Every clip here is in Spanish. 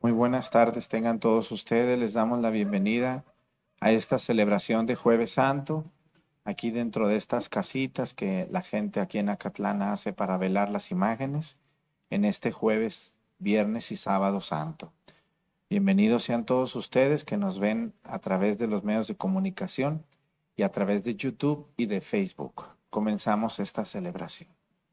Muy buenas tardes, tengan todos ustedes. Les damos la bienvenida a esta celebración de Jueves Santo, aquí dentro de estas casitas que la gente aquí en Acatlán hace para velar las imágenes en este jueves, viernes y sábado santo. Bienvenidos sean todos ustedes que nos ven a través de los medios de comunicación y a través de YouTube y de Facebook. Comenzamos esta celebración.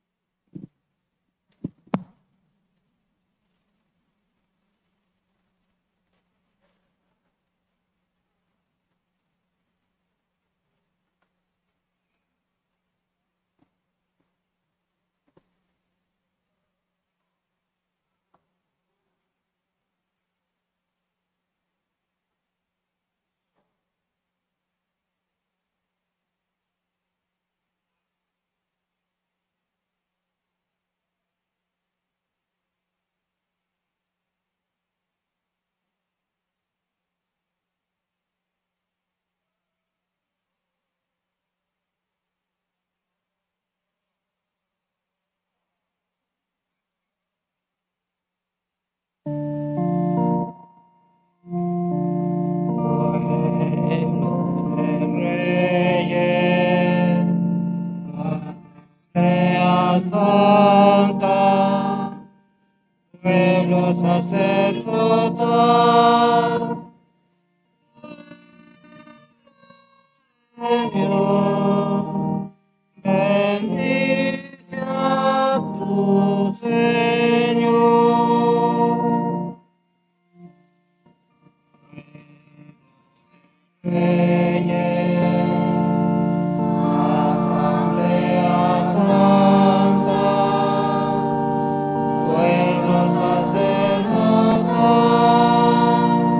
Santa, pueblo sacerdotal, Señor, bendice a tu Señor. Reyes, Asamblea Santa, pueblo sacerdotal,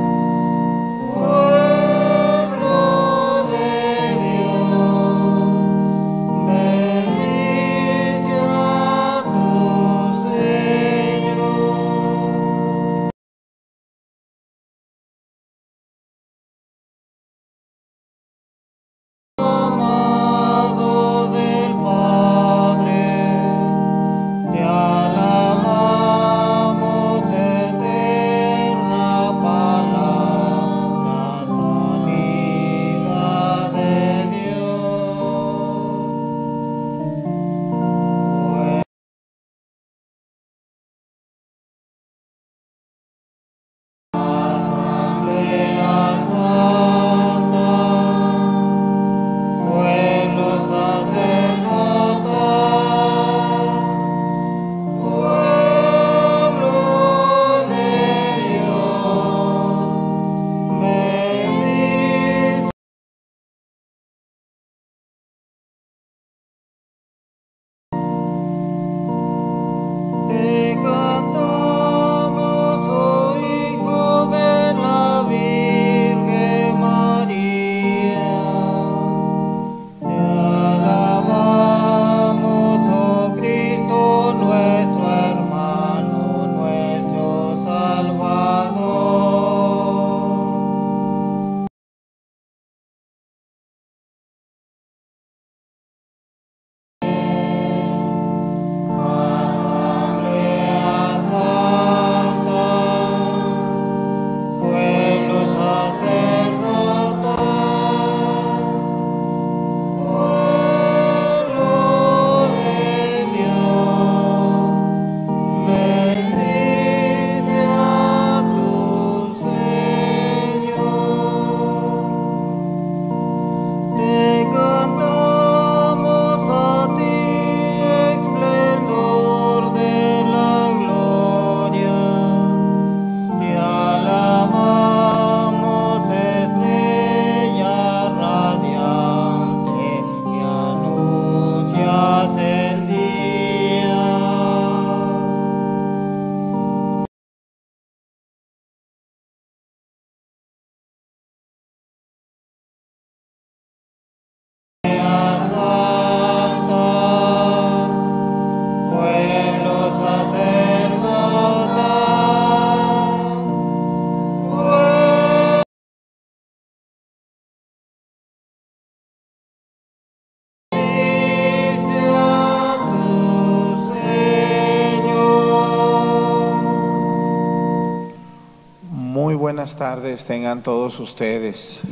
Muy buenas tardes, tengan todos ustedes.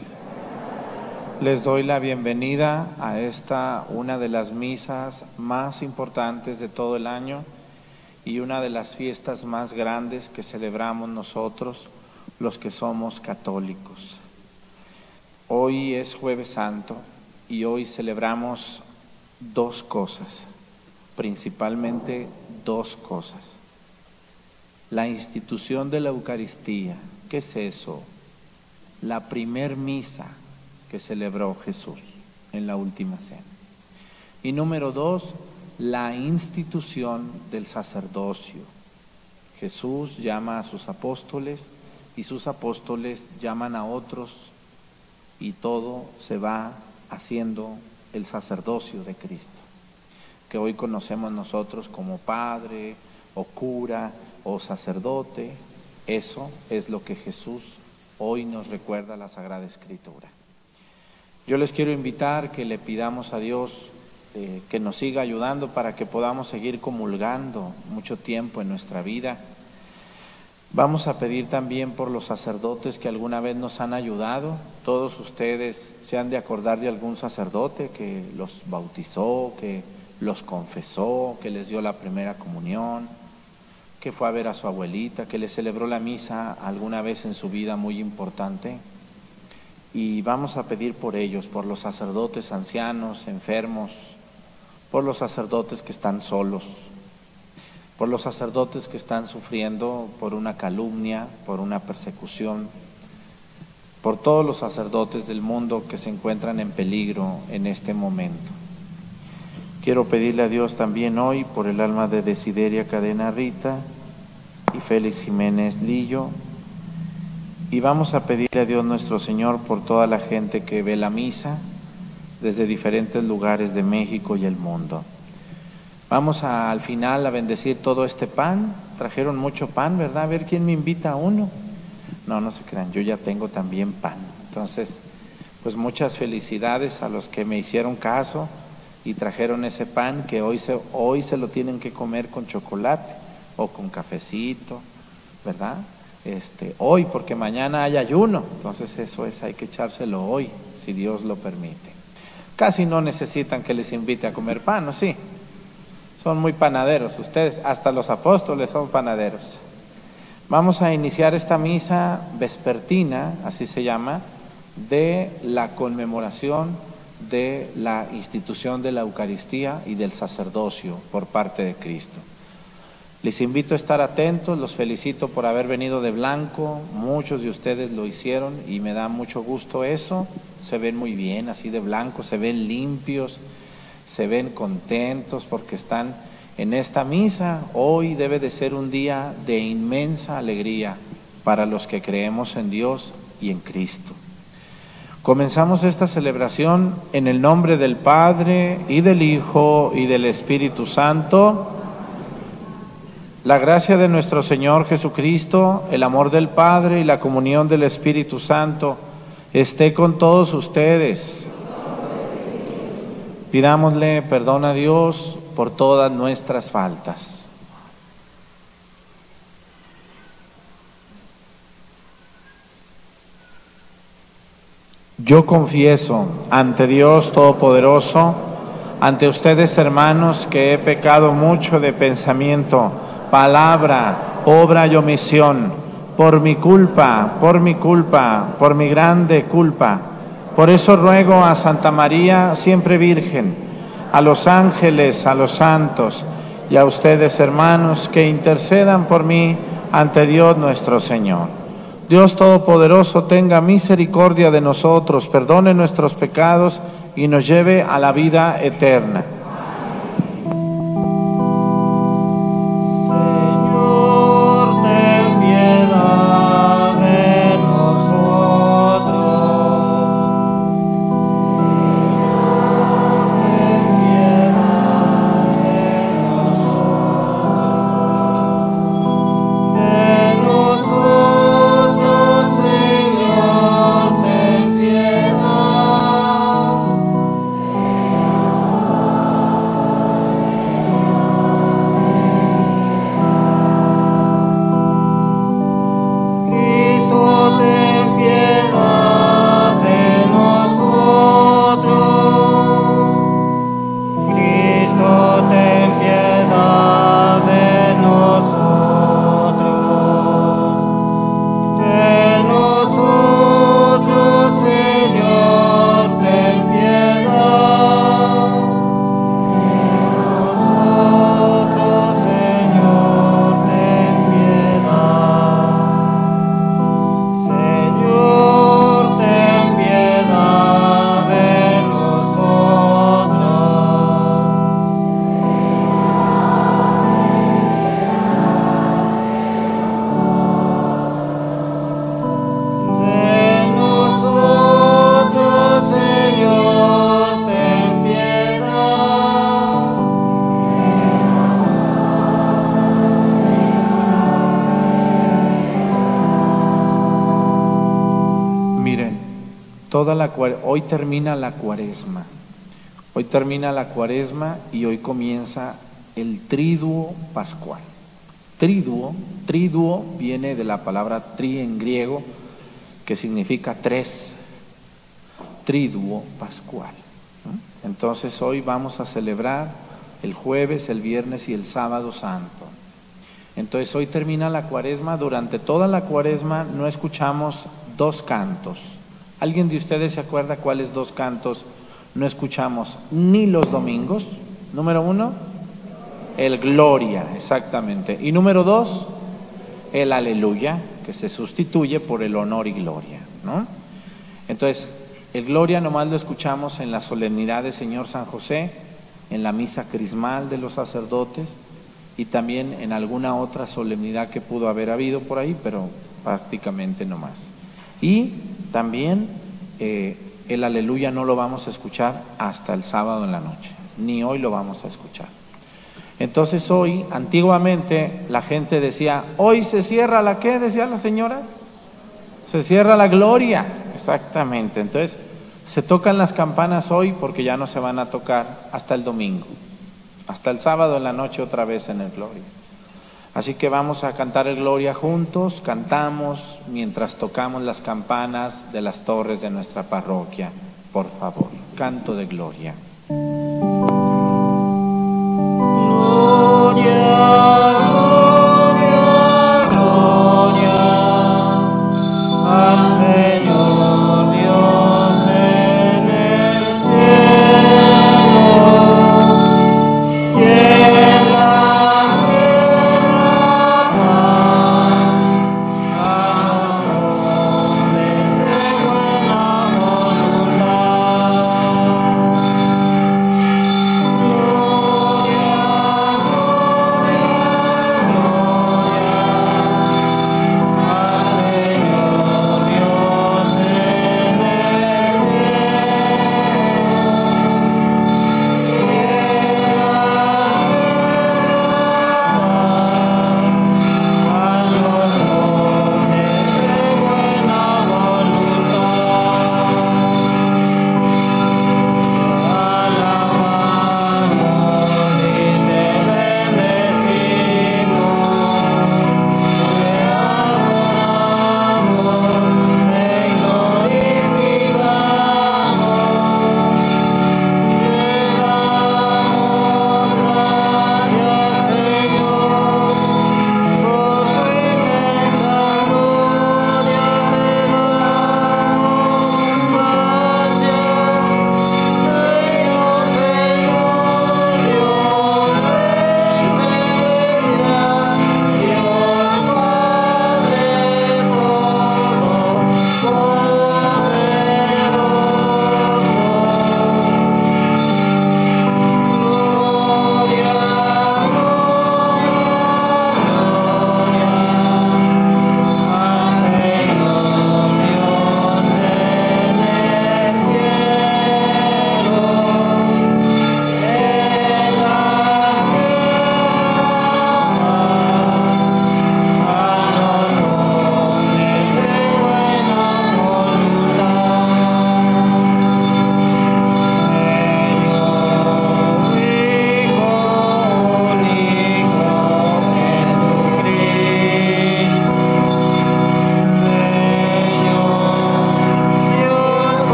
Les doy la bienvenida a esta, una de las misas más importantes de todo el año y una de las fiestas más grandes que celebramos nosotros, los que somos católicos. Hoy es Jueves Santo y hoy celebramos dos cosas, principalmente dos cosas. La institución de la Eucaristía, ¿qué es eso? La primer misa que celebró Jesús en la última cena. Y número dos, la institución del sacerdocio. Jesús llama a sus apóstoles y sus apóstoles llaman a otros y todo se va haciendo el sacerdocio de Cristo, que hoy conocemos nosotros como padre o cura o sacerdote. Eso es lo que Jesús hoy nos recuerda la Sagrada Escritura. Yo les quiero invitar que le pidamos a Dios que nos siga ayudando para que podamos seguir comulgando mucho tiempo en nuestra vida. Vamos a pedir también por los sacerdotes que alguna vez nos han ayudado. Todos ustedes se han de acordar de algún sacerdote que los bautizó, que los confesó, que les dio la primera comunión, que fue a ver a su abuelita, que le celebró la misa alguna vez en su vida muy importante. Y vamos a pedir por ellos, por los sacerdotes ancianos, enfermos, por los sacerdotes que están solos, por los sacerdotes que están sufriendo por una calumnia, por una persecución, por todos los sacerdotes del mundo que se encuentran en peligro en este momento. Quiero pedirle a Dios también hoy por el alma de Desideria Cadena Rita y Félix Jiménez Lillo, y vamos a pedirle a Dios nuestro Señor por toda la gente que ve la misa desde diferentes lugares de México y el mundo. Vamos al final a bendecir todo este pan. Trajeron mucho pan, ¿verdad? A ver quién me invita a uno. No se crean, yo ya tengo también pan. Entonces, pues muchas felicidades a los que me hicieron caso y trajeron ese pan que hoy se lo tienen que comer con chocolate o con cafecito, ¿verdad? Hoy, porque mañana hay ayuno, entonces eso hay que echárselo hoy, si Dios lo permite. Casi no necesitan que les invite a comer pan, ¿no? Sí, son muy panaderos ustedes, hasta los apóstoles son panaderos. Vamos a iniciar esta misa vespertina, así se llama, de la conmemoración de la institución de la Eucaristía y del sacerdocio por parte de Cristo. Les invito a estar atentos, los felicito por haber venido de blanco, muchos de ustedes lo hicieron y me da mucho gusto eso, se ven muy bien así de blanco, se ven limpios, se ven contentos porque están en esta misa. Hoy debe de ser un día de inmensa alegría para los que creemos en Dios y en Cristo. Comenzamos esta celebración en el nombre del Padre y del Hijo y del Espíritu Santo. La gracia de nuestro Señor Jesucristo, el amor del Padre y la comunión del Espíritu Santo esté con todos ustedes. Pidámosle perdón a Dios por todas nuestras faltas. Yo confieso ante Dios Todopoderoso, ante ustedes hermanos, que he pecado mucho de pensamiento, palabra, obra y omisión, por mi culpa, por mi grande culpa. Por eso ruego a Santa María, siempre Virgen, a los ángeles, a los santos y a ustedes hermanos, que intercedan por mí ante Dios nuestro Señor. Dios Todopoderoso tenga misericordia de nosotros, perdone nuestros pecados y nos lleve a la vida eterna. Señor, ten piedad de nosotros. Señor, ten piedad de nosotros. Señor, ten piedad. Hoy termina la cuaresma. Hoy termina la cuaresma y hoy comienza el triduo pascual. Triduo viene de la palabra tri en griego, que significa tres. Triduo pascual. Entonces hoy vamos a celebrar el jueves, el viernes y el sábado santo. Entonces hoy termina la cuaresma. Durante toda la cuaresma no escuchamos dos cantos. ¿Alguien de ustedes se acuerda cuáles dos cantos no escuchamos ni los domingos? Número 1, el Gloria, exactamente. Y número 2, el Aleluya, que se sustituye por el Honor y Gloria, ¿no? Entonces, el Gloria nomás lo escuchamos en la solemnidad de Señor San José, en la misa crismal de los sacerdotes y también en alguna otra solemnidad que pudo haber habido por ahí, pero prácticamente nomás. Y también el Aleluya no lo vamos a escuchar hasta el sábado en la noche, ni hoy lo vamos a escuchar. Entonces hoy, antiguamente la gente decía, hoy se cierra la ¿qué? Decía la señora, se cierra la gloria, exactamente. Entonces se tocan las campanas hoy porque ya no se van a tocar hasta el domingo, hasta el sábado en la noche otra vez en el Gloria. Así que vamos a cantar el Gloria juntos, cantamos mientras tocamos las campanas de las torres de nuestra parroquia, por favor, canto de Gloria.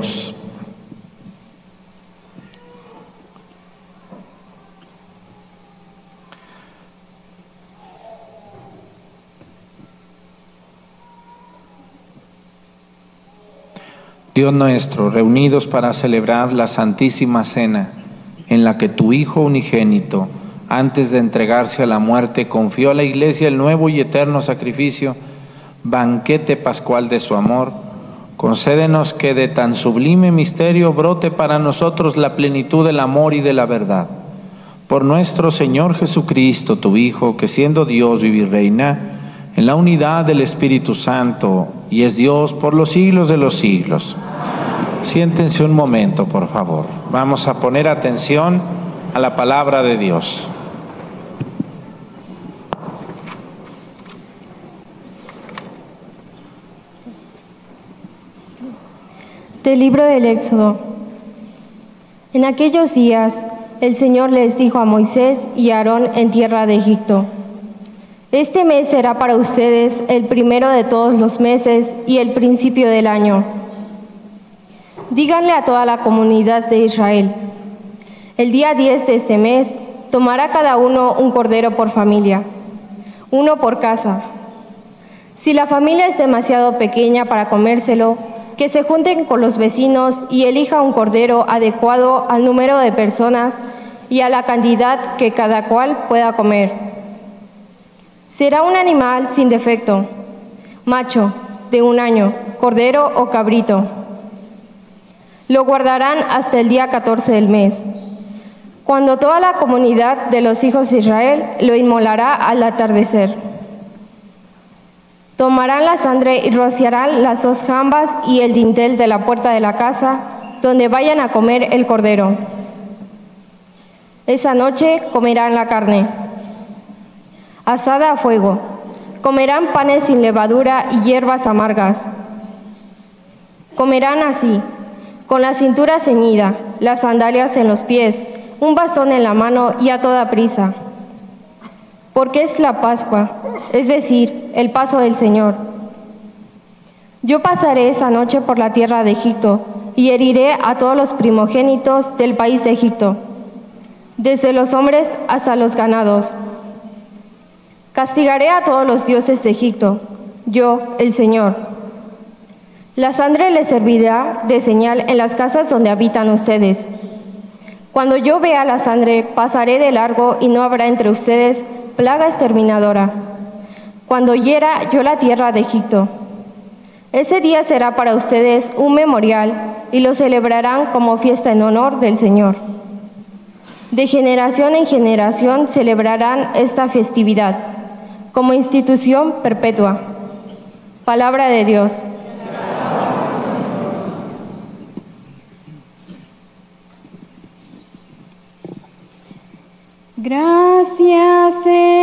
Oremos. Dios nuestro, reunidos para celebrar la Santísima Cena, en la que tu Hijo unigénito, antes de entregarse a la muerte, confió a la Iglesia el nuevo y eterno sacrificio, banquete pascual de su amor, concédenos que de tan sublime misterio brote para nosotros la plenitud del amor y de la verdad. Por nuestro Señor Jesucristo, tu Hijo, que siendo Dios vive y reina en la unidad del Espíritu Santo, y es Dios por los siglos de los siglos. Siéntense un momento, por favor. Vamos a poner atención a la palabra de Dios. Del libro del Éxodo. En aquellos días, el Señor les dijo a Moisés y a Aarón en tierra de Egipto: Este mes será para ustedes el primero de todos los meses y el principio del año. Díganle a toda la comunidad de Israel: el día 10 de este mes tomará cada uno un cordero por familia, uno por casa. Si la familia es demasiado pequeña para comérselo, que se junten con los vecinos y elija un cordero adecuado al número de personas y a la cantidad que cada cual pueda comer. Será un animal sin defecto, macho, de 1 año, cordero o cabrito. Lo guardarán hasta el día 14 del mes, cuando toda la comunidad de los hijos de Israel lo inmolará al atardecer. Tomarán la sangre y rociarán las 2 jambas y el dintel de la puerta de la casa donde vayan a comer el cordero. Esa noche comerán la carne asada a fuego. Comerán panes sin levadura y hierbas amargas. Comerán así, con la cintura ceñida, las sandalias en los pies, un bastón en la mano y a toda prisa. Porque es la Pascua, es decir, el paso del Señor. Yo pasaré esa noche por la tierra de Egipto y heriré a todos los primogénitos del país de Egipto, desde los hombres hasta los ganados. Castigaré a todos los dioses de Egipto, yo, el Señor. La sangre les servirá de señal en las casas donde habitan ustedes. Cuando yo vea la sangre, pasaré de largo y no habrá entre ustedes plaga exterminadora. Cuando hiera yo la tierra de Egipto. Ese día será para ustedes un memorial y lo celebrarán como fiesta en honor del Señor. De generación en generación celebrarán esta festividad, como institución perpetua. Palabra de Dios. Gracias,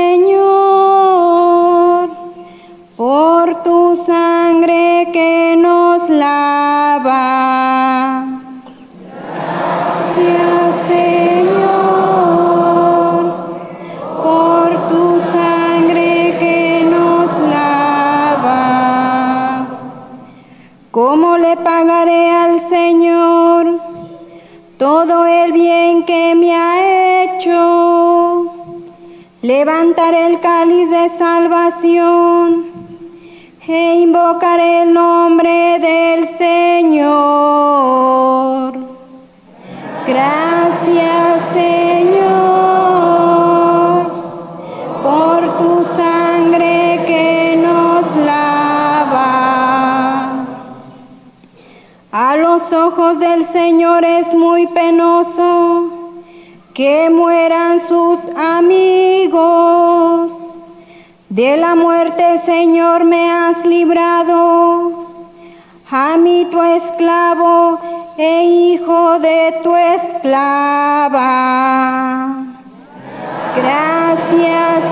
Señor, por tu sangre que nos lava. Gracias, Señor, por tu sangre que nos lava. ¿Cómo le pagaré al Señor todo el bien que me ha hecho? Levantaré el cáliz de salvación e invocaré el nombre del Señor. Gracias, Señor, por tu sangre que nos lava. A los ojos del Señor es muy penoso que mueran sus amigos. De la muerte, Señor, me has librado, a mí tu esclavo e hijo de tu esclava. Gracias,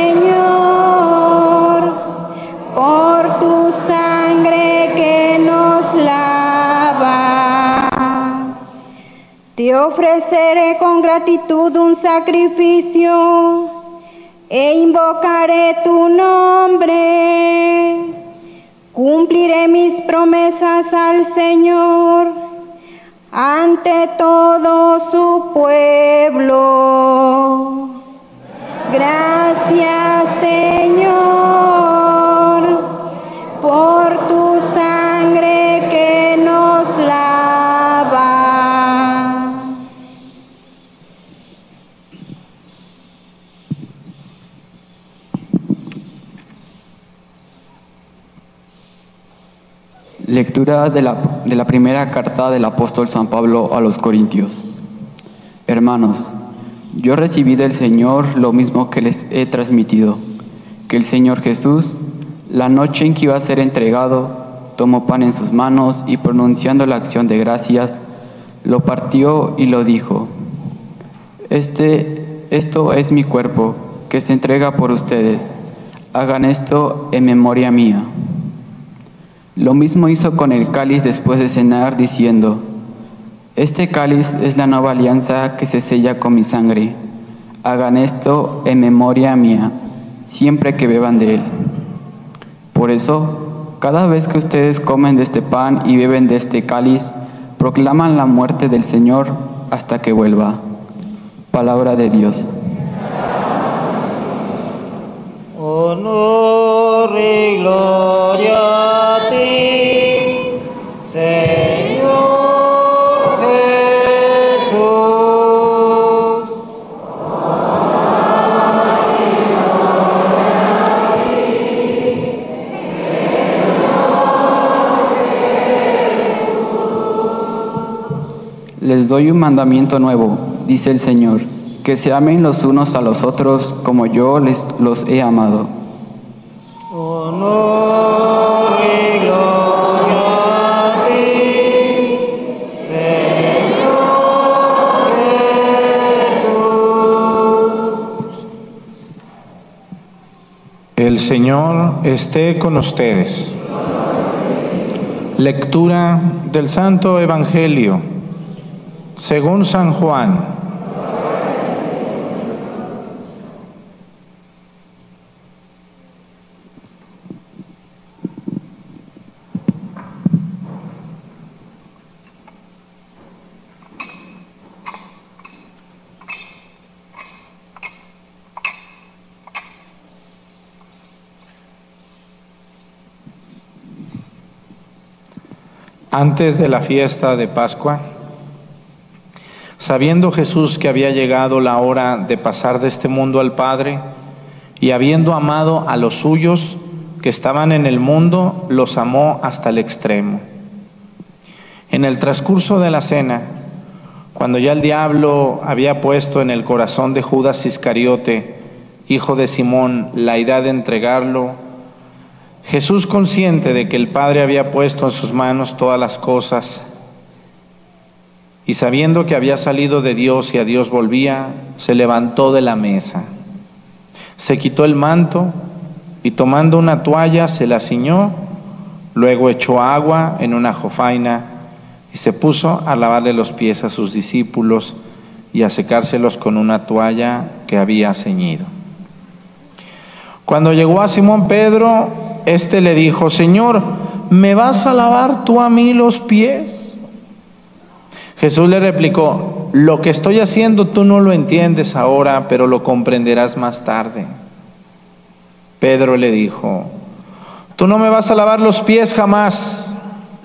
Señor, por tu sangre que nos lava. Te ofreceré con gratitud un sacrificio e invocaré tu nombre. Cumpliré mis promesas al Señor ante todo su pueblo. Gracias, Señor, por tu sangre que nos lava. Lectura de la primera carta del apóstol San Pablo a los Corintios. Hermanos, yo recibí del Señor lo mismo que les he transmitido, que el Señor Jesús, la noche en que iba a ser entregado, tomó pan en sus manos y pronunciando la acción de gracias, lo partió y lo dijo: Esto es mi cuerpo, que se entrega por ustedes. Hagan esto en memoria mía. Lo mismo hizo con el cáliz después de cenar, diciendo: Este cáliz es la nueva alianza que se sella con mi sangre. Hagan esto en memoria mía, siempre que beban de él. Por eso, cada vez que ustedes comen de este pan y beben de este cáliz, proclaman la muerte del Señor hasta que vuelva. Palabra de Dios. Honor y gloria a ti, Señor Jesús. Les doy un mandamiento nuevo, dice el Señor, que se amen los unos a los otros como yo los he amado. Honor y gloria a ti, Señor Jesús. El Señor esté con ustedes. Lectura del Santo Evangelio según San Juan. Antes de la fiesta de Pascua, sabiendo Jesús que había llegado la hora de pasar de este mundo al Padre, y habiendo amado a los suyos que estaban en el mundo, los amó hasta el extremo. En el transcurso de la cena, cuando ya el diablo había puesto en el corazón de Judas Iscariote, hijo de Simón, la idea de entregarlo, Jesús, consciente de que el Padre había puesto en sus manos todas las cosas, y sabiendo que había salido de Dios y a Dios volvía, se levantó de la mesa, se quitó el manto y tomando una toalla se la ciñó, luego echó agua en una jofaina y se puso a lavarle los pies a sus discípulos y a secárselos con una toalla que había ceñido. Cuando llegó a Simón Pedro, éste le dijo: Señor, ¿me vas a lavar tú a mí los pies? Jesús le replicó: lo que estoy haciendo tú no lo entiendes ahora, pero lo comprenderás más tarde. Pedro le dijo: tú no me vas a lavar los pies jamás.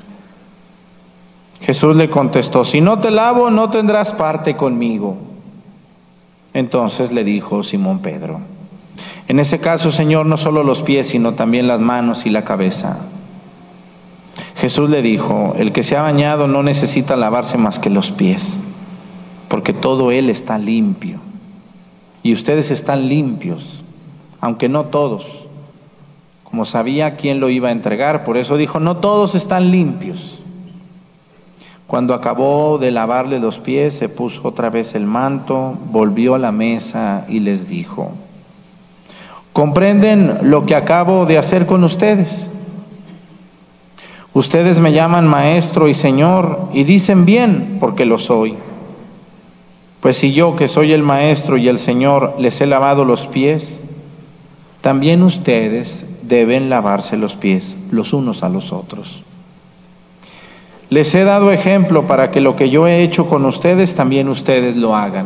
Jesús le contestó: si no te lavo, no tendrás parte conmigo. Entonces le dijo Simón Pedro: en ese caso, Señor, no solo los pies, sino también las manos y la cabeza. Jesús le dijo: el que se ha bañado no necesita lavarse más que los pies, porque todo él está limpio. Y ustedes están limpios, aunque no todos. Como sabía quién lo iba a entregar, por eso dijo: no todos están limpios. Cuando acabó de lavarle los pies, se puso otra vez el manto, volvió a la mesa y les dijo: ¿comprenden lo que acabo de hacer con ustedes? Ustedes me llaman maestro y señor y dicen bien, porque lo soy. Pues si yo, que soy el maestro y el señor, les he lavado los pies, también ustedes deben lavarse los pies los unos a los otros. Les he dado ejemplo para que lo que yo he hecho con ustedes, también ustedes lo hagan.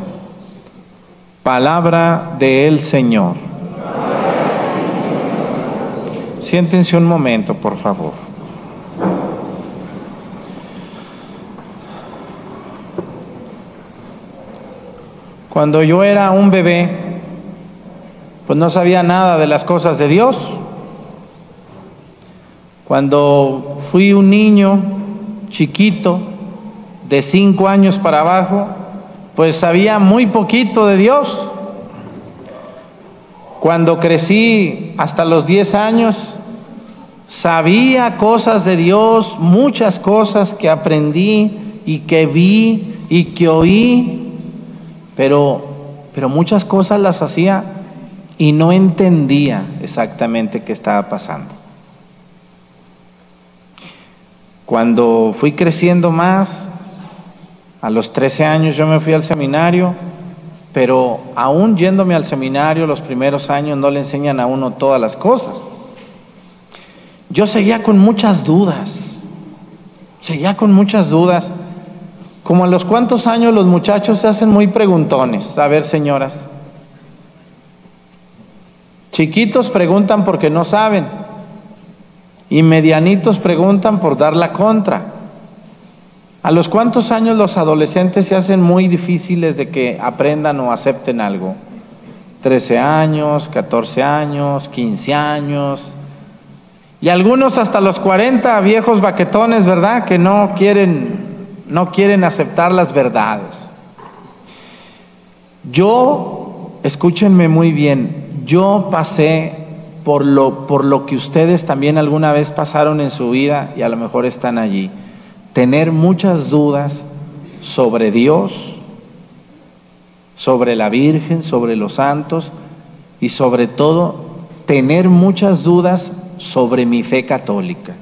Palabra del Señor. Siéntense un momento, por favor. Cuando yo era un bebé, pues no sabía nada de las cosas de Dios. Cuando fui un niño chiquito, de 5 años para abajo, pues sabía muy poquito de Dios. Cuando crecí hasta los 10 años, sabía cosas de Dios, muchas cosas que aprendí y que vi y que oí, pero muchas cosas las hacía y no entendía exactamente qué estaba pasando. Cuando fui creciendo más, a los 13 años yo me fui al seminario, pero aún yéndome al seminario los primeros años no le enseñan a uno todas las cosas. Yo seguía con muchas dudas, como a los cuantos años los muchachos se hacen muy preguntones. A ver, señoras, chiquitos preguntan porque no saben, y medianitos preguntan por dar la contra. ¿A los cuántos años los adolescentes se hacen muy difíciles de que aprendan o acepten algo? 13 años, 14 años, 15 años. Y algunos hasta los 40, viejos baquetones, ¿verdad? Que no quieren aceptar las verdades. Yo, escúchenme muy bien, yo pasé por lo que ustedes también alguna vez pasaron en su vida y a lo mejor están allí. Tener muchas dudas sobre Dios, sobre la Virgen, sobre los santos y sobre todo tener muchas dudas sobre mi fe católica.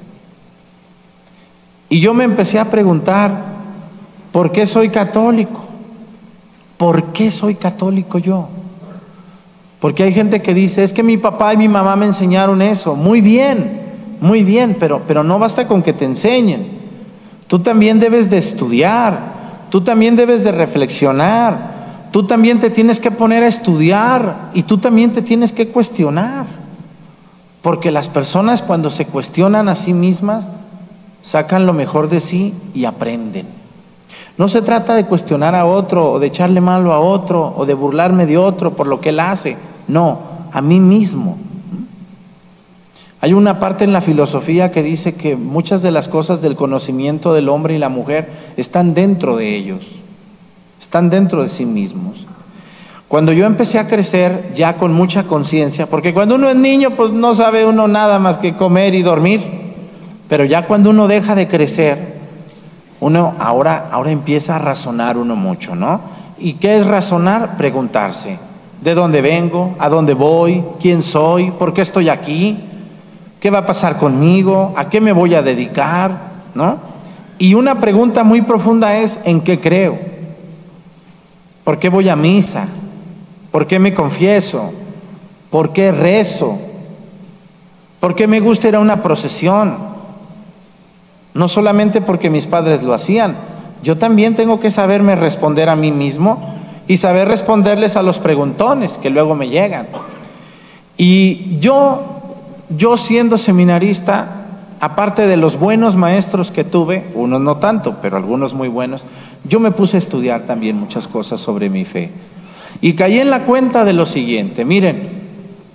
Y yo me empecé a preguntar, ¿por qué soy católico? ¿Por qué soy católico yo? Porque hay gente que dice, es que mi papá y mi mamá me enseñaron eso. Muy bien, pero no basta con que te enseñen. Tú también debes de estudiar, tú también debes de reflexionar, tú también te tienes que poner a estudiar y tú también te tienes que cuestionar. Porque las personas cuando se cuestionan a sí mismas, sacan lo mejor de sí y aprenden. No se trata de cuestionar a otro o de echarle malo a otro o de burlarme de otro por lo que él hace. No, a mí mismo. Hay una parte en la filosofía que dice que muchas de las cosas del conocimiento del hombre y la mujer están dentro de ellos, están dentro de sí mismos. Cuando yo empecé a crecer ya con mucha conciencia, porque cuando uno es niño pues no sabe uno nada más que comer y dormir, pero ya cuando uno deja de crecer, uno ahora empieza a razonar uno mucho, ¿no? ¿Y qué es razonar? Preguntarse, ¿de dónde vengo? ¿A dónde voy? ¿Quién soy? ¿Por qué estoy aquí? ¿Qué va a pasar conmigo? ¿A qué me voy a dedicar? ¿No? Y una pregunta muy profunda es, ¿en qué creo? ¿Por qué voy a misa? ¿Por qué me confieso? ¿Por qué rezo? ¿Por qué me gusta ir a una procesión? No solamente porque mis padres lo hacían, yo también tengo que saberme responder a mí mismo y saber responderles a los preguntones que luego me llegan. Y yo siendo seminarista, aparte de los buenos maestros que tuve, unos no tanto, pero algunos muy buenos, yo me puse a estudiar también muchas cosas sobre mi fe. Y caí en la cuenta de lo siguiente, miren,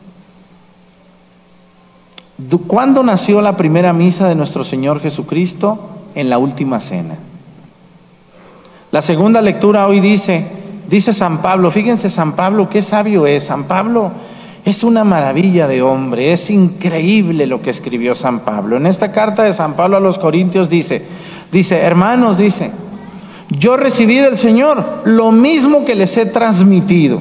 ¿cuándo nació la primera misa de nuestro Señor Jesucristo? En la última cena. La segunda lectura hoy dice San Pablo, fíjense San Pablo, qué sabio es. San Pablo es una maravilla de hombre, es increíble lo que escribió San Pablo. En esta carta de San Pablo a los Corintios dice, hermanos, dice, yo recibí del Señor lo mismo que les he transmitido.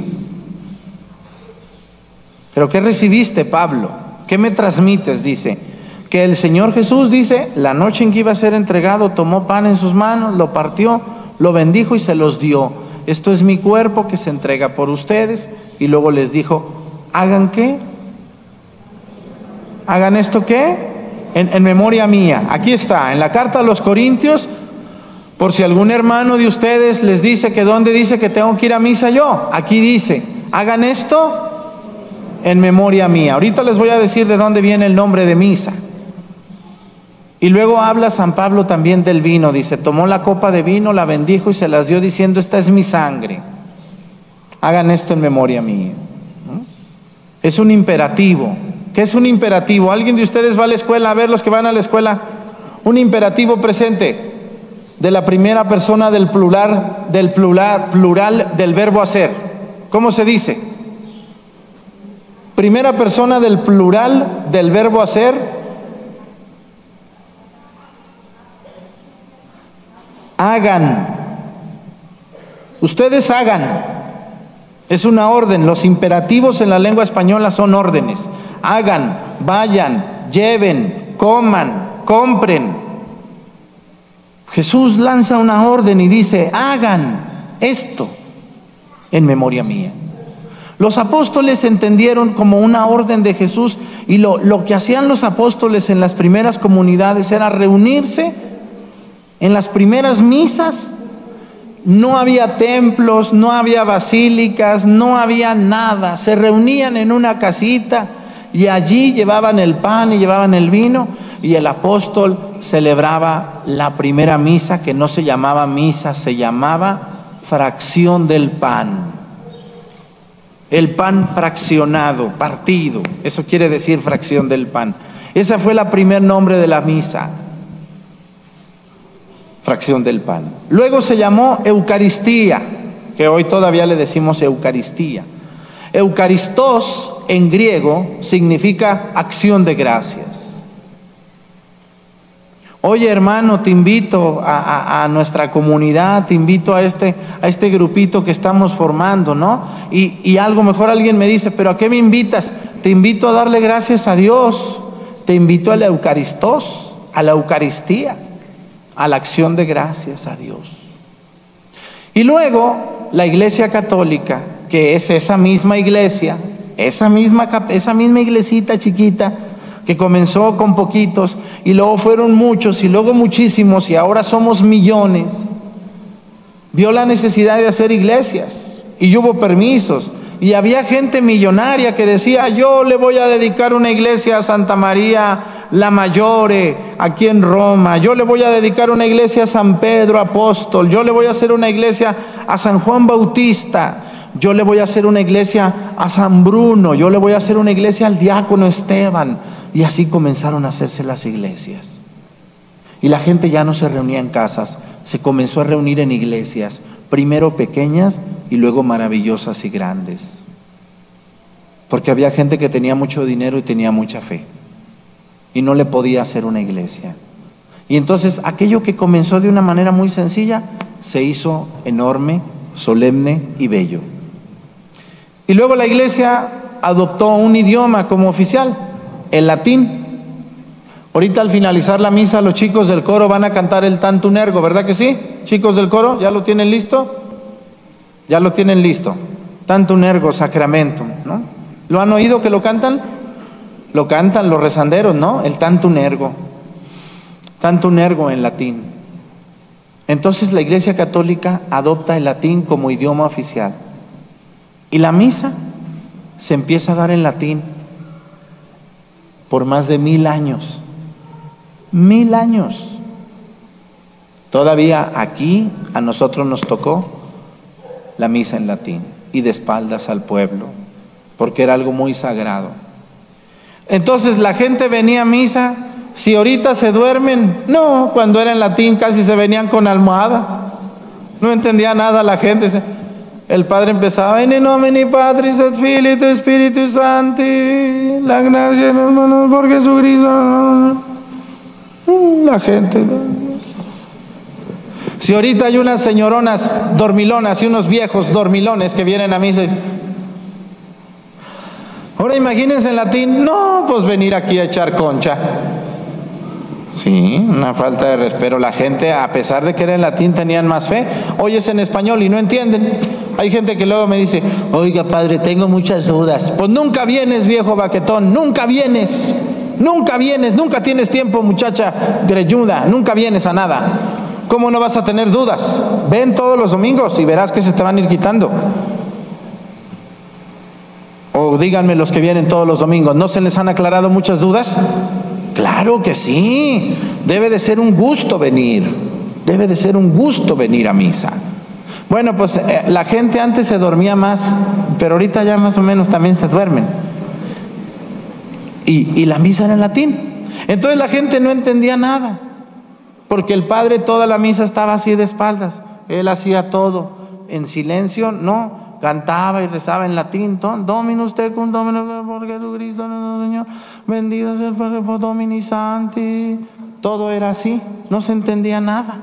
¿Pero qué recibiste, Pablo? ¿Qué me transmites? Dice, que el Señor Jesús, dice, la noche en que iba a ser entregado, tomó pan en sus manos, lo partió, lo bendijo y se los dio. Esto es mi cuerpo que se entrega por ustedes. Y luego les dijo, ¿hagan qué? ¿Hagan esto qué? en memoria mía. Aquí está, en la carta a los Corintios, por si algún hermano de ustedes les dice que dónde dice que tengo que ir a misa yo. Aquí dice, hagan esto en memoria mía. Ahorita les voy a decir de dónde viene el nombre de misa. Y luego habla San Pablo también del vino. Dice, tomó la copa de vino, la bendijo y se las dio diciendo, esta es mi sangre. Hagan esto en memoria mía. ¿No? Es un imperativo. ¿Qué es un imperativo? ¿Alguien de ustedes va a la escuela? A ver, los que van a la escuela. Un imperativo presente de la primera persona del plural del verbo hacer. ¿Cómo se dice? Primera persona del plural del verbo hacer. Hagan. Ustedes hagan. Es una orden. Los imperativos en la lengua española son órdenes. Hagan, vayan, lleven, coman, compren. Jesús lanza una orden y dice, hagan esto en memoria mía. Los apóstoles entendieron como una orden de Jesús, y lo que hacían los apóstoles en las primeras comunidades era reunirse en las primeras misas. No había templos, no había basílicas, no había nada. Se reunían en una casita y allí llevaban el pan y llevaban el vino, y el apóstol celebraba la primera misa, que no se llamaba misa, se llamaba fracción del pan. El pan fraccionado, partido, eso quiere decir fracción del pan. Ese fue el primer nombre de la misa, fracción del pan. Luego se llamó Eucaristía, que hoy todavía le decimos Eucaristía. Eucaristos en griego significa acción de gracias. Oye, hermano, te invito a nuestra comunidad, te invito a este grupito que estamos formando, ¿no? Y algo mejor alguien me dice, ¿pero a qué me invitas? Te invito a darle gracias a Dios, te invito a la Eucaristos, a la Eucaristía, a la acción de gracias a Dios. Y luego la Iglesia Católica, que es esa misma iglesia, esa misma iglesita chiquita, que comenzó con poquitos y luego fueron muchos y luego muchísimos y ahora somos millones, vio la necesidad de hacer iglesias y hubo permisos, y había gente millonaria que decía, yo le voy a dedicar una iglesia a Santa María la Maggiore aquí en Roma, yo le voy a dedicar una iglesia a San Pedro Apóstol, yo le voy a hacer una iglesia a San Juan Bautista, yo le voy a hacer una iglesia a San Bruno, yo le voy a hacer una iglesia al diácono Esteban. Y así comenzaron a hacerse las iglesias. Y la gente ya no se reunía en casas, se comenzó a reunir en iglesias, primero pequeñas y luego maravillosas y grandes. Porque había gente que tenía mucho dinero y tenía mucha fe, y no le podía hacer una iglesia. Y entonces aquello que comenzó de una manera muy sencilla, se hizo enorme, solemne y bello. Y luego la iglesia adoptó un idioma como oficial, el latín. Ahorita al finalizar la misa los chicos del coro van a cantar el Tantum Ergo, ¿verdad que sí? Chicos del coro, ¿ya lo tienen listo? Ya lo tienen listo. Tantum Ergo Sacramentum, ¿no? ¿Lo han oído que lo cantan? Lo cantan los rezanderos, ¿no? El Tantum Ergo. Tantum Ergo en latín. Entonces la Iglesia Católica adopta el latín como idioma oficial. Y la misa se empieza a dar en latín por más de 1000 años. 1000 años. Todavía aquí a nosotros nos tocó la misa en latín y de espaldas al pueblo, porque era algo muy sagrado. Entonces la gente venía a misa. Si ahorita se duermen, no, cuando era en latín casi se venían con almohada, no entendía nada la gente. El padre empezaba, in nomine Patris et Filii et Spiritus Sancti, la gracia, hermanos, por Jesucristo. La gente. Si ahorita hay unas señoronas dormilonas y unos viejos dormilones que vienen a misa, ahora imagínense en latín, no, pues venir aquí a echar concha. Sí, una falta de respeto. La gente, a pesar de que era en latín, tenían más fe. Hoy es en español y no entienden. Hay gente que luego me dice, oiga padre, tengo muchas dudas. Pues nunca vienes, viejo baquetón, nunca vienes. Nunca vienes, nunca tienes tiempo, muchacha greñuda, nunca vienes a nada. ¿Cómo no vas a tener dudas? Ven todos los domingos y verás que se te van a ir quitando. O díganme los que vienen todos los domingos, ¿no se les han aclarado muchas dudas? Claro que sí, debe de ser un gusto venir, debe de ser un gusto venir a misa. Bueno, pues la gente antes se dormía más, pero ahorita ya más o menos también se duermen. Y la misa era en latín. Entonces la gente no entendía nada, porque el padre toda la misa estaba así de espaldas. Él hacía todo en silencio, no. Cantaba y rezaba en latín, Dominus tecum, Dominus por Jesucristo, Señor, bendito sea el Padre por Domini Sancti. Todo era así, no se entendía nada.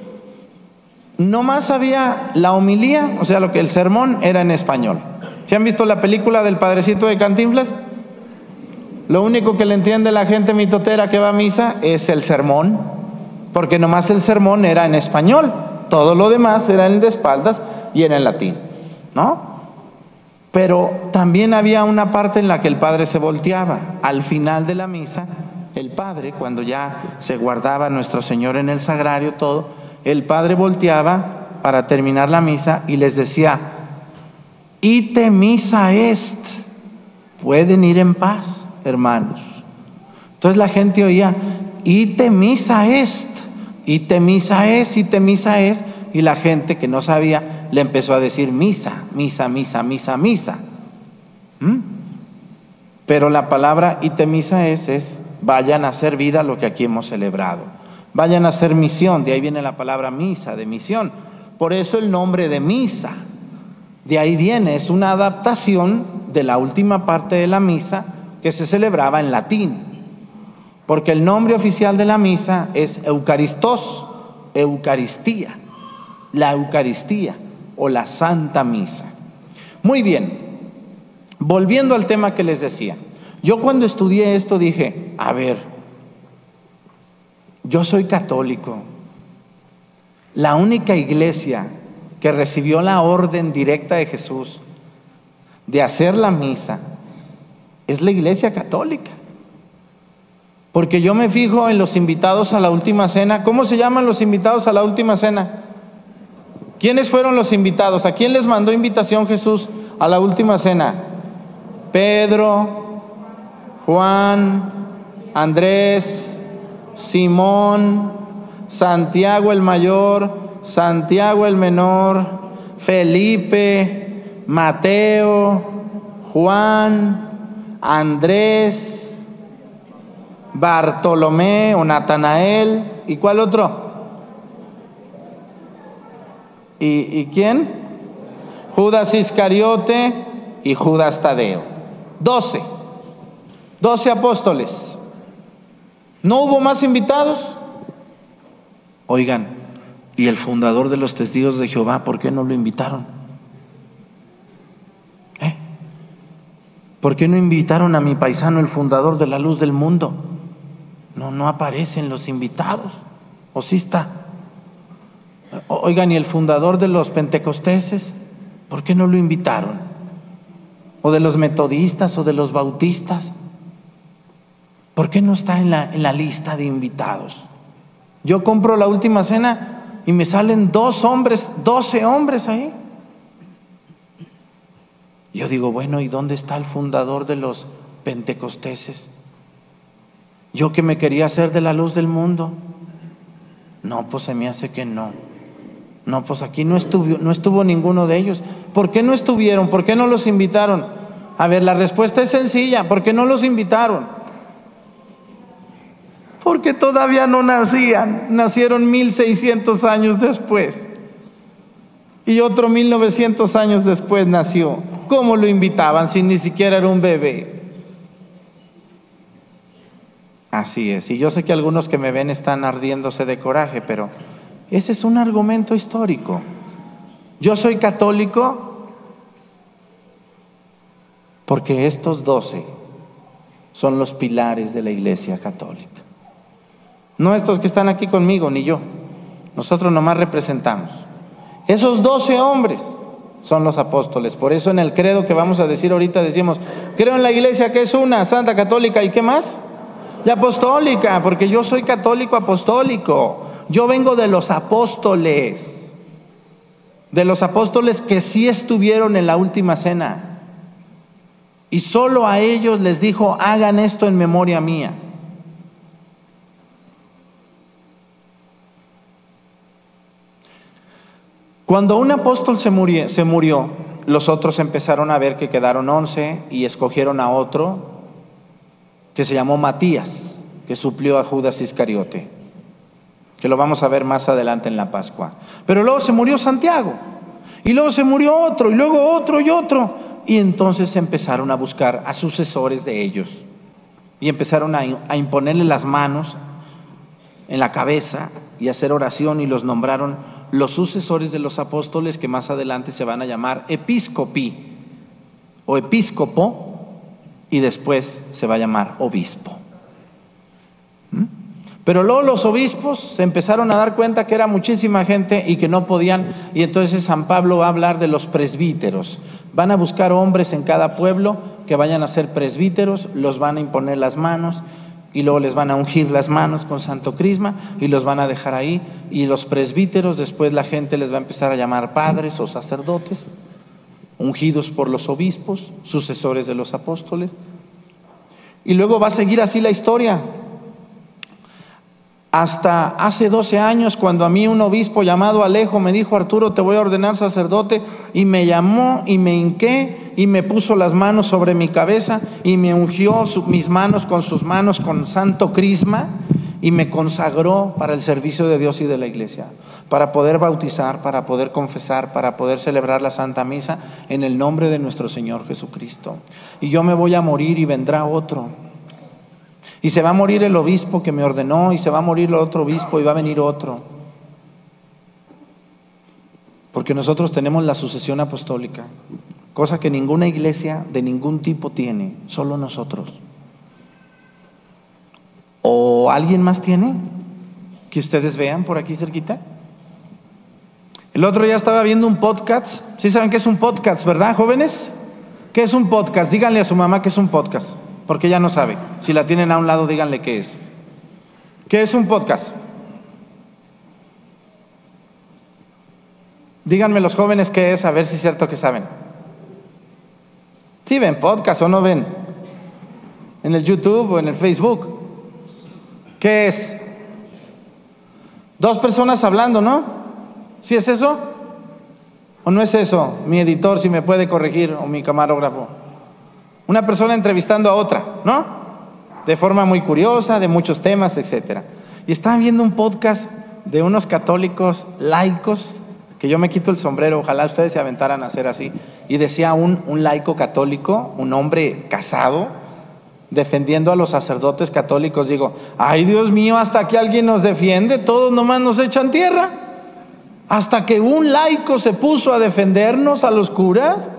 Nomás había la homilía, o sea, lo que el sermón era en español. ¿Se han visto la película del Padrecito de Cantinflas? Lo único que le entiende la gente mitotera que va a misa es el sermón, porque nomás el sermón era en español, todo lo demás era en de espaldas y era en latín, ¿no? Pero también había una parte en la que el padre se volteaba. Al final de la misa, el padre, cuando ya se guardaba Nuestro Señor en el sagrario, todo, el padre volteaba para terminar la misa y les decía: ite misa est, pueden ir en paz, hermanos. Entonces la gente oía: ite misa est, ite misa est, ite misa est. Y la gente que no sabía le empezó a decir misa, misa, misa, misa, misa. Pero la palabra ite misa es vayan a hacer vida lo que aquí hemos celebrado. Vayan a hacer misión, de ahí viene la palabra misa, de misión. Por eso el nombre de misa, de ahí viene, es una adaptación de la última parte de la misa que se celebraba en latín. Porque el nombre oficial de la misa es Eucaristos, Eucaristía, la Eucaristía o la Santa Misa. Muy bien, volviendo al tema que les decía. Yo cuando estudié esto dije, a ver, yo soy católico. La única iglesia que recibió la orden directa de Jesús de hacer la misa es la iglesia católica. Porque yo me fijo en los invitados a la última cena. ¿Cómo se llaman los invitados a la última cena? ¿Quiénes fueron los invitados? ¿A quién les mandó invitación Jesús a la última cena? Pedro, Juan, Andrés, Simón, Santiago el mayor, Santiago el menor, Felipe, Mateo, Juan, Andrés, Bartolomé o Natanael. ¿Y cuál otro? ¿Y quién? Judas Iscariote y Judas Tadeo. 12 apóstoles. ¿No hubo más invitados? Oigan, ¿y el fundador de los Testigos de Jehová, por qué no lo invitaron? ¿Por qué no invitaron a mi paisano, el fundador de la Luz del Mundo? No aparecen los invitados. ¿O sí está? Oigan, ¿y el fundador de los pentecosteses? ¿Por qué no lo invitaron? ¿O de los metodistas o de los bautistas? ¿Por qué no está en la lista de invitados? Yo compro la última cena y me salen 12 hombres ahí. Yo digo, bueno, ¿y dónde está el fundador de los pentecosteses? Yo que me quería hacer de la luz del mundo. No, pues se me hace que no. No, pues aquí no estuvo ninguno de ellos. ¿Por qué no estuvieron? ¿Por qué no los invitaron? A ver, la respuesta es sencilla. ¿Por qué no los invitaron? Porque todavía no nacían. Nacieron 1600 años después. Y otro 1900 años después nació. ¿Cómo lo invitaban si ni siquiera era un bebé? Así es. Y yo sé que algunos que me ven están ardiéndose de coraje, pero ese es un argumento histórico. Yo soy católico porque estos 12 son los pilares de la Iglesia católica. No estos que están aquí conmigo, ni yo. Nosotros nomás representamos. Esos 12 hombres son los apóstoles. Por eso en el credo que vamos a decir ahorita decimos, creo en la Iglesia que es una, santa, católica, ¿y qué más? Y apostólica, porque yo soy católico apostólico. Yo vengo de los apóstoles que sí estuvieron en la última cena. Y solo a ellos les dijo: hagan esto en memoria mía. Cuando un apóstol se murió, los otros empezaron a ver que quedaron 11 y escogieron a otro que se llamó Matías, que suplió a Judas Iscariote, que lo vamos a ver más adelante en la Pascua. Pero luego se murió Santiago, y luego se murió otro, y luego otro y otro, y entonces empezaron a buscar a sucesores de ellos, y empezaron a imponerle las manos en la cabeza y hacer oración, y los nombraron los sucesores de los apóstoles, que más adelante se van a llamar episcopi o episcopo, y después se va a llamar obispo. Pero luego los obispos se empezaron a dar cuenta que era muchísima gente y que no podían, y entonces San Pablo va a hablar de los presbíteros. Van a buscar hombres en cada pueblo que vayan a ser presbíteros, los van a imponer las manos, y luego les van a ungir las manos con santo crisma y los van a dejar ahí. Y los presbíteros, después la gente les va a empezar a llamar padres o sacerdotes, ungidos por los obispos, sucesores de los apóstoles. Y luego va a seguir así la historia. Hasta hace 12 años, cuando a mí un obispo llamado Alejo me dijo: Arturo, te voy a ordenar sacerdote, y me llamó y me hinqué y me puso las manos sobre mi cabeza y me ungió mis manos con sus manos con santo crisma y me consagró para el servicio de Dios y de la iglesia, para poder bautizar, para poder confesar, para poder celebrar la Santa Misa en el nombre de nuestro Señor Jesucristo. Y yo me voy a morir y vendrá otro. Y se va a morir el obispo que me ordenó, y se va a morir el otro obispo, y va a venir otro. Porque nosotros tenemos la sucesión apostólica, cosa que ninguna iglesia de ningún tipo tiene, solo nosotros. ¿O alguien más tiene? Que ustedes vean por aquí cerquita. El otro día estaba viendo un podcast. ¿Sí saben qué es un podcast, verdad, jóvenes? ¿Qué es un podcast? Díganle a su mamá que es un podcast, porque ella no sabe. Si la tienen a un lado, díganle qué es. ¿Qué es un podcast? Díganme los jóvenes qué es, a ver si es cierto que saben. ¿Sí ven podcast o no ven? En el YouTube o en el Facebook. ¿Qué es? Dos personas hablando, ¿no? ¿Sí es eso? ¿O no es eso? Mi editor, si me puede corregir, o mi camarógrafo. Una persona entrevistando a otra, ¿no? De forma muy curiosa, de muchos temas, etcétera. Y estaban viendo un podcast de unos católicos laicos, que yo me quito el sombrero, ojalá ustedes se aventaran a hacer así. Y decía un laico católico, un hombre casado, defendiendo a los sacerdotes católicos. Digo, ay Dios mío, hasta que alguien nos defiende, todos nomás nos echan tierra. Hasta que un laico se puso a defendernos a los curas,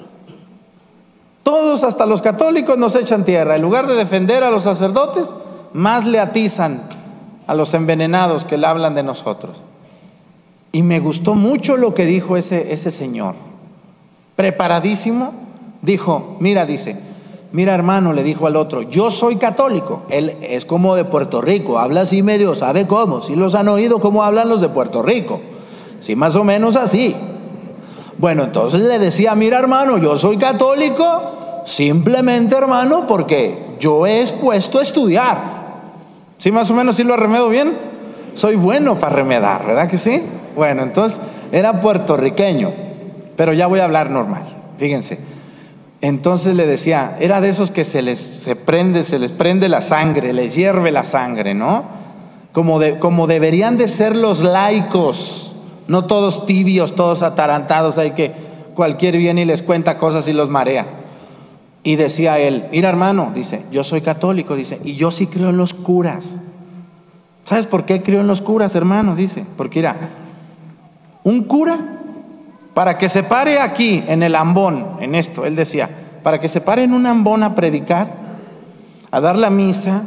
todos, hasta los católicos, nos echan tierra. En lugar de defender a los sacerdotes, más le atizan a los envenenados que le hablan de nosotros. Y me gustó mucho lo que dijo ese señor, preparadísimo. Dijo, mira, dice, mira hermano, le dijo al otro, yo soy católico. Él es como de Puerto Rico, habla así medio, ¿sabe cómo? ¿Sí los han oído cómo hablan los de Puerto Rico? Sí, más o menos así. Bueno, entonces le decía, mira hermano, yo soy católico simplemente, hermano, porque yo he expuesto a estudiar. ¿Sí, más o menos, sí lo arremedo bien? Soy bueno para remedar, ¿verdad que sí? Bueno, entonces era puertorriqueño, pero ya voy a hablar normal, fíjense. Entonces le decía, era de esos que se les prende la sangre, les hierve la sangre, ¿no? Como deberían de ser los laicos, no todos tibios, todos atarantados, hay que cualquier viene y les cuenta cosas y los marea. Y decía él, mira hermano, dice, yo soy católico, dice, y yo sí creo en los curas. ¿Sabes por qué creo en los curas, hermano? Dice, porque mira, un cura, para que se pare aquí en el ambón, en esto, él decía, para que se pare en un ambón a predicar, a dar la misa,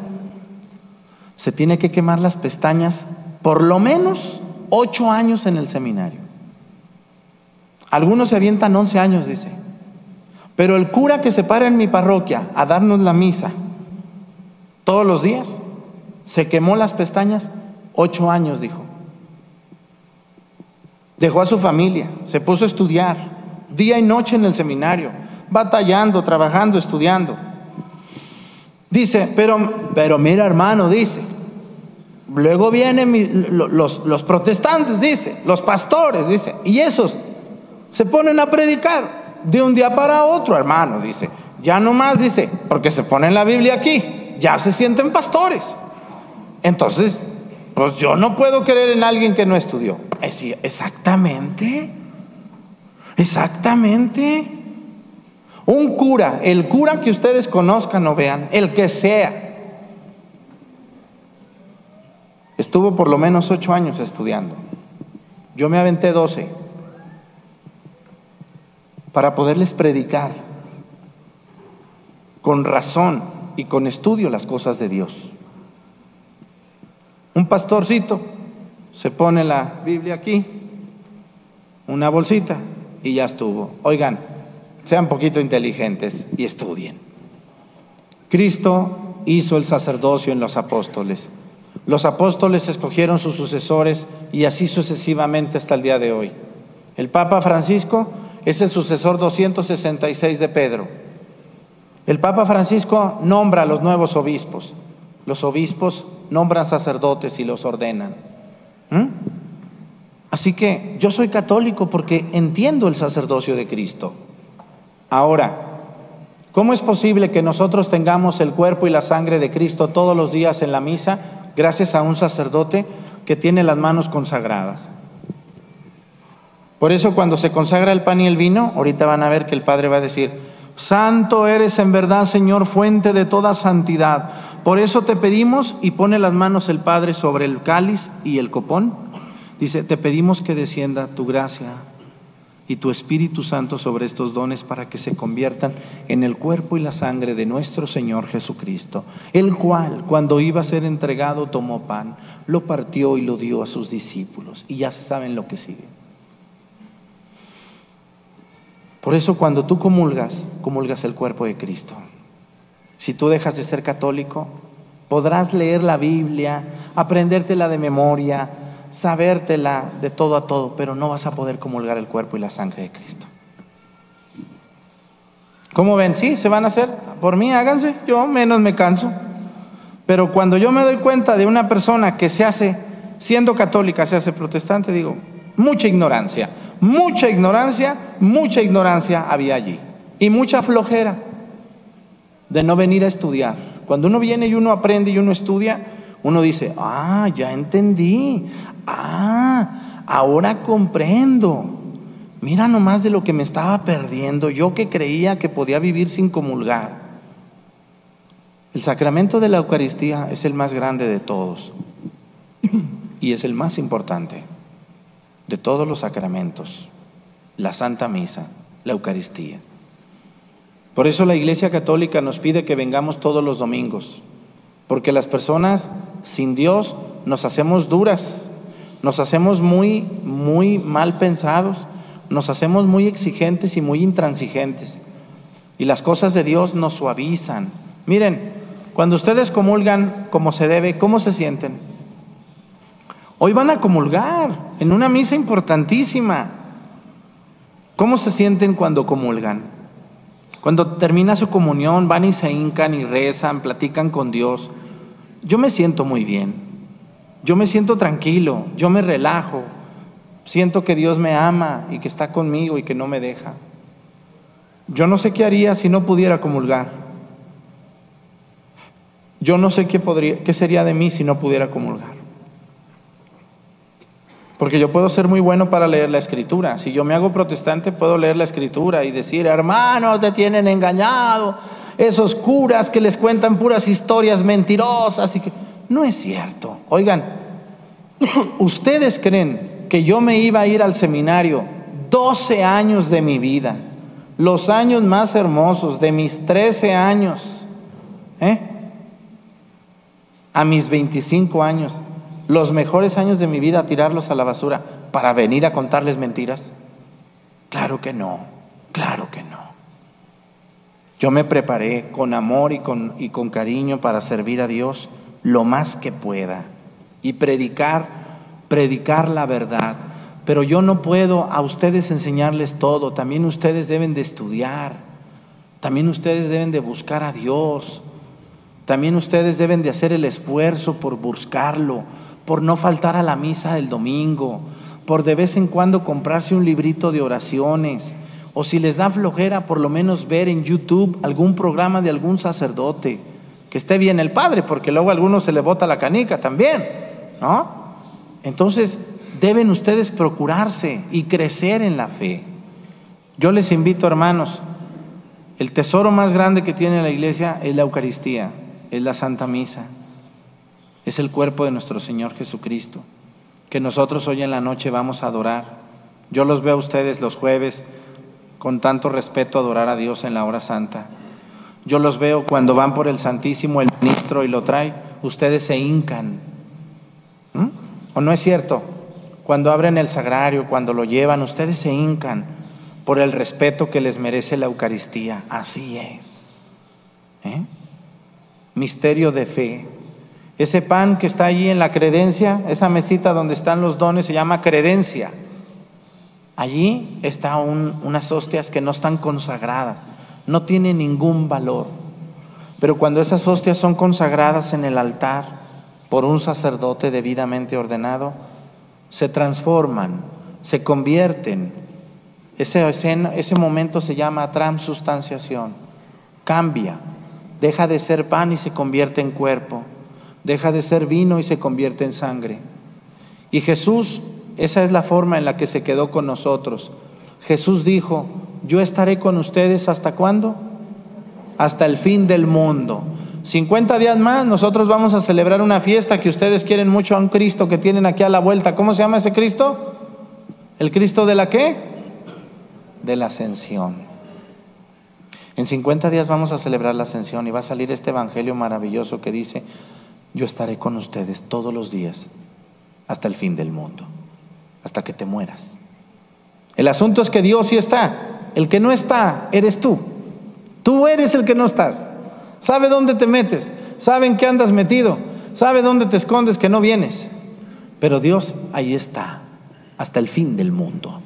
se tiene que quemar las pestañas por lo menos 8 años en el seminario. Algunos se avientan 11 años, dice. Pero el cura que se para en mi parroquia a darnos la misa, todos los días. Se quemó las pestañas, 8 años, dijo. Dejó a su familia, se puso a estudiar, día y noche en el seminario, batallando, trabajando, estudiando. Dice, pero mira, hermano, dice, luego vienen los protestantes, dice, los pastores, dice, y esos se ponen a predicar de un día para otro, hermano, dice. Ya nomás, dice, porque se pone la Biblia aquí, ya se sienten pastores. Entonces, pues yo no puedo creer en alguien que no estudió. Exactamente. Exactamente. Un cura, el cura que ustedes conozcan o vean, el que sea, estuvo por lo menos 8 años estudiando. Yo me aventé 12 para poderles predicar con razón y con estudio las cosas de Dios. Un pastorcito se pone la Biblia aquí, una bolsita, y ya estuvo. Oigan, sean poquito inteligentes y estudien. Cristo hizo el sacerdocio en los apóstoles. Los apóstoles escogieron sus sucesores y así sucesivamente hasta el día de hoy. El Papa Francisco es el sucesor 266 de Pedro. El Papa Francisco nombra a los nuevos obispos. Los obispos nombran sacerdotes y los ordenan. Así que yo soy católico porque entiendo el sacerdocio de Cristo. Ahora, ¿cómo es posible que nosotros tengamos el cuerpo y la sangre de Cristo todos los días en la misa gracias a un sacerdote que tiene las manos consagradas? Por eso cuando se consagra el pan y el vino, ahorita van a ver que el Padre va a decir: santo eres en verdad, Señor, fuente de toda santidad. Por eso te pedimos, y pone las manos el Padre sobre el cáliz y el copón. Dice: te pedimos que descienda tu gracia y tu Espíritu Santo sobre estos dones para que se conviertan en el cuerpo y la sangre de nuestro Señor Jesucristo, el cual, cuando iba a ser entregado, tomó pan, lo partió y lo dio a sus discípulos. Y ya se saben lo que sigue. Por eso cuando tú comulgas el cuerpo de Cristo. Si tú dejas de ser católico, podrás leer la Biblia, aprendértela de memoria, sabértela de todo a todo, pero no vas a poder comulgar el cuerpo y la sangre de Cristo. ¿Cómo ven? Sí, se van a hacer. Por mí, háganse. Yo menos me canso. Pero cuando yo me doy cuenta de una persona que se hace, siendo católica, se hace protestante, digo, mucha ignorancia había allí. Y mucha flojera de no venir a estudiar. Cuando uno viene y uno aprende y uno estudia, uno dice: ah, ya entendí, ahora comprendo. Mira nomás de lo que me estaba perdiendo, yo que creía que podía vivir sin comulgar. El sacramento de la Eucaristía es el más grande de todos y es el más importante de todos los sacramentos, la Santa Misa, la Eucaristía. Por eso la Iglesia Católica nos pide que vengamos todos los domingos, porque las personas sin Dios nos hacemos duras, nos hacemos muy mal pensados, nos hacemos muy exigentes y muy intransigentes, y las cosas de Dios nos suavizan. Miren, cuando ustedes comulgan como se debe, ¿cómo se sienten? Hoy van a comulgar en una misa importantísima. ¿Cómo se sienten cuando comulgan? Cuando termina su comunión, van y se hincan y rezan, platican con Dios. Yo me siento muy bien, yo me siento tranquilo, yo me relajo, siento que Dios me ama y que está conmigo y que no me deja. Yo no sé qué haría si no pudiera comulgar. Yo no sé qué sería de mí si no pudiera comulgar. Porque yo puedo ser muy bueno para leer la Escritura. Si yo me hago protestante, puedo leer la Escritura y decir: hermanos, te tienen engañado, esos curas que les cuentan puras historias mentirosas. Y que no es cierto. Oigan, ¿ustedes creen que yo me iba a ir al seminario 12 años de mi vida, los años más hermosos de mis 13 años, a mis 25 años, los mejores años de mi vida, a tirarlos a la basura para venir a contarles mentiras? Claro que no, claro que no. Yo me preparé con amor y con cariño para servir a Dios lo más que pueda y predicar la verdad. Pero yo no puedo a ustedes enseñarles todo. También ustedes deben de estudiar. También ustedes deben de buscar a Dios. También ustedes deben de hacer el esfuerzo por buscarlo, por no faltar a la misa del domingo, por de vez en cuando comprarse un librito de oraciones, o si les da flojera, por lo menos ver en YouTube algún programa de algún sacerdote, que esté bien el padre, porque luego a algunos se le bota la canica también, ¿no? Entonces deben ustedes procurarse y crecer en la fe. Yo les invito, hermanos, el tesoro más grande que tiene la iglesia es la Eucaristía, es la Santa Misa, es el cuerpo de nuestro Señor Jesucristo, que nosotros hoy en la noche vamos a adorar. Yo los veo a ustedes los jueves con tanto respeto adorar a Dios en la hora santa. Yo los veo cuando van por el Santísimo el ministro y lo trae, ustedes se hincan. ¿O no es cierto? Cuando abren el sagrario, cuando lo llevan, ustedes se hincan por el respeto que les merece la Eucaristía. Así es. Misterio de fe. Ese pan que está allí en la credencia, esa mesita donde están los dones, se llama credencia. Allí están unas hostias que no están consagradas, no tienen ningún valor. Pero cuando esas hostias son consagradas en el altar por un sacerdote debidamente ordenado, se transforman, se convierten. Ese momento se llama transustanciación. Cambia, deja de ser pan y se convierte en cuerpo, deja de ser vino y se convierte en sangre. Y Jesús, esa es la forma en la que se quedó con nosotros. Jesús dijo: yo estaré con ustedes ¿hasta cuándo? Hasta el fin del mundo. 50 días más nosotros vamos a celebrar una fiesta que ustedes quieren mucho, a un Cristo que tienen aquí a la vuelta. ¿Cómo se llama ese Cristo? ¿El Cristo de la qué? De la Ascensión. En 50 días vamos a celebrar la Ascensión y va a salir este evangelio maravilloso que dice: yo estaré con ustedes todos los días hasta el fin del mundo, hasta que te mueras. El asunto es que Dios sí está. El que no está eres tú. Tú eres el que no estás. Sabe dónde te metes, sabe en qué andas metido, sabe dónde te escondes que no vienes. Pero Dios ahí está hasta el fin del mundo.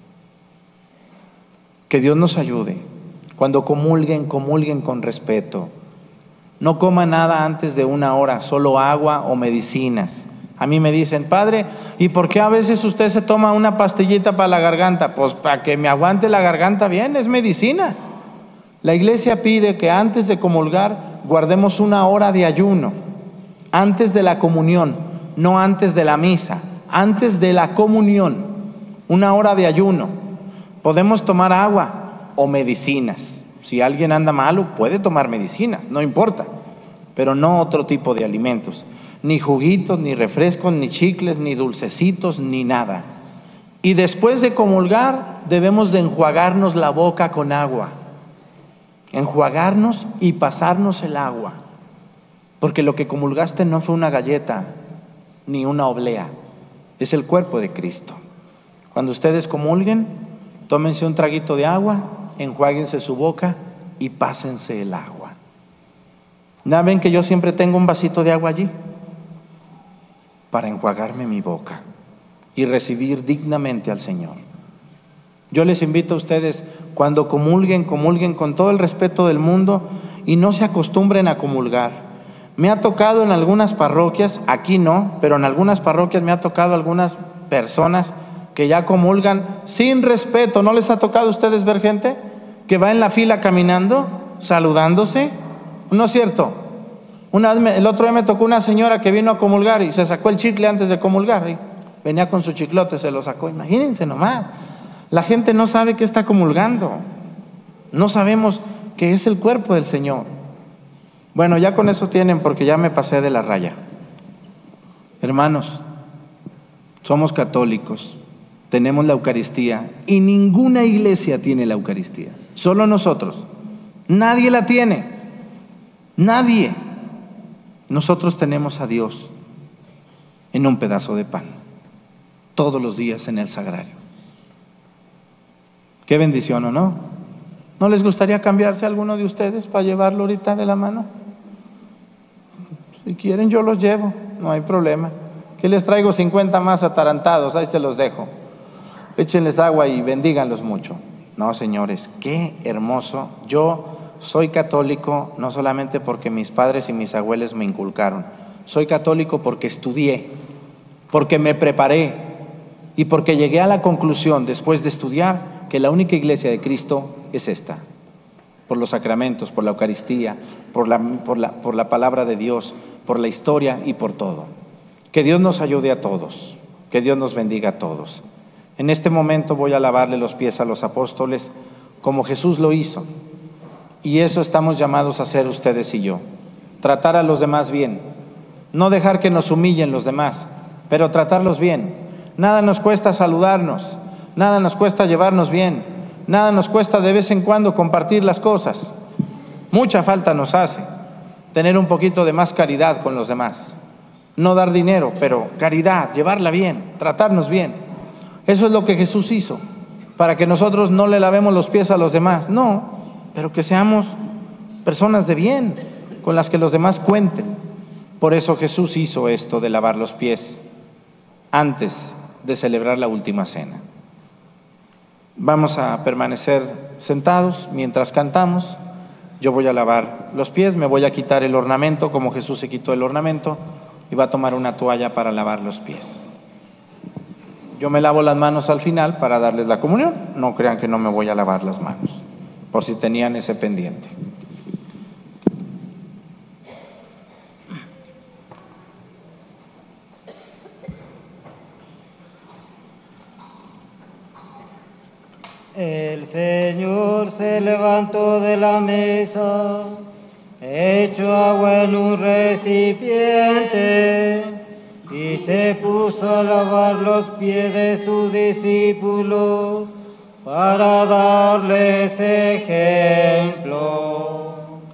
Que Dios nos ayude. Cuando comulguen, comulguen con respeto. No coman nada antes de 1 hora, solo agua o medicinas. A mí me dicen: padre, ¿y por qué a veces usted se toma una pastillita para la garganta? Pues para que me aguante la garganta bien, es medicina. La iglesia pide que antes de comulgar guardemos 1 hora de ayuno, antes de la comunión, no antes de la misa, antes de la comunión, 1 hora de ayuno. Podemos tomar agua o medicinas. Si alguien anda malo, puede tomar medicinas, no importa, pero no otro tipo de alimentos. Ni juguitos, ni refrescos, ni chicles, ni dulcecitos, ni nada. Y después de comulgar debemos de enjuagarnos la boca con agua. Enjuagarnos y pasarnos el agua. Porque lo que comulgaste no fue una galleta ni una oblea, es el cuerpo de Cristo. Cuando ustedes comulguen, tómense un traguito de agua, enjuáguense su boca y pásense el agua. ¿No ven que yo siempre tengo un vasito de agua allí? Para enjuagarme mi boca y recibir dignamente al Señor. Yo les invito a ustedes, cuando comulguen, comulguen con todo el respeto del mundo y no se acostumbren a comulgar. Me ha tocado en algunas parroquias, aquí no, pero en algunas parroquias me ha tocado algunas personas que ya comulgan sin respeto. ¿No les ha tocado a ustedes ver gente que va en la fila caminando, saludándose? ¿No es cierto? El otro día me tocó una señora que vino a comulgar y se sacó el chicle antes de comulgar. Y venía con su chiclote, se lo sacó. Imagínense nomás. La gente no sabe que está comulgando. No sabemos que es el cuerpo del Señor. Bueno, ya con eso tienen, porque ya me pasé de la raya. Hermanos, somos católicos, tenemos la Eucaristía y ninguna iglesia tiene la Eucaristía. Solo nosotros. Nadie la tiene. Nadie. Nosotros tenemos a Dios en un pedazo de pan, todos los días en el sagrario. Qué bendición, ¿o no? ¿No les gustaría cambiarse a alguno de ustedes para llevarlo ahorita de la mano? Si quieren yo los llevo, no hay problema. ¿Qué les traigo? 50 más atarantados, ahí se los dejo. Échenles agua y bendíganlos mucho. No, señores, qué hermoso. Yo soy católico no solamente porque mis padres y mis abuelos me inculcaron. Soy católico porque estudié, porque me preparé y porque llegué a la conclusión después de estudiar que la única iglesia de Cristo es esta, por los sacramentos, por la Eucaristía, por la palabra de Dios, por la historia y por todo. Que Dios nos ayude a todos, que Dios nos bendiga a todos. En este momento voy a lavarle los pies a los apóstoles como Jesús lo hizo, y eso estamos llamados a hacer ustedes y yo, tratar a los demás bien, no dejar que nos humillen los demás, pero tratarlos bien. Nada nos cuesta saludarnos, nada nos cuesta llevarnos bien, nada nos cuesta de vez en cuando compartir las cosas. Mucha falta nos hace tener un poquito de más caridad con los demás. No dar dinero, pero caridad, llevarla bien, tratarnos bien. Eso es lo que Jesús hizo, para que nosotros no le lavemos los pies a los demás, no, pero que seamos personas de bien, con las que los demás cuenten. Por eso Jesús hizo esto de lavar los pies antes de celebrar la última cena. Vamos a permanecer sentados mientras cantamos. Yo voy a lavar los pies, me voy a quitar el ornamento como Jesús se quitó el ornamento y va a tomar una toalla para lavar los pies. Yo me lavo las manos al final para darles la comunión. No crean que no me voy a lavar las manos, por si tenían ese pendiente. El Señor se levantó de la mesa, echó agua en un recipiente y se puso a lavar los pies de sus discípulos para darles ejemplo.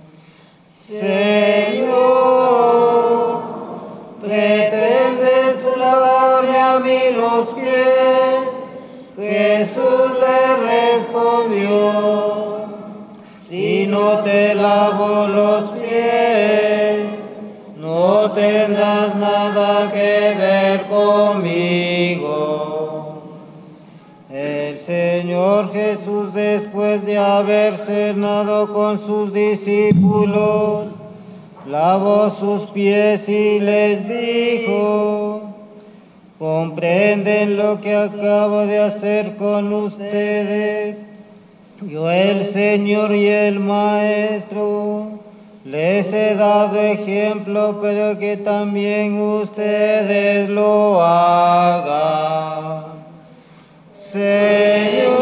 Señor, ¿pretendes tú lavarme a mí los pies? Jesús le respondió: si no te lavo los pies, no tendrás nada que ver conmigo. El Señor Jesús, después de haber cenado con sus discípulos, lavó sus pies y les dijo: ¿comprenden lo que acabo de hacer con ustedes? Yo, el Señor y el Maestro, les he dado ejemplo, pero que también ustedes lo hagan. Señor,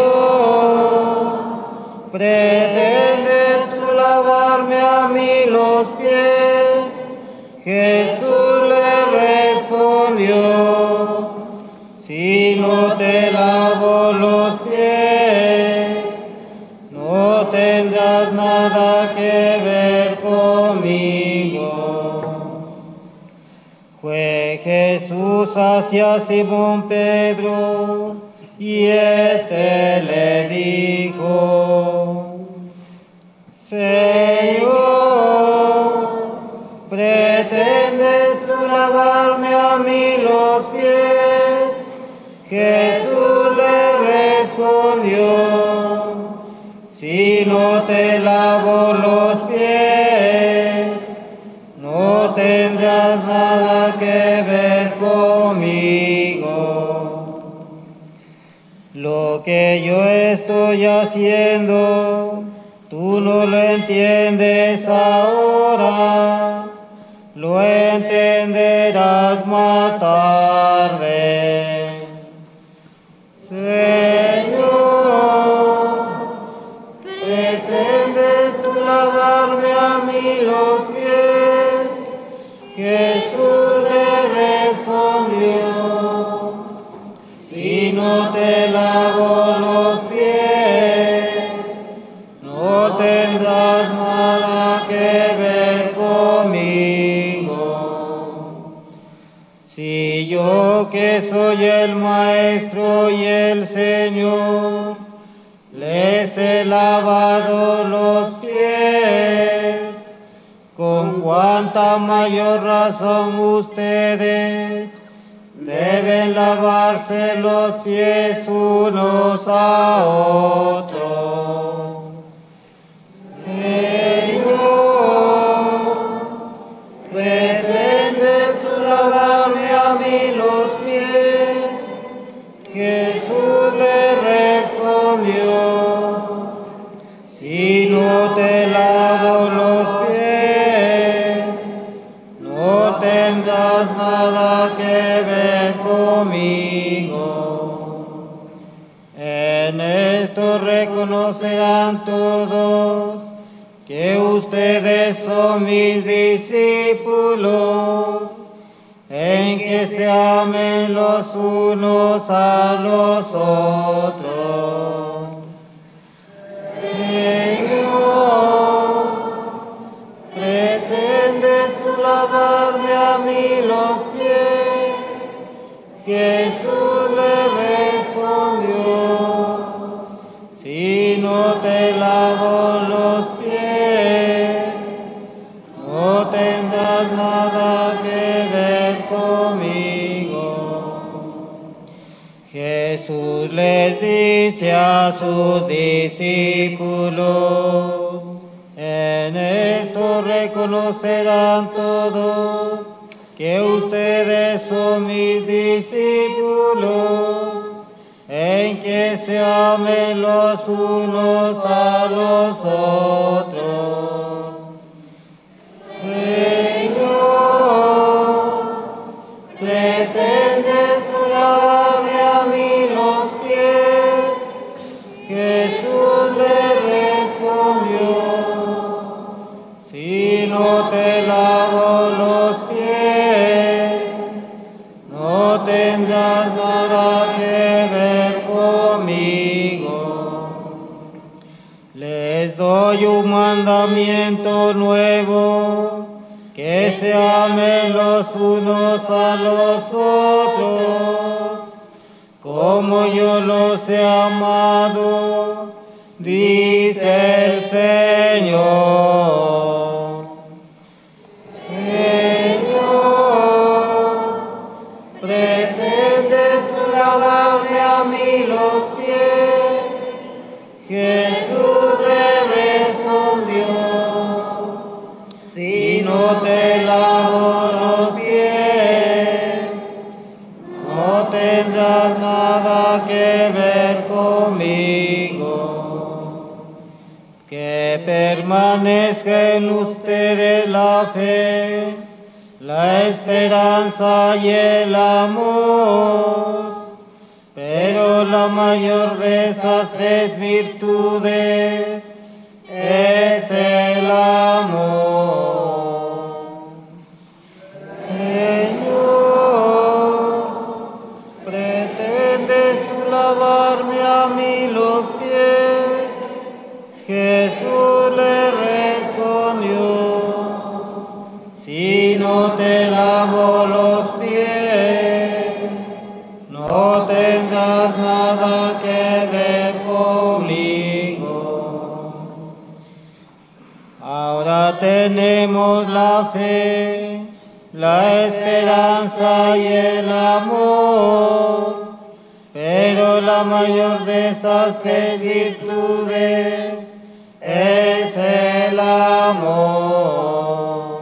¿pretendes tú lavarme a mí los pies? Jesús le respondió: si no te lavo los pies, no tendrás nada que ver conmigo. Fue Jesús hacia Simón Pedro y éste le dijo: Señor, ¿pretendes tú lavarme a mí los pies? Jesús le respondió: si no te lavo los pies, no tendrás nada que ver conmigo. Lo que yo estoy haciendo, tú no lo entiendes ahora, lo entenderás más tarde. Señor, ¿pretendes tú lavarme a mí los pies? Jesús le respondió: si no te lavo los pies, no tendrás nada que ver conmigo. Si yo, que soy el Maestro y el Señor, le les he lavado los pies. Con cuánta mayor razón ustedes deben lavarse los pies unos a otros. Señor, ¿pretendes tú lavarme a mí los pies? Jesús le respondió: si no te lavo los pies, no tendrás nada que ver conmigo. En esto reconocerán todos que ustedes son mis discípulos, en que se amen los unos a los otros. Señor, ¿pretendes tú lavarme a mí los pies? Jesús le respondió: si no te lavo los pies, no tendrás nada que ver conmigo. Jesús les dice a sus discípulos: en esto reconocerán todos que ustedes son mis discípulos, en que se amen los unos a los otros. Señor, ¿pretendes tú lavarme a mí los pies? Jesús le respondió: si no te lavo los pies, no tendrás nada que ver conmigo. Les doy un mandamiento nuevo, que se amen los unos a los otros, como yo los he amado, dice el Señor. Señor, ¿pretendes tú lavarme a mí los pies? Jesús le respondió: si no te lavo los pies, no tendrás nada que ver conmigo. Que permanezca en ustedes la fe, la esperanza y el amor. Pero la mayor de esas tres virtudes es el amor. Señor, ¿pretendes tú lavarme a mí los pies? Jesús le respondió: si no te lavo los pies, no tendrás nada que ver conmigo. Ahora tenemos la fe, la esperanza y el amor, pero la mayor de estas tres virtudes es el amor.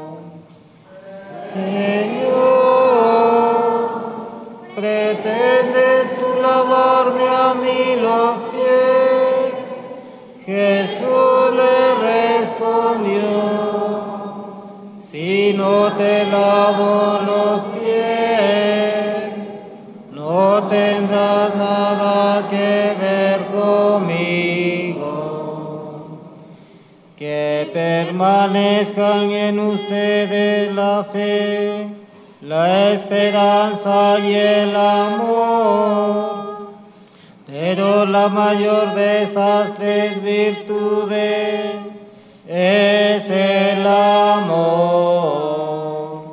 Señor, ¿pretendes tú lavarme a mí los pies? Jesús le respondió: si no te lavo los pies, no tendrás nada que ver conmigo. Que permanezcan en ustedes la fe, la esperanza y el amor, pero la mayor de esas tres virtudes es el amor.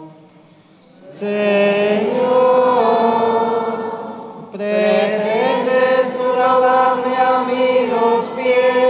Señor, ¿pretendes tú lavarme a mí los pies?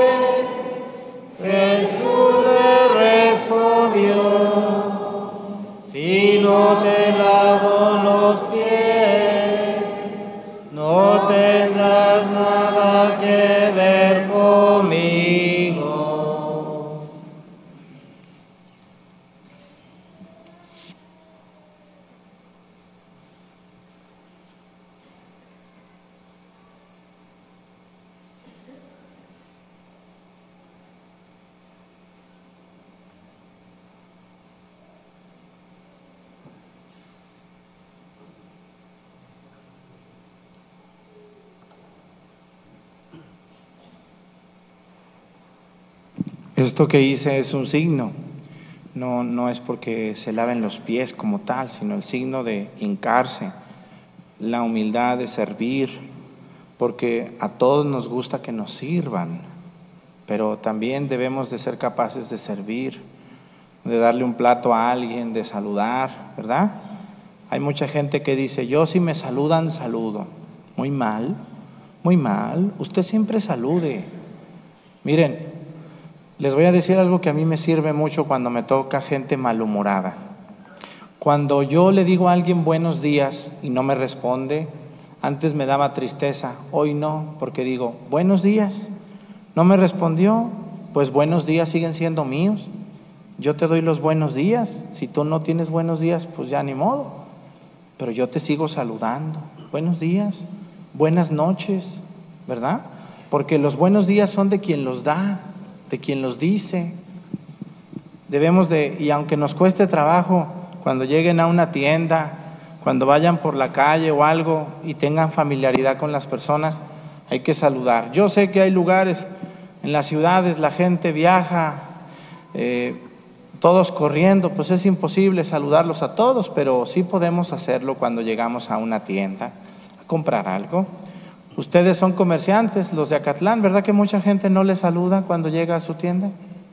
Esto que hice es un signo, no es porque se laven los pies como tal, sino el signo de hincarse, la humildad de servir, porque a todos nos gusta que nos sirvan, pero también debemos de ser capaces de servir, de darle un plato a alguien, de saludar, ¿verdad? Hay mucha gente que dice, yo si me saludan, saludo. Muy mal, usted siempre salude. Miren, les voy a decir algo que a mí me sirve mucho cuando me toca gente malhumorada. Cuando yo le digo a alguien buenos días y no me responde, antes me daba tristeza, hoy no, porque digo, buenos días, no me respondió, pues buenos días siguen siendo míos. Yo te doy los buenos días, si tú no tienes buenos días, pues ya ni modo, pero yo te sigo saludando, buenos días, buenas noches, ¿verdad? Porque los buenos días son de quien los da, de quien los dice. Debemos de, y aunque nos cueste trabajo, cuando lleguen a una tienda, cuando vayan por la calle o algo y tengan familiaridad con las personas, hay que saludar. Yo sé que hay lugares, en las ciudades la gente viaja, todos corriendo, pues es imposible saludarlos a todos, pero sí podemos hacerlo cuando llegamos a una tienda a comprar algo. Ustedes son comerciantes, los de Acatlán, ¿verdad que mucha gente no les saluda cuando llega a su tienda?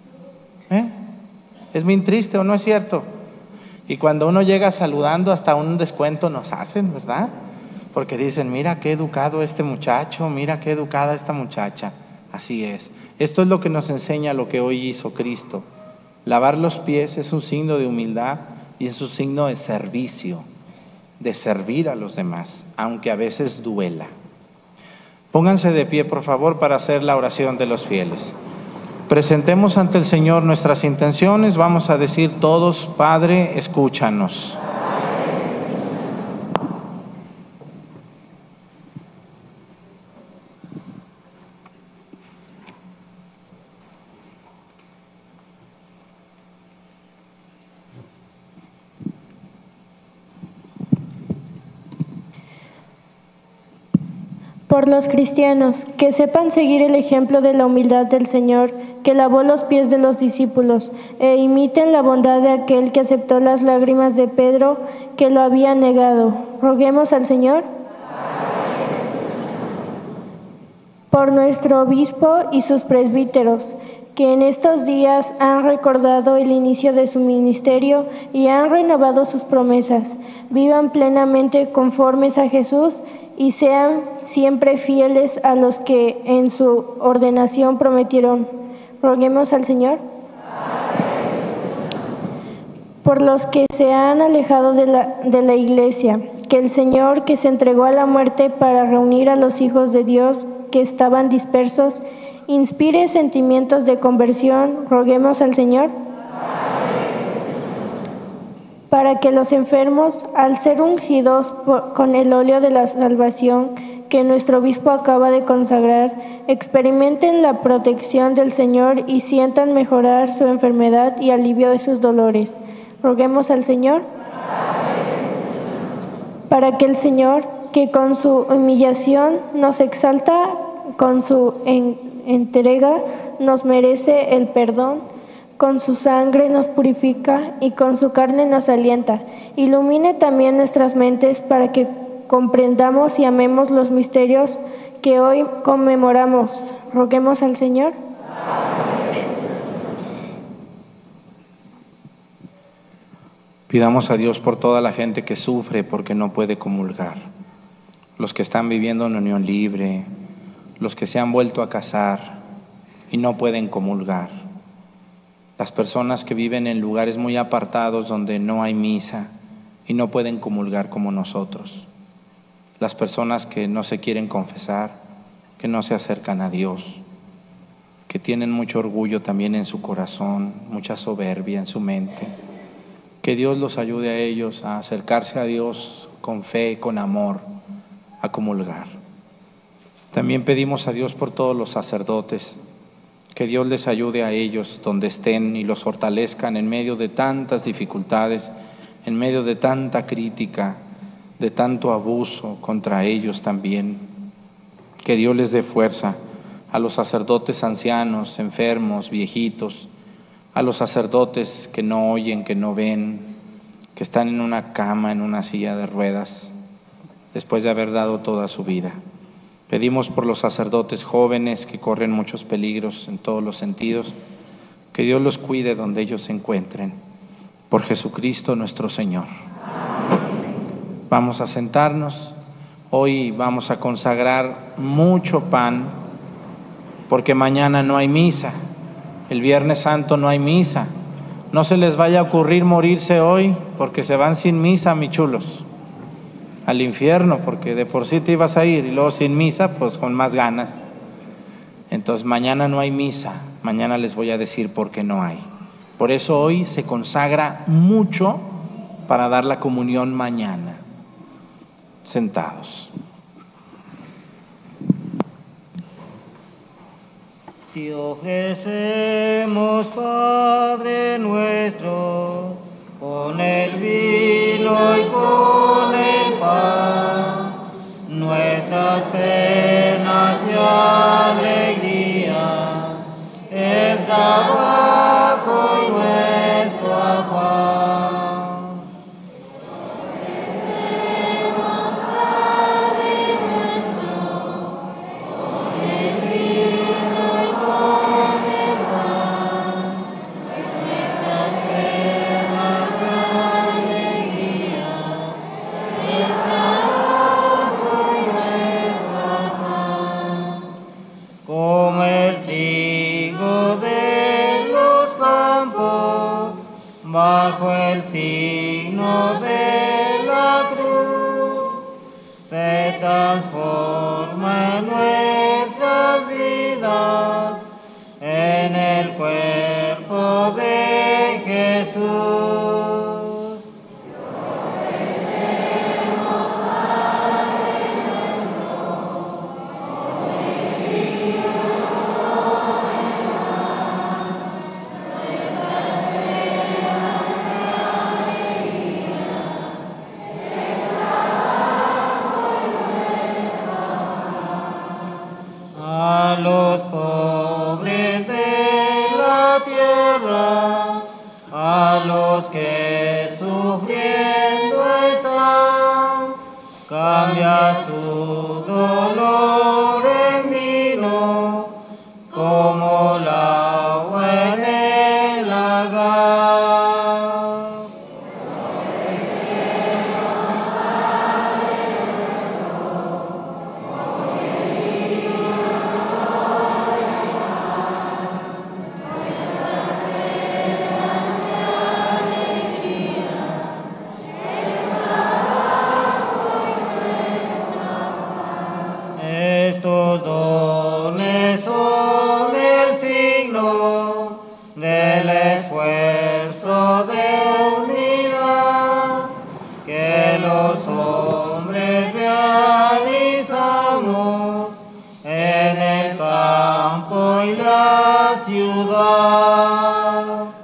Es bien triste, ¿o no es cierto? Y cuando uno llega saludando, hasta un descuento nos hacen, ¿verdad? Porque dicen, mira qué educado este muchacho, mira qué educada esta muchacha. Así es. Esto es lo que nos enseña lo que hoy hizo Cristo. Lavar los pies es un signo de humildad y es un signo de servicio, de servir a los demás, aunque a veces duela. Pónganse de pie, por favor, para hacer la oración de los fieles. Presentemos ante el Señor nuestras intenciones. Vamos a decir todos, Padre, escúchanos. Por los cristianos, que sepan seguir el ejemplo de la humildad del Señor, que lavó los pies de los discípulos, e imiten la bondad de aquel que aceptó las lágrimas de Pedro, que lo había negado. Roguemos al Señor. Por nuestro obispo y sus presbíteros, que en estos días han recordado el inicio de su ministerio y han renovado sus promesas, vivan plenamente conformes a Jesús y sean siempre fieles a los que en su ordenación prometieron. Roguemos al Señor. Por los que se han alejado de la Iglesia, que el Señor, que se entregó a la muerte para reunir a los hijos de Dios que estaban dispersos, inspire sentimientos de conversión. Roguemos al Señor. Para que los enfermos, al ser ungidos con el óleo de la salvación que nuestro obispo acaba de consagrar, experimenten la protección del Señor y sientan mejorar su enfermedad y alivio de sus dolores. Roguemos al Señor. Para que el Señor, que con su humillación nos exalta, con su entrega nos merece el perdón, con su sangre nos purifica y con su carne nos alienta. Ilumine también nuestras mentes para que comprendamos y amemos los misterios que hoy conmemoramos. Roguemos al Señor. Pidamos a Dios por toda la gente que sufre porque no puede comulgar, los que están viviendo en unión libre, los que se han vuelto a casar y no pueden comulgar, las personas que viven en lugares muy apartados donde no hay misa y no pueden comulgar como nosotros, las personas que no se quieren confesar, que no se acercan a Dios, que tienen mucho orgullo también en su corazón, mucha soberbia en su mente. Que Dios los ayude a ellos a acercarse a Dios con fe, con amor, a comulgar. También pedimos a Dios por todos los sacerdotes, que Dios les ayude a ellos donde estén y los fortalezcan en medio de tantas dificultades, en medio de tanta crítica, de tanto abuso contra ellos también. Que Dios les dé fuerza a los sacerdotes ancianos, enfermos, viejitos, a los sacerdotes que no oyen, que no ven, que están en una cama, en una silla de ruedas, después de haber dado toda su vida. Pedimos por los sacerdotes jóvenes que corren muchos peligros en todos los sentidos, que Dios los cuide donde ellos se encuentren. Por Jesucristo nuestro Señor. Vamos a sentarnos. Hoy vamos a consagrar mucho pan, porque mañana no hay misa. El Viernes Santo no hay misa. No se les vaya a ocurrir morirse hoy, porque se van sin misa, mis chulos, al infierno, porque de por sí te ibas a ir y luego sin misa, pues con más ganas. Entonces mañana no hay misa. Mañana les voy a decir por qué no hay. Por eso hoy se consagra mucho para dar la comunión mañana. Sentados. Te ofrecemos, Padre nuestro, con el vino y con el pan, nuestras penas y alegrías, el trabajo y nuestro afán. Bajo el signo de la cruz, se transforma en nuestras vidas, en el cuerpo de Jesús. A los pobres de la tierra, a los que sufriendo están, cambia su dolor en vino, como el agua en el lagar. Estos dones son el signo del esfuerzo de unidad que los hombres realizamos en el campo y la ciudad.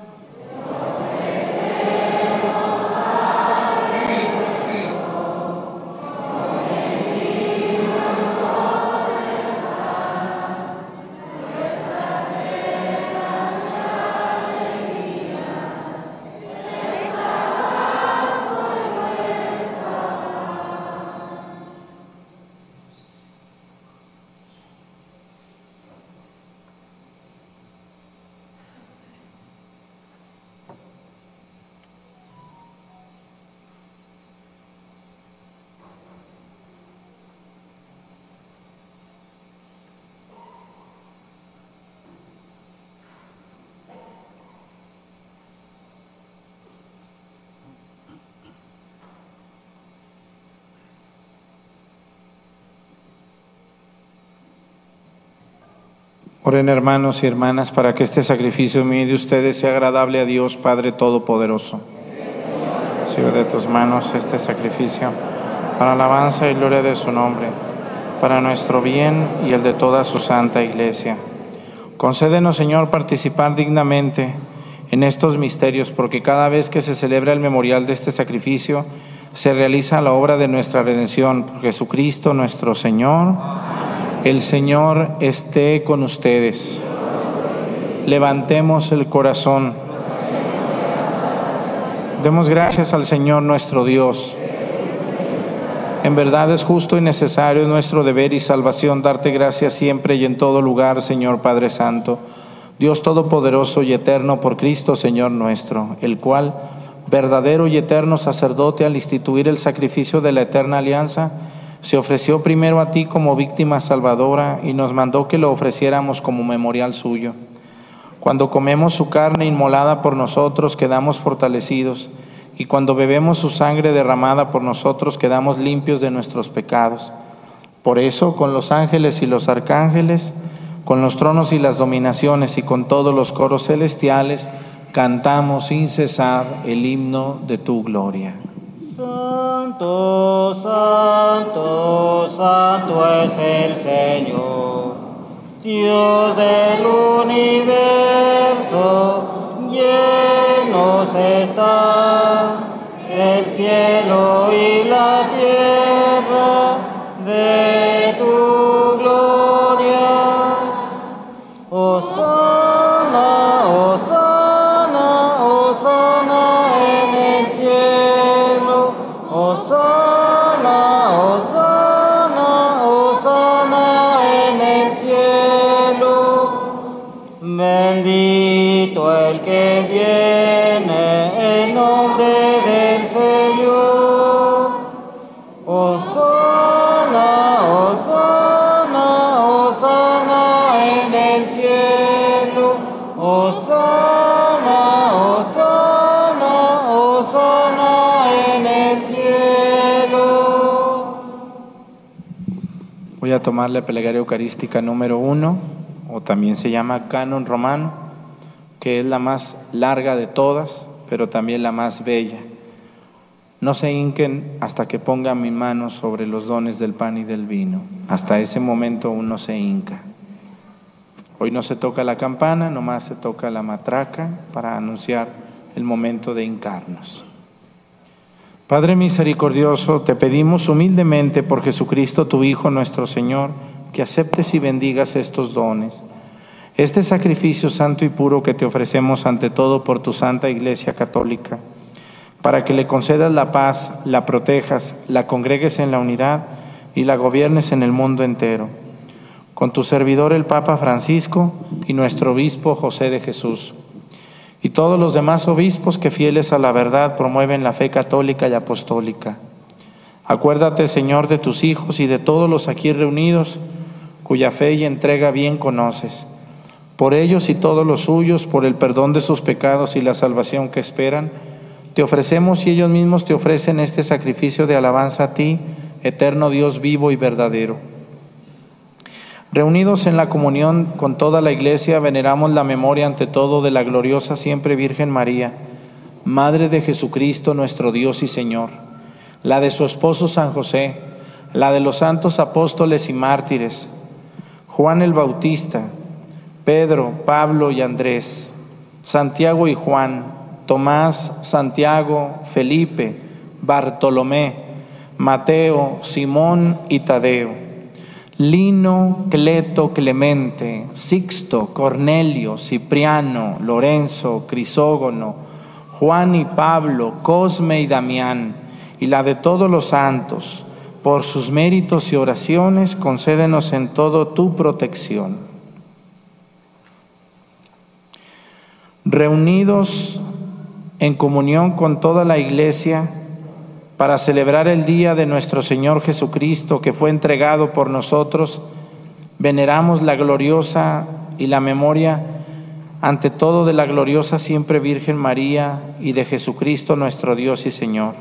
Oren, hermanos y hermanas, para que este sacrificio mío y de ustedes sea agradable a Dios Padre Todopoderoso. Recibe de tus manos este sacrificio para alabanza y gloria de su nombre, para nuestro bien y el de toda su santa Iglesia. Concédenos, Señor, participar dignamente en estos misterios, porque cada vez que se celebra el memorial de este sacrificio, se realiza la obra de nuestra redención por Jesucristo nuestro Señor. El Señor esté con ustedes. Levantemos el corazón. Demos gracias al Señor nuestro Dios. En verdad es justo y necesario, es nuestro deber y salvación darte gracias siempre y en todo lugar, Señor Padre Santo, Dios Todopoderoso y Eterno, por Cristo Señor nuestro, el cual, verdadero y eterno sacerdote, al instituir el sacrificio de la eterna alianza, se ofreció primero a ti como víctima salvadora y nos mandó que lo ofreciéramos como memorial suyo. Cuando comemos su carne inmolada por nosotros, quedamos fortalecidos, y cuando bebemos su sangre derramada por nosotros, quedamos limpios de nuestros pecados. Por eso, con los ángeles y los arcángeles, con los tronos y las dominaciones y con todos los coros celestiales, cantamos sin cesar el himno de tu gloria. Santo, santo, santo es el Señor, Dios del universo, llenos está el cielo y la tierra de tu gloria. Hosana, hosana, hosana en el cielo. Hosana, hosana, hosana en el cielo. Bendito el que viene en nombre del Señor. Hosana, hosana, hosana en el cielo. Hosana, hosana, hosana en el cielo. Voy a tomar la plegaria eucarística número 1, o también se llama Canon Romano, que es la más larga de todas, pero también la más bella. No se hinquen hasta que ponga mi mano sobre los dones del pan y del vino. Hasta ese momento uno se hinca. Hoy no se toca la campana, nomás se toca la matraca para anunciar el momento de hincarnos. Padre misericordioso, te pedimos humildemente por Jesucristo, tu Hijo, nuestro Señor, que aceptes y bendigas estos dones, este sacrificio santo y puro que te ofrecemos ante todo por tu Santa Iglesia Católica, para que le concedas la paz, la protejas, la congregues en la unidad y la gobiernes en el mundo entero. Con tu servidor el Papa Francisco y nuestro obispo José de Jesús, y todos los demás obispos que fieles a la verdad promueven la fe católica y apostólica. Acuérdate, Señor, de tus hijos y de todos los aquí reunidos, cuya fe y entrega bien conoces. Por ellos y todos los suyos, por el perdón de sus pecados y la salvación que esperan, te ofrecemos y ellos mismos te ofrecen este sacrificio de alabanza a ti, eterno Dios vivo y verdadero. Reunidos en la comunión con toda la Iglesia, veneramos la memoria ante todo de la gloriosa siempre Virgen María, Madre de Jesucristo nuestro Dios y Señor, la de su esposo San José, la de los santos apóstoles y mártires, Juan el Bautista, Pedro, Pablo y Andrés, Santiago y Juan, Tomás, Santiago, Felipe, Bartolomé, Mateo, Simón y Tadeo, Lino, Cleto, Clemente, Sixto, Cornelio, Cipriano, Lorenzo, Crisógono, Juan y Pablo, Cosme y Damián, y la de todos los santos. Por sus méritos y oraciones, concédenos en todo tu protección. Reunidos en comunión con toda la Iglesia, para celebrar el día de nuestro Señor Jesucristo, que fue entregado por nosotros, veneramos la gloriosa y la memoria, ante todo, de la gloriosa siempre Virgen María y de Jesucristo nuestro Dios y Señor.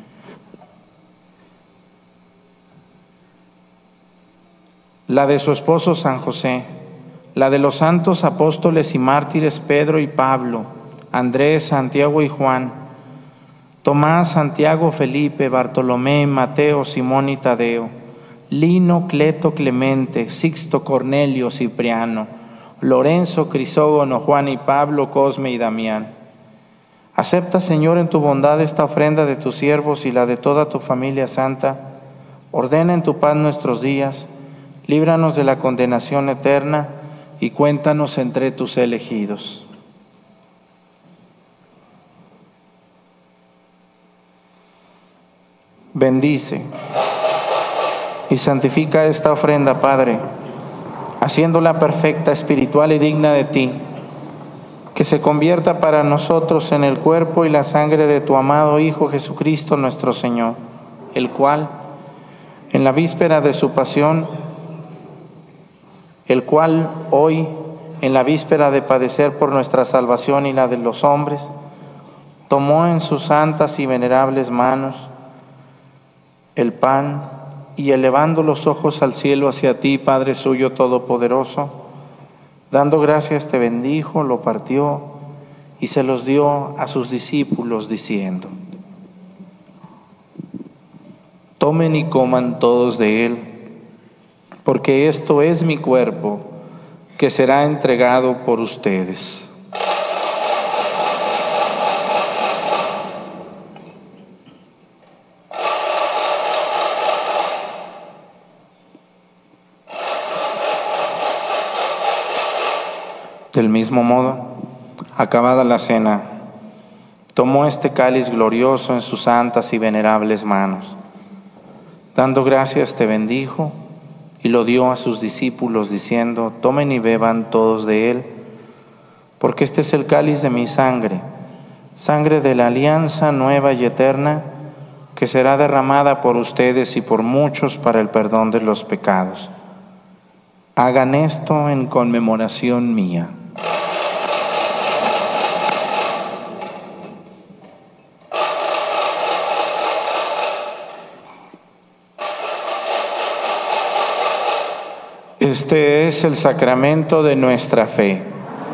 La de su esposo San José, la de los santos apóstoles y mártires Pedro y Pablo, Andrés, Santiago y Juan, Tomás, Santiago, Felipe, Bartolomé, Mateo, Simón y Tadeo, Lino, Cleto, Clemente, Sixto, Cornelio, Cipriano, Lorenzo, Crisógono, Juan y Pablo, Cosme y Damián. Acepta, Señor, en tu bondad esta ofrenda de tus siervos y la de toda tu familia santa. Ordena en tu paz nuestros días. líbranos de la condenación eterna y cuéntanos entre tus elegidos. Bendice y santifica esta ofrenda, Padre, haciéndola perfecta, espiritual y digna de ti, que se convierta para nosotros en el cuerpo y la sangre de tu amado Hijo Jesucristo nuestro Señor, el cual, en la víspera de su pasión, hoy, en la víspera de padecer por nuestra salvación y la de los hombres, tomó en sus santas y venerables manos el pan y, elevando los ojos al cielo hacia ti, Padre suyo todopoderoso, dando gracias te bendijo, lo partió y se los dio a sus discípulos diciendo: tomen y coman todos de él, porque esto es mi cuerpo, que será entregado por ustedes. Del mismo modo, acabada la cena, tomó este cáliz glorioso en sus santas y venerables manos. Dando gracias te bendijo y lo dio a sus discípulos diciendo: tomen y beban todos de él, porque este es el cáliz de mi sangre, sangre de la alianza nueva y eterna, que será derramada por ustedes y por muchos para el perdón de los pecados. Hagan esto en conmemoración mía. Este es el sacramento de nuestra fe.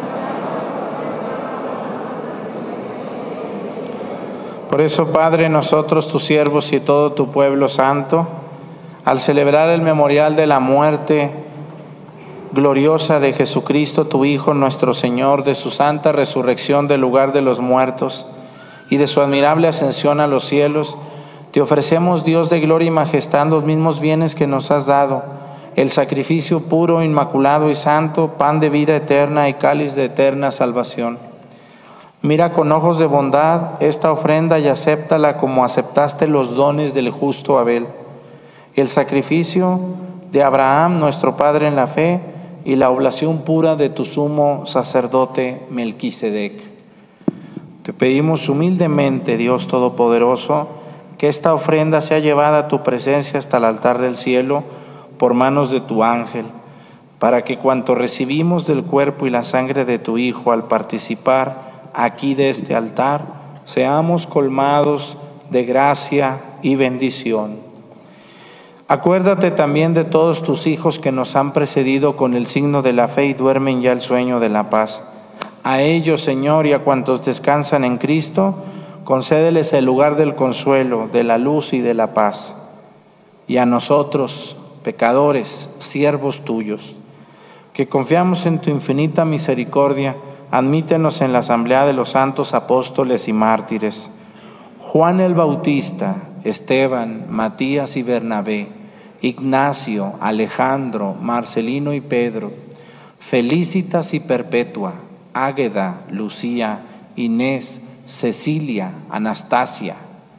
Por eso, Padre, nosotros, tus siervos y todo tu pueblo santo, al celebrar el memorial de la muerte gloriosa de Jesucristo, tu Hijo, nuestro Señor, de su santa resurrección del lugar de los muertos y de su admirable ascensión a los cielos, te ofrecemos, Dios de gloria y majestad, los mismos bienes que nos has dado, el sacrificio puro, inmaculado y santo, pan de vida eterna y cáliz de eterna salvación. Mira con ojos de bondad esta ofrenda y acéptala como aceptaste los dones del justo Abel, el sacrificio de Abraham, nuestro padre en la fe, y la oblación pura de tu sumo sacerdote Melquisedec. Te pedimos humildemente, Dios Todopoderoso, que esta ofrenda sea llevada a tu presencia hasta el altar del cielo por manos de tu ángel, para que cuanto recibimos del cuerpo y la sangre de tu Hijo al participar aquí de este altar, seamos colmados de gracia y bendición. Acuérdate también de todos tus hijos que nos han precedido con el signo de la fe y duermen ya el sueño de la paz. A ellos, Señor, y a cuantos descansan en Cristo, concédeles el lugar del consuelo, de la luz y de la paz. Y a nosotros, pecadores, siervos tuyos, que confiamos en tu infinita misericordia, admítenos en la asamblea de los santos apóstoles y mártires, Juan el Bautista, Esteban, Matías y Bernabé, Ignacio, Alejandro, Marcelino y Pedro, Felicitas y Perpetua, Águeda, Lucía, Inés, Cecilia, Anastasia.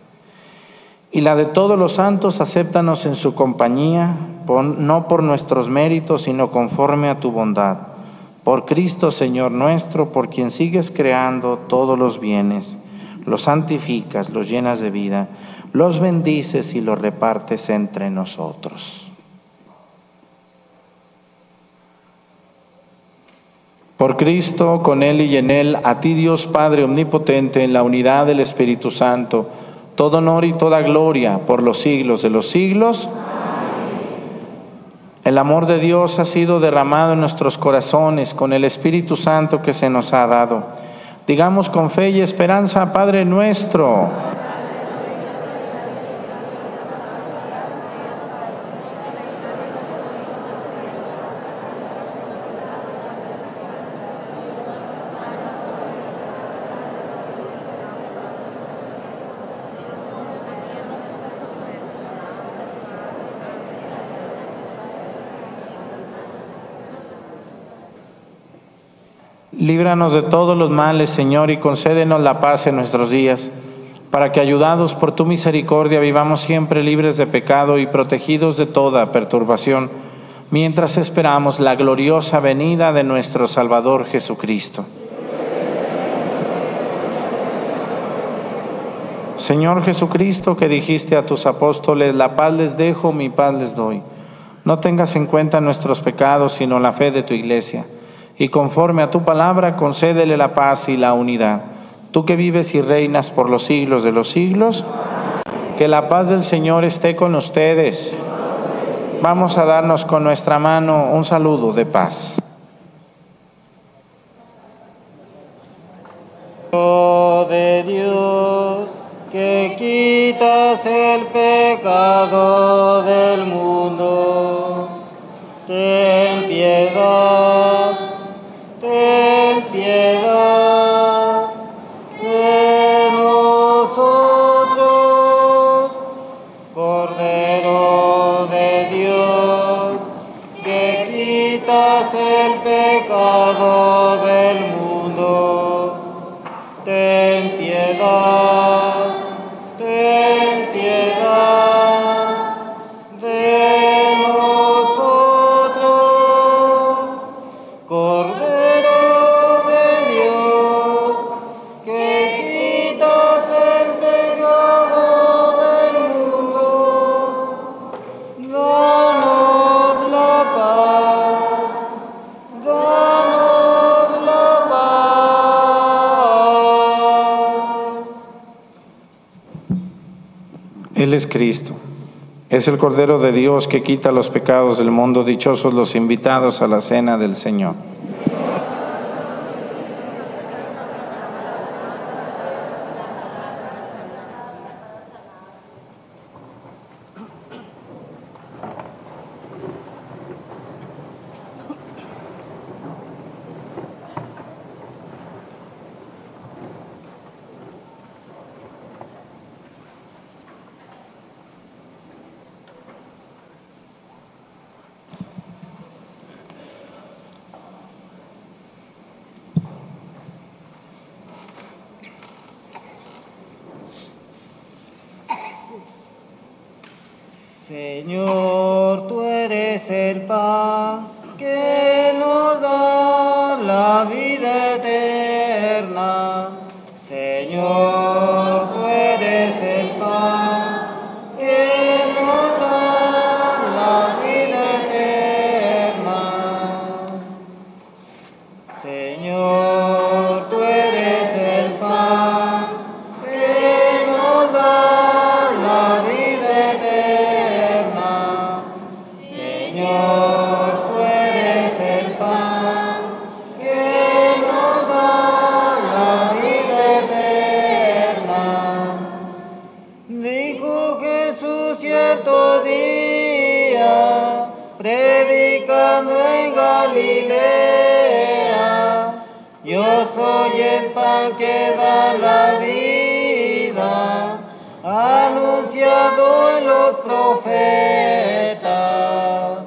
Y la de todos los santos, acéptanos en su compañía, no por nuestros méritos, sino conforme a tu bondad. Por Cristo, Señor nuestro, por quien sigues creando todos los bienes, los santificas, los llenas de vida, los bendices y los repartes entre nosotros. Por Cristo, con Él y en Él, a ti Dios Padre omnipotente, en la unidad del Espíritu Santo, todo honor y toda gloria por los siglos de los siglos. El amor de Dios ha sido derramado en nuestros corazones con el Espíritu Santo que se nos ha dado. Digamos con fe y esperanza: Padre nuestro, Líbranos de todos los males, Señor, y concédenos la paz en nuestros días, para que, ayudados por tu misericordia, vivamos siempre libres de pecado y protegidos de toda perturbación, mientras esperamos la gloriosa venida de nuestro Salvador Jesucristo. Señor Jesucristo, que dijiste a tus apóstoles: la paz les dejo, mi paz les doy. No tengas en cuenta nuestros pecados, sino la fe de tu Iglesia. Y conforme a tu palabra, concédele la paz y la unidad. Tú que vives y reinas por los siglos de los siglos, que la paz del Señor esté con ustedes. Vamos a darnos con nuestra mano un saludo de paz. Oh de Dios, que quitas el pecado del mundo, ten piedad, ten piedad de nosotros. Cordero de Dios, que quitas el pecado del mundo, ten piedad, ten piedad de nosotros. Cordero de Dios, que quitas el pecado del mundo, danos la paz, danos la paz. Él es Cristo, es el Cordero de Dios que quita los pecados del mundo. Dichosos los invitados a la cena del Señor. Señor, tú eres el pan que nos da la vida eterna. Señor, tú eres el pan que nos da la vida eterna. Señor, tú eres el pan que nos da la vida eterna. Señor, tú eres el pan que nos da la vida eterna. Dijo Jesús cierto día, predicando en Galilea: yo soy el pan que da la vida, anunciado en los profetas.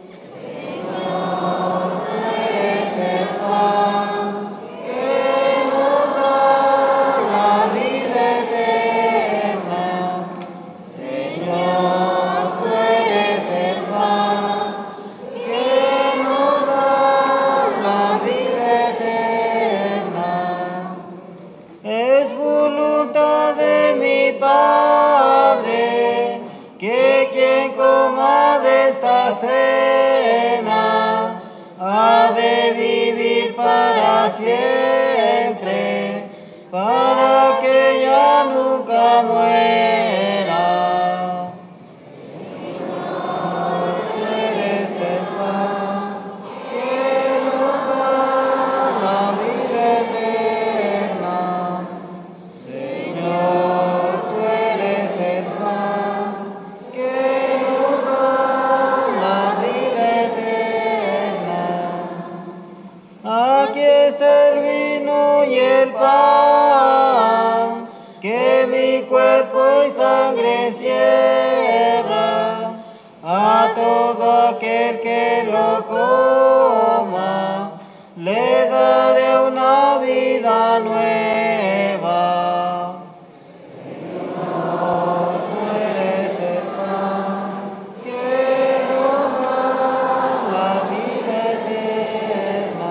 Señor, tú eres el pan que nos da la vida eterna. Señor, tú eres el pan que nos da la vida eterna. Es voluntad de mi Padre que quien coma de esta cena ha de vivir para siempre, para que ya nunca muera. Señor, tú eres el pan que nos da la vida eterna. Señor, tú eres el pan que nos da la vida eterna. Aquí está el vino y el pan, que mi cuerpo y sangre encierra. A todo aquel que lo coma, le daré una vida nueva. Señor, tú eres el pan que nos da la vida eterna.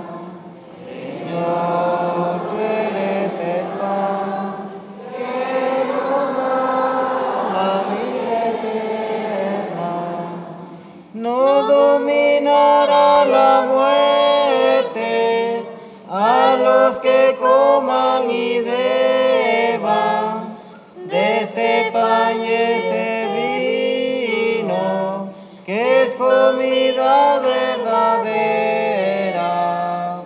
Señor, tú eres el pan que nos da la vida eterna. No dominará la muerte a los que coman y beban de este pan y este vino, que es comida verdadera.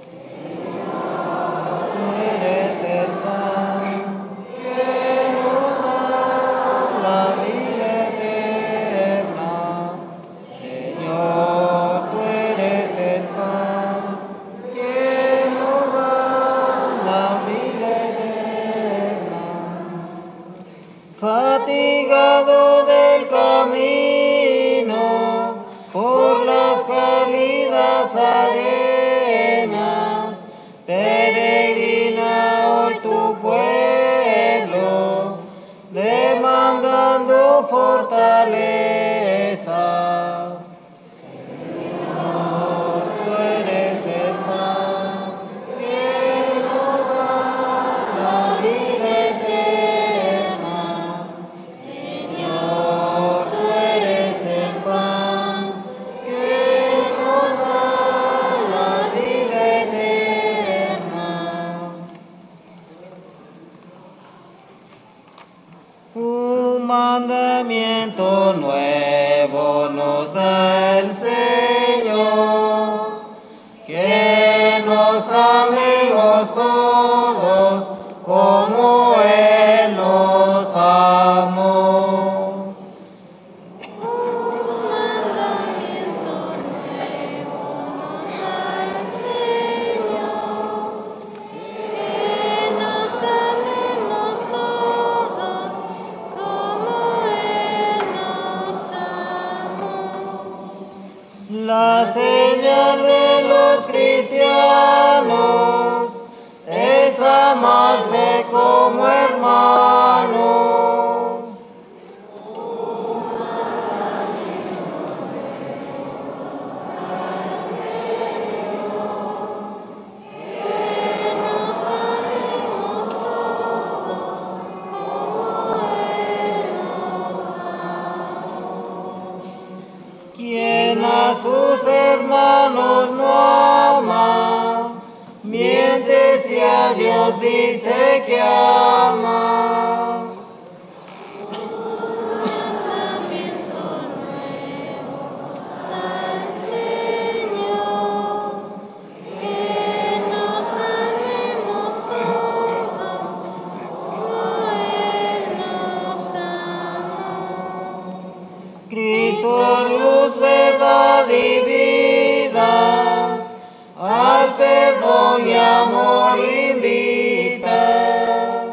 Tú eres el pan que nos da la vida eterna. Señor, tú eres el pan que nos da la vida eterna. Fatigado del camino por las cálidas arenas, peregrina hoy tu pueblo, demandando fortaleza. Señor, tú eres el pan que nos da la vida eterna. Señor, tú eres el pan que nos da la vida eterna. Un mandamiento nuevo nos da el Señor, que nos amemos todos como Él nos amó. La señal de los cristianos es amarse como hermanos. Quien a sus hermanos no ama, miente si a Dios dice que ama. Cristo, luz, verdad y vida, al perdón y amor invita.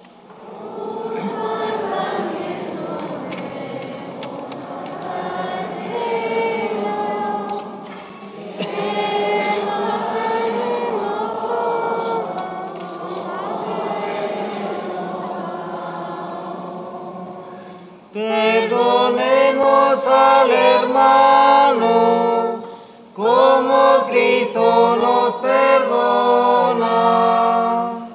Perdonemos al hermano como Cristo nos perdona.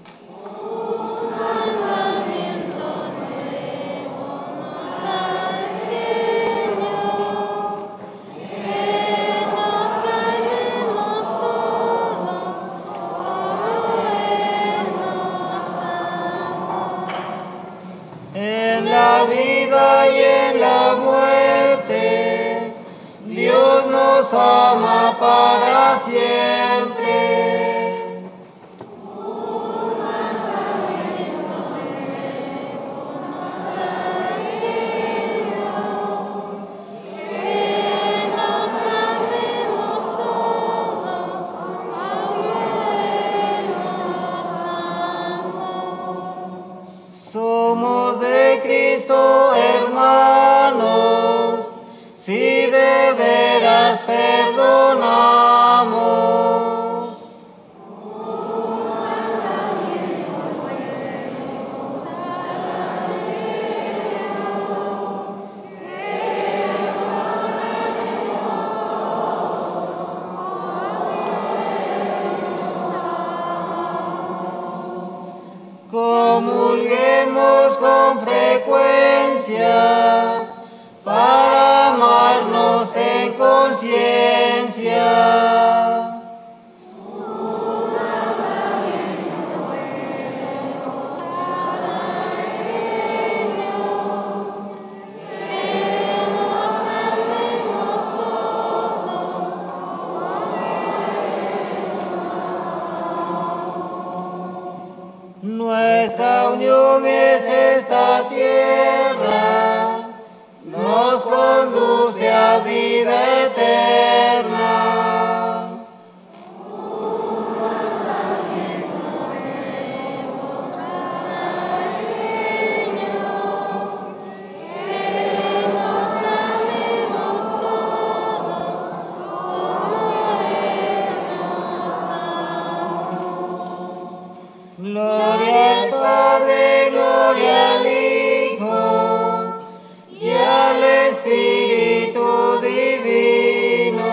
En la vida y en la muerte, Dios nos ama para siempre. Somos de Cristo hermanos, si de veras perdonamos. Comulguemos con frecuencia para amarnos en conciencia. Nuestra unión es esta tierra, nos conduce a vida eterna. Gloria al Padre, gloria al Hijo y al Espíritu Divino.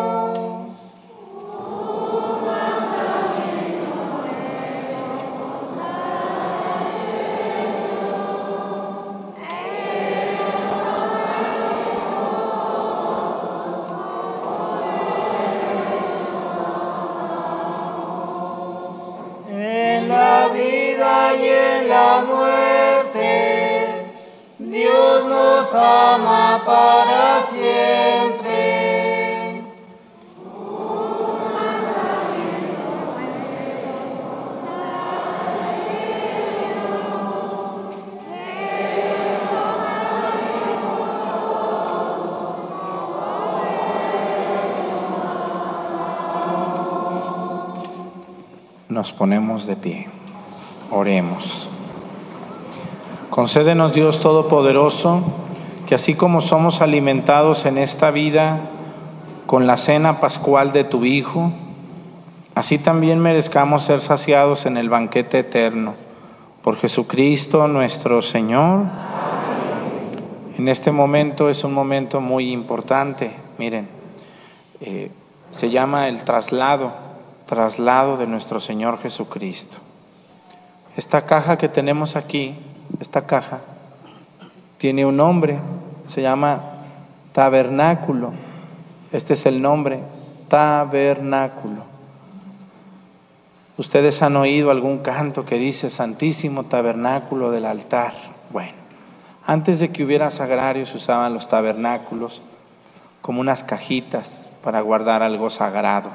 En la vida y en la muerte, Dios nos ama para siempre. Nos ponemos de pie. Oremos. Concédenos, Dios Todopoderoso, que así como somos alimentados en esta vida con la cena pascual de tu Hijo, así también merezcamos ser saciados en el banquete eterno. Por Jesucristo nuestro Señor. En este momento es un momento muy importante. Miren, se llama el traslado de nuestro Señor Jesucristo. Esta caja que tenemos aquí, esta caja, tiene un nombre, se llama tabernáculo. Este es el nombre, tabernáculo. Ustedes han oído algún canto que dice Santísimo Tabernáculo del altar. Bueno, antes de que hubiera sagrarios se usaban los tabernáculos como unas cajitas para guardar algo sagrado.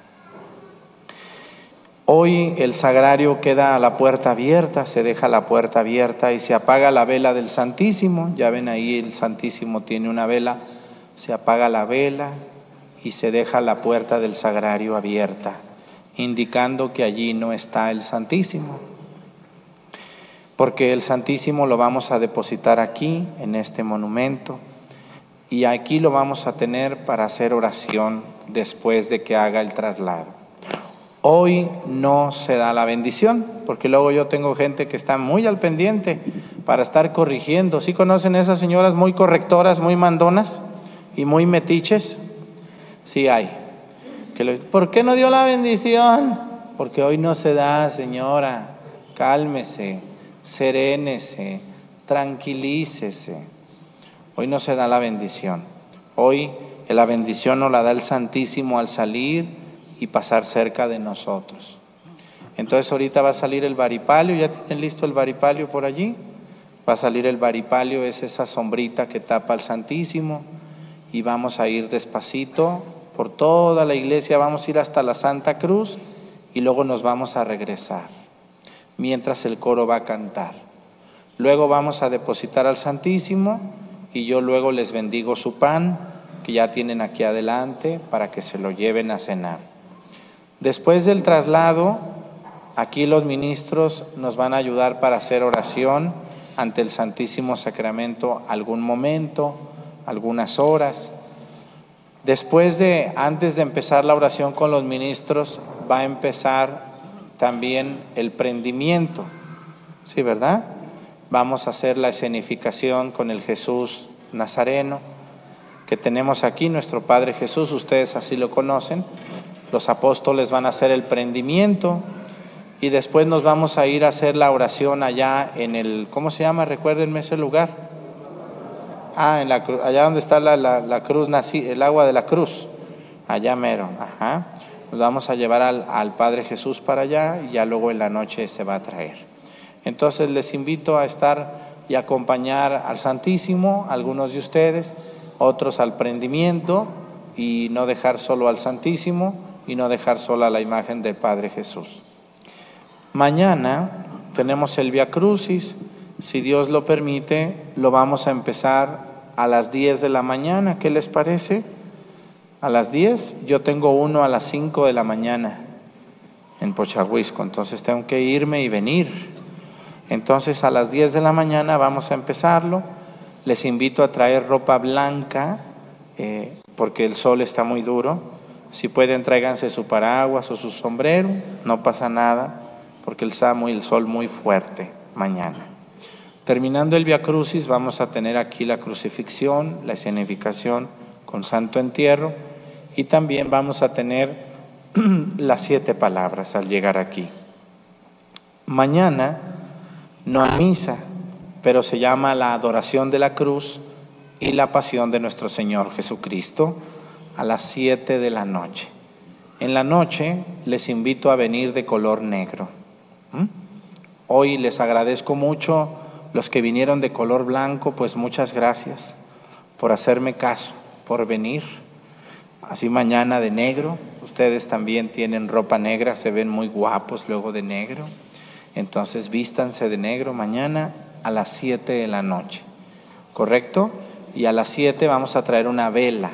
Hoy el sagrario queda a la puerta abierta, se deja la puerta abierta y se apaga la vela del Santísimo. Ya ven ahí, el Santísimo tiene una vela, se apaga la vela y se deja la puerta del sagrario abierta, indicando que allí no está el Santísimo. Porque el Santísimo lo vamos a depositar aquí, en este monumento, y aquí lo vamos a tener para hacer oración después de que haga el traslado. Hoy no se da la bendición, porque luego yo tengo gente que está muy al pendiente para estar corrigiendo. ¿Sí conocen esas señoras muy correctoras, muy mandonas y muy metiches? Sí hay. ¿Por qué no dio la bendición? Porque hoy no se da, señora. Cálmese, serénese, tranquilícese. Hoy no se da la bendición. Hoy la bendición nos la da el Santísimo al salir y pasar cerca de nosotros. Entonces ahorita va a salir el varipalio. ¿Ya tienen listo el varipalio por allí? Va a salir el varipalio, es esa sombrita que tapa al Santísimo, y vamos a ir despacito por toda la iglesia, vamos a ir hasta la Santa Cruz y luego nos vamos a regresar mientras el coro va a cantar. Luego vamos a depositar al Santísimo y yo luego les bendigo su pan que ya tienen aquí adelante para que se lo lleven a cenar. Después del traslado, aquí los ministros nos van a ayudar para hacer oración ante el Santísimo Sacramento algún momento, algunas horas. Antes de empezar la oración con los ministros, va a empezar también el prendimiento. ¿Sí, verdad? Vamos a hacer la escenificación con el Jesús Nazareno que tenemos aquí, nuestro Padre Jesús, ustedes así lo conocen. Los apóstoles van a hacer el prendimiento y después nos vamos a ir a hacer la oración allá en el, ¿cómo se llama? Recuérdenme ese lugar. Allá donde está la cruz, el agua de la cruz, allá mero. Ajá. Nos vamos a llevar al Padre Jesús para allá y ya luego en la noche se va a traer. Entonces les invito a estar y acompañar al Santísimo, algunos de ustedes, otros al prendimiento, y no dejar solo al Santísimo y no dejar sola la imagen del Padre Jesús. Mañana tenemos el Vía Crucis, si Dios lo permite, lo vamos a empezar a las 10 de la mañana, ¿qué les parece? A las 10, yo tengo uno a las 5 de la mañana en Pochahuisco, entonces tengo que irme y venir. Entonces a las 10 de la mañana vamos a empezarlo. Les invito a traer ropa blanca, porque el sol está muy duro. Si pueden, tráiganse su paraguas o su sombrero, no pasa nada, porque el sol muy fuerte mañana. Terminando el Vía Crucis, vamos a tener aquí la crucifixión, la escenificación con santo entierro, y también vamos a tener las 7 palabras al llegar aquí. Mañana no hay misa, pero se llama la adoración de la cruz y la pasión de nuestro Señor Jesucristo a las 7 de la noche. En la noche les invito a venir de color negro. Hoy les agradezco mucho los que vinieron de color blanco, pues muchas gracias por hacerme caso, por venir. Así mañana de negro, ustedes también tienen ropa negra, se ven muy guapos luego de negro. Entonces vístanse de negro mañana a las 7 de la noche, ¿correcto? Y a las 7 vamos a traer una vela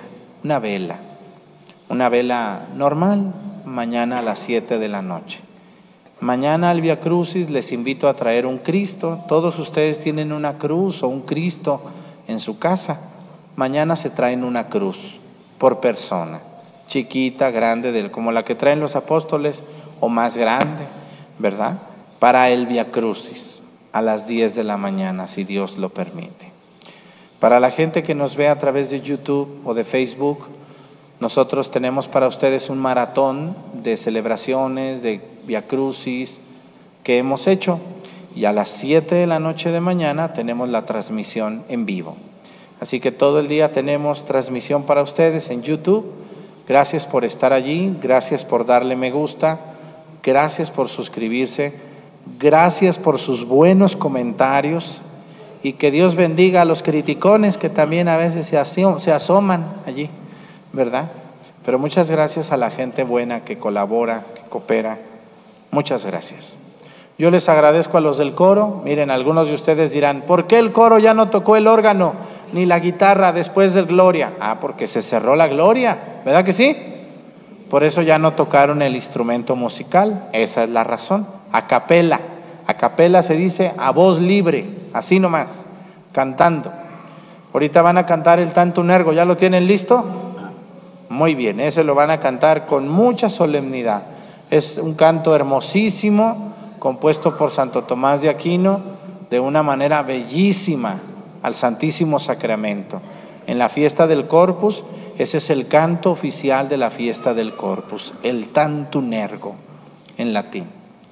normal, mañana a las 7 de la noche. Mañana al Vía Crucis les invito a traer un Cristo. Todos ustedes tienen una cruz o un Cristo en su casa. Mañana se traen una cruz por persona, chiquita, grande, como la que traen los apóstoles o más grande, ¿verdad? Para el Vía Crucis a las 10 de la mañana, si Dios lo permite. Para la gente que nos ve a través de YouTube o de Facebook, nosotros tenemos para ustedes un maratón de celebraciones, de Vía Crucis que hemos hecho, y a las 7 de la noche de mañana tenemos la transmisión en vivo. Así que todo el día tenemos transmisión para ustedes en YouTube. Gracias por estar allí, gracias por darle me gusta, gracias por suscribirse, gracias por sus buenos comentarios, y que Dios bendiga a los criticones que también a veces se asoman allí, ¿verdad? Pero muchas gracias a la gente buena que colabora, que coopera. Muchas gracias. Yo les agradezco a los del coro. Miren, algunos de ustedes dirán, ¿por qué el coro ya no tocó el órgano ni la guitarra después del Gloria? Porque se cerró la Gloria, ¿verdad que sí? Por eso ya no tocaron el instrumento musical. Esa es la razón. A capela. A capela se dice a voz libre, así nomás, cantando. Ahorita van a cantar el Tantum Ergo. ¿Ya lo tienen listo? Muy bien, ese lo van a cantar con mucha solemnidad. Es un canto hermosísimo, compuesto por Santo Tomás de Aquino, de una manera bellísima al Santísimo Sacramento. En la fiesta del Corpus, ese es el canto oficial de la fiesta del Corpus, el Tantum Ergo, en latín.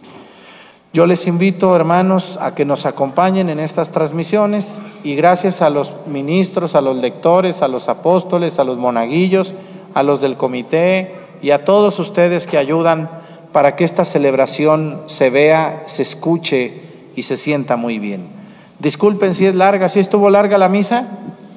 Yo les invito, hermanos, a que nos acompañen en estas transmisiones, y gracias a los ministros, a los lectores, a los apóstoles, a los monaguillos, a los del comité y a todos ustedes que ayudan para que esta celebración se vea, se escuche y se sienta muy bien. Disculpen si es larga. ¿Sí estuvo larga la misa?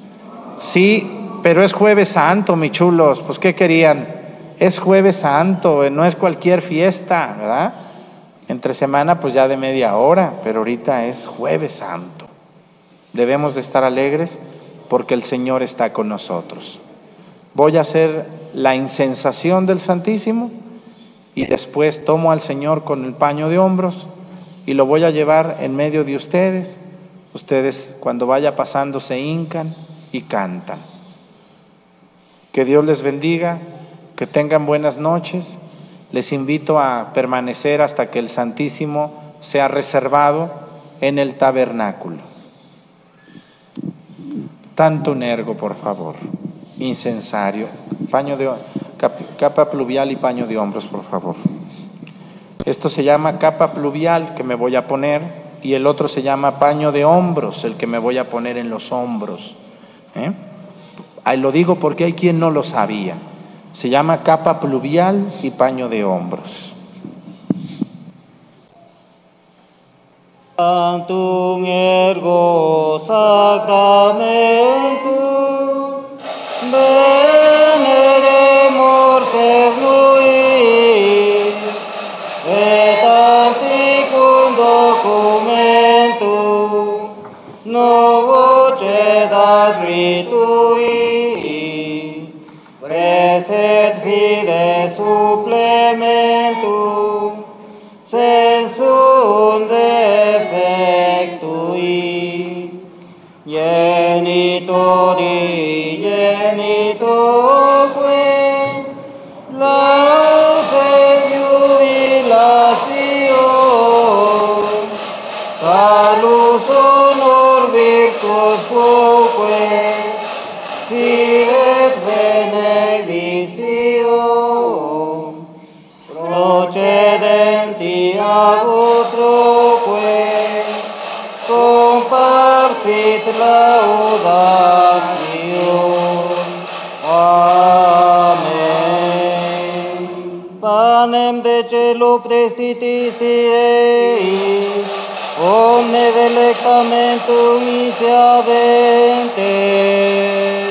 Sí, pero es Jueves Santo, mis chulos. Pues ¿qué querían? Es Jueves Santo, no es cualquier fiesta, ¿verdad? Entre semana pues ya de media hora, pero ahorita es Jueves Santo. Debemos de estar alegres porque el Señor está con nosotros. Voy a hacer la incensación del Santísimo y después tomo al Señor con el paño de hombros y lo voy a llevar en medio de ustedes. Ustedes cuando vaya pasando se hincan y cantan. Que Dios les bendiga, que tengan buenas noches. Les invito a permanecer hasta que el Santísimo sea reservado en el tabernáculo. Tantum Ergo, por favor. Incensario, capa pluvial y paño de hombros, por favor. Esto se llama capa pluvial que me voy a poner, y el otro se llama paño de hombros, el que me voy a poner en los hombros. Ahí lo digo porque hay quien no lo sabía. Se llama capa pluvial y paño de hombros. Sanctum ergo sacramentum veneremur segui et antiquum documentum novo cedat ritui preset fide supplementum sensum defectui genitori genitoque laus et jubilatio salus honor virtus quoque sivet benedictio procedenti ab utroque comparsit laudatio. Amen. Panem de celo prestitisti Dei, omne delectamentum miseavente.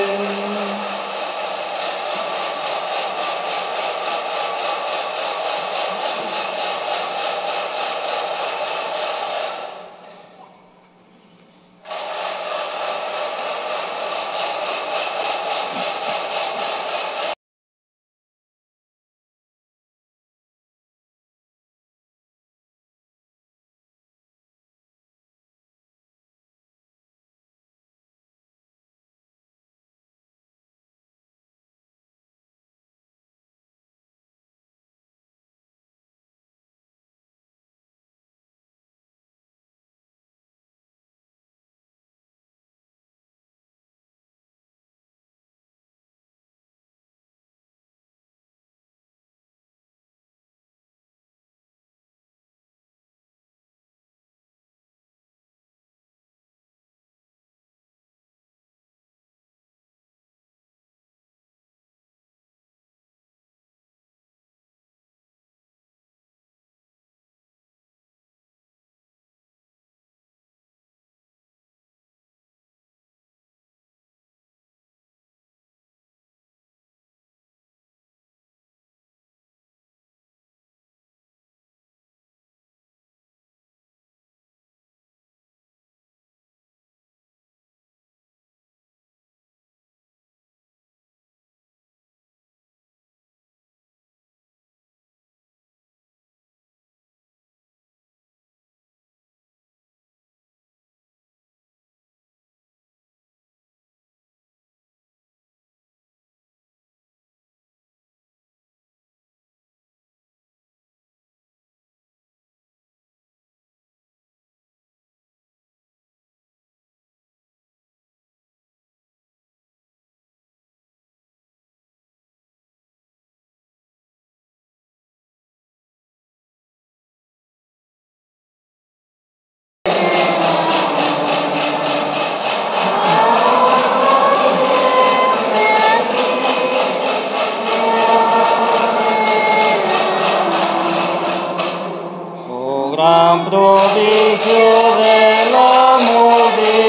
Gran prodigio del amor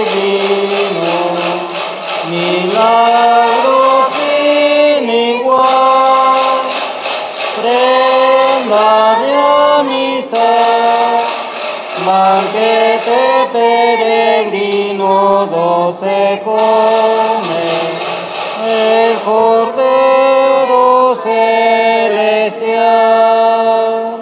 divino, milagro sin igual, prenda de amistad, banquete peregrino, doce come el Cordero celestial.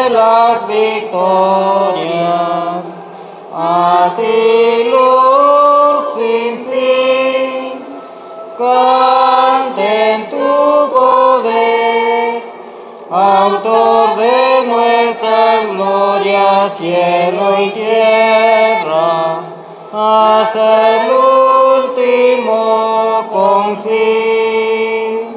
de las victorias, a ti luz sin fin, canten tu poder, autor de nuestras glorias, cielo y tierra, hasta el último confín.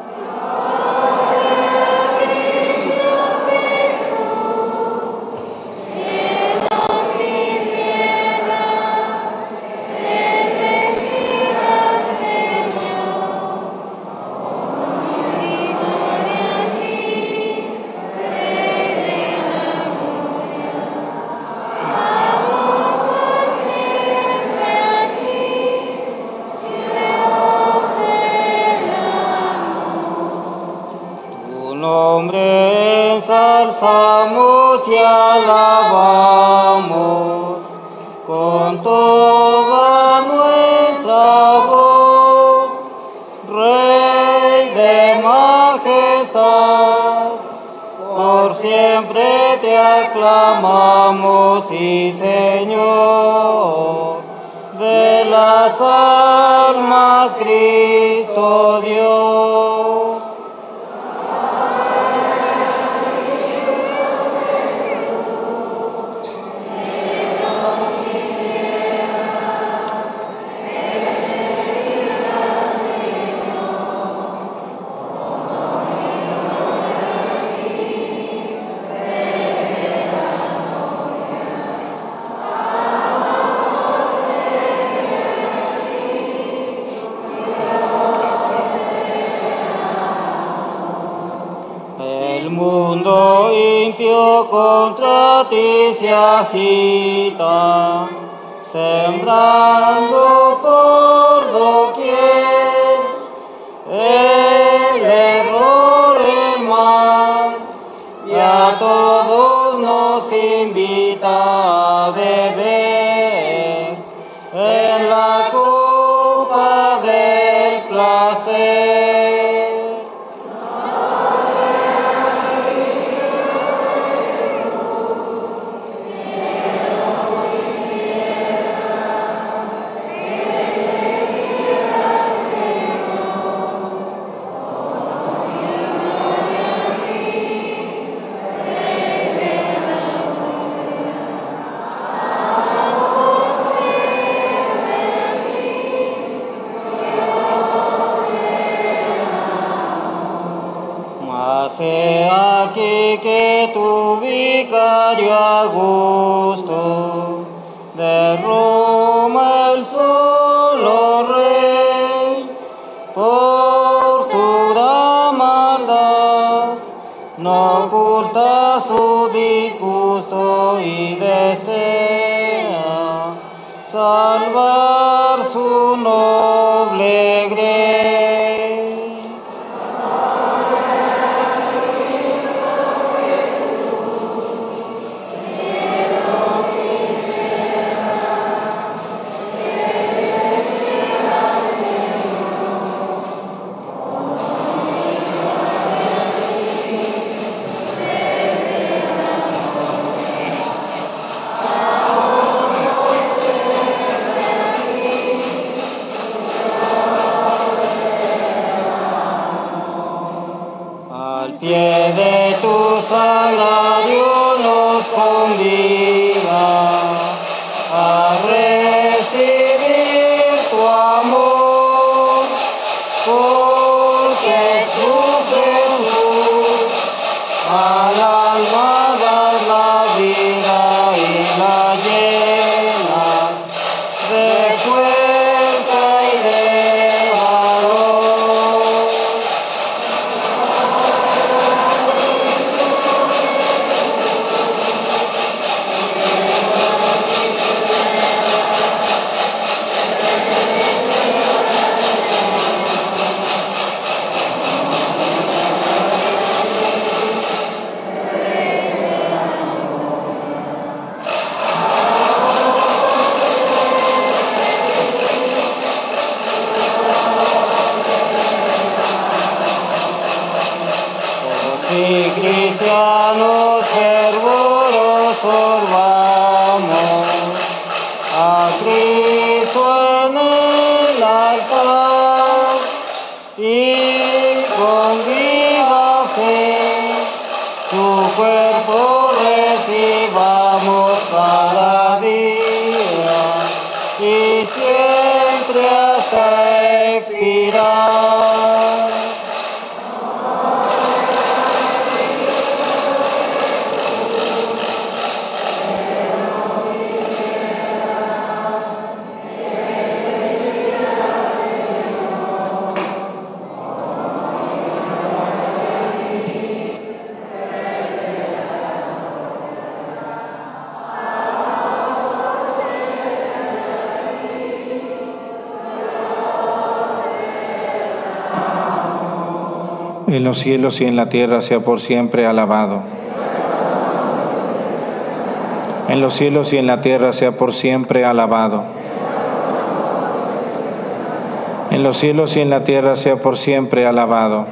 Ensalzamos y alabamos con toda nuestra voz, Rey de majestad, por siempre te aclamamos y Señor de las almas, Cristo Dios. El mundo impío contra ti se agita, sembrando por doquier el error, el mal, y a todos nos invita a beber en la copa del placer. Hace aquí que tu vicario Augusto de Roma el solo rey, por pura maldad no oculta su disgusto y desea salvar su noble grey. Al pie de tu sagrario nos convida a recibir tu amor, porque tú, Jesús, al alma das la vida y la llenas de fuerza y de valor. cuerpo recibamos cada día y siempre hasta expirar. En los cielos y en la tierra sea por siempre alabado. En los cielos y en la tierra sea por siempre alabado. En los cielos y en la tierra sea por siempre alabado.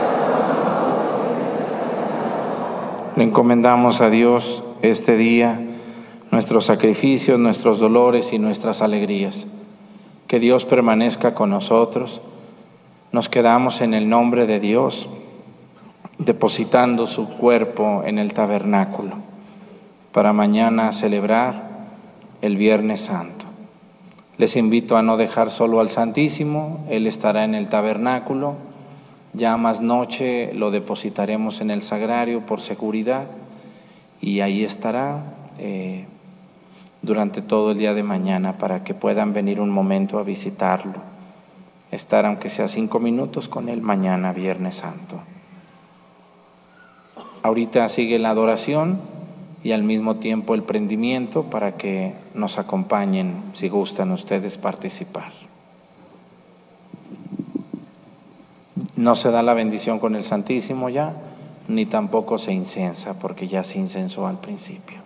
Le encomendamos a Dios este día nuestros sacrificios, nuestros dolores y nuestras alegrías. Que Dios permanezca con nosotros. Nos quedamos en el nombre de Dios, depositando su cuerpo en el tabernáculo, para mañana celebrar el Viernes Santo. Les invito a no dejar solo al Santísimo, Él estará en el tabernáculo. Ya más noche lo depositaremos en el sagrario por seguridad, y ahí estará durante todo el día de mañana para que puedan venir un momento a visitarlo. Estar aunque sea 5 minutos con Él mañana, Viernes Santo. Ahorita sigue la adoración y al mismo tiempo el prendimiento para que nos acompañen si gustan ustedes participar. No se da la bendición con el Santísimo ya, ni tampoco se incensa porque ya se incensó al principio.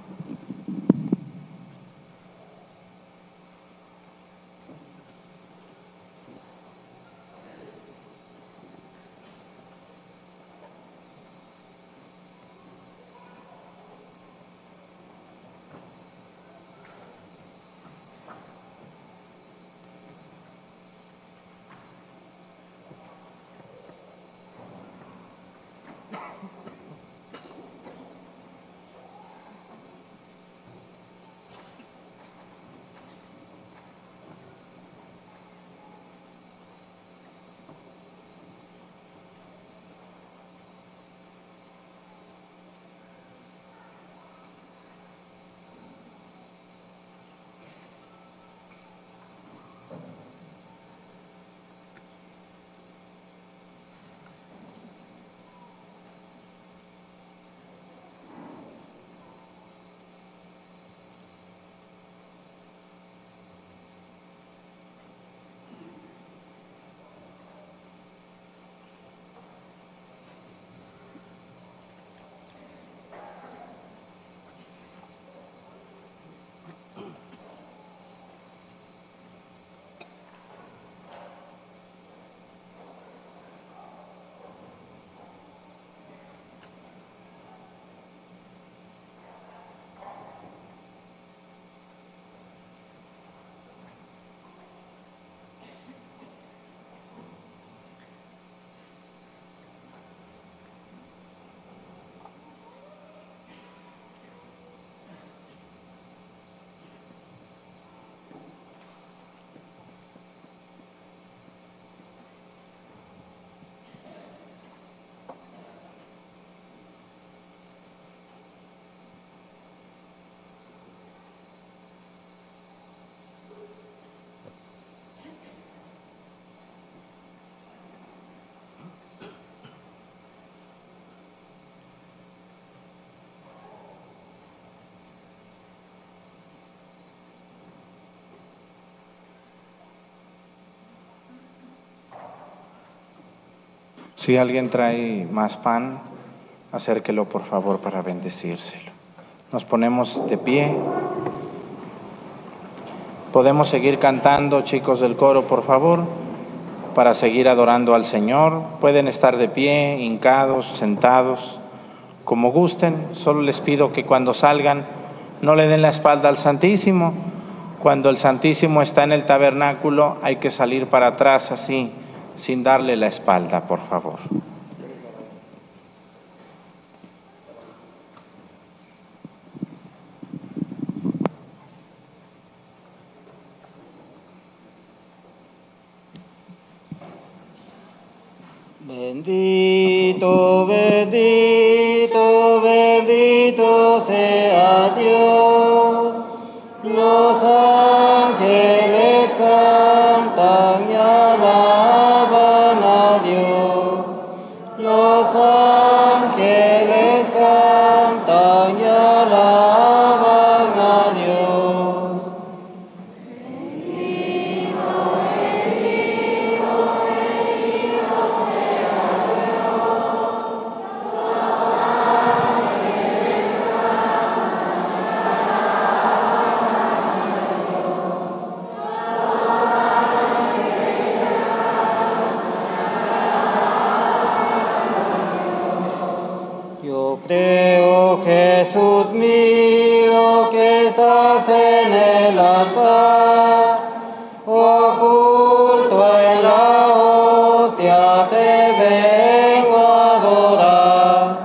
Si alguien trae más pan, acérquelo por favor para bendecírselo. Nos ponemos de pie. Podemos seguir cantando, chicos del coro, por favor, para seguir adorando al Señor. Pueden estar de pie, hincados, sentados, como gusten. Solo les pido que cuando salgan no le den la espalda al Santísimo. Cuando el Santísimo está en el tabernáculo hay que salir para atrás así, sin darle la espalda, por favor. Bendito, bendito, bendito sea Dios. Los ángeles cantan y alaban a Dios. Los ángeles cantan y alaban a Dios. Yo creo, Jesús mío, que estás en el altar, oculto en la hostia te vengo a adorar.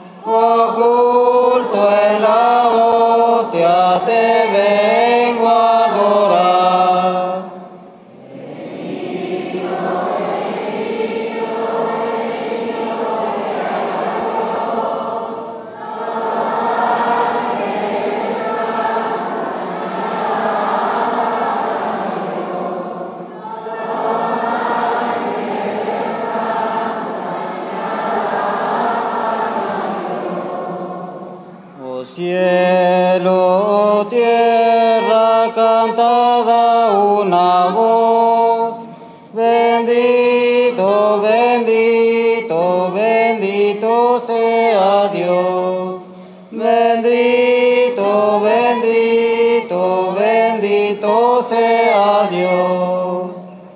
Oculto en la hostia te vengo a adorar. Oh cielo, oh tierra, cantada una voz. Bendito, bendito, bendito sea Dios. Bendito, bendito, bendito sea Dios.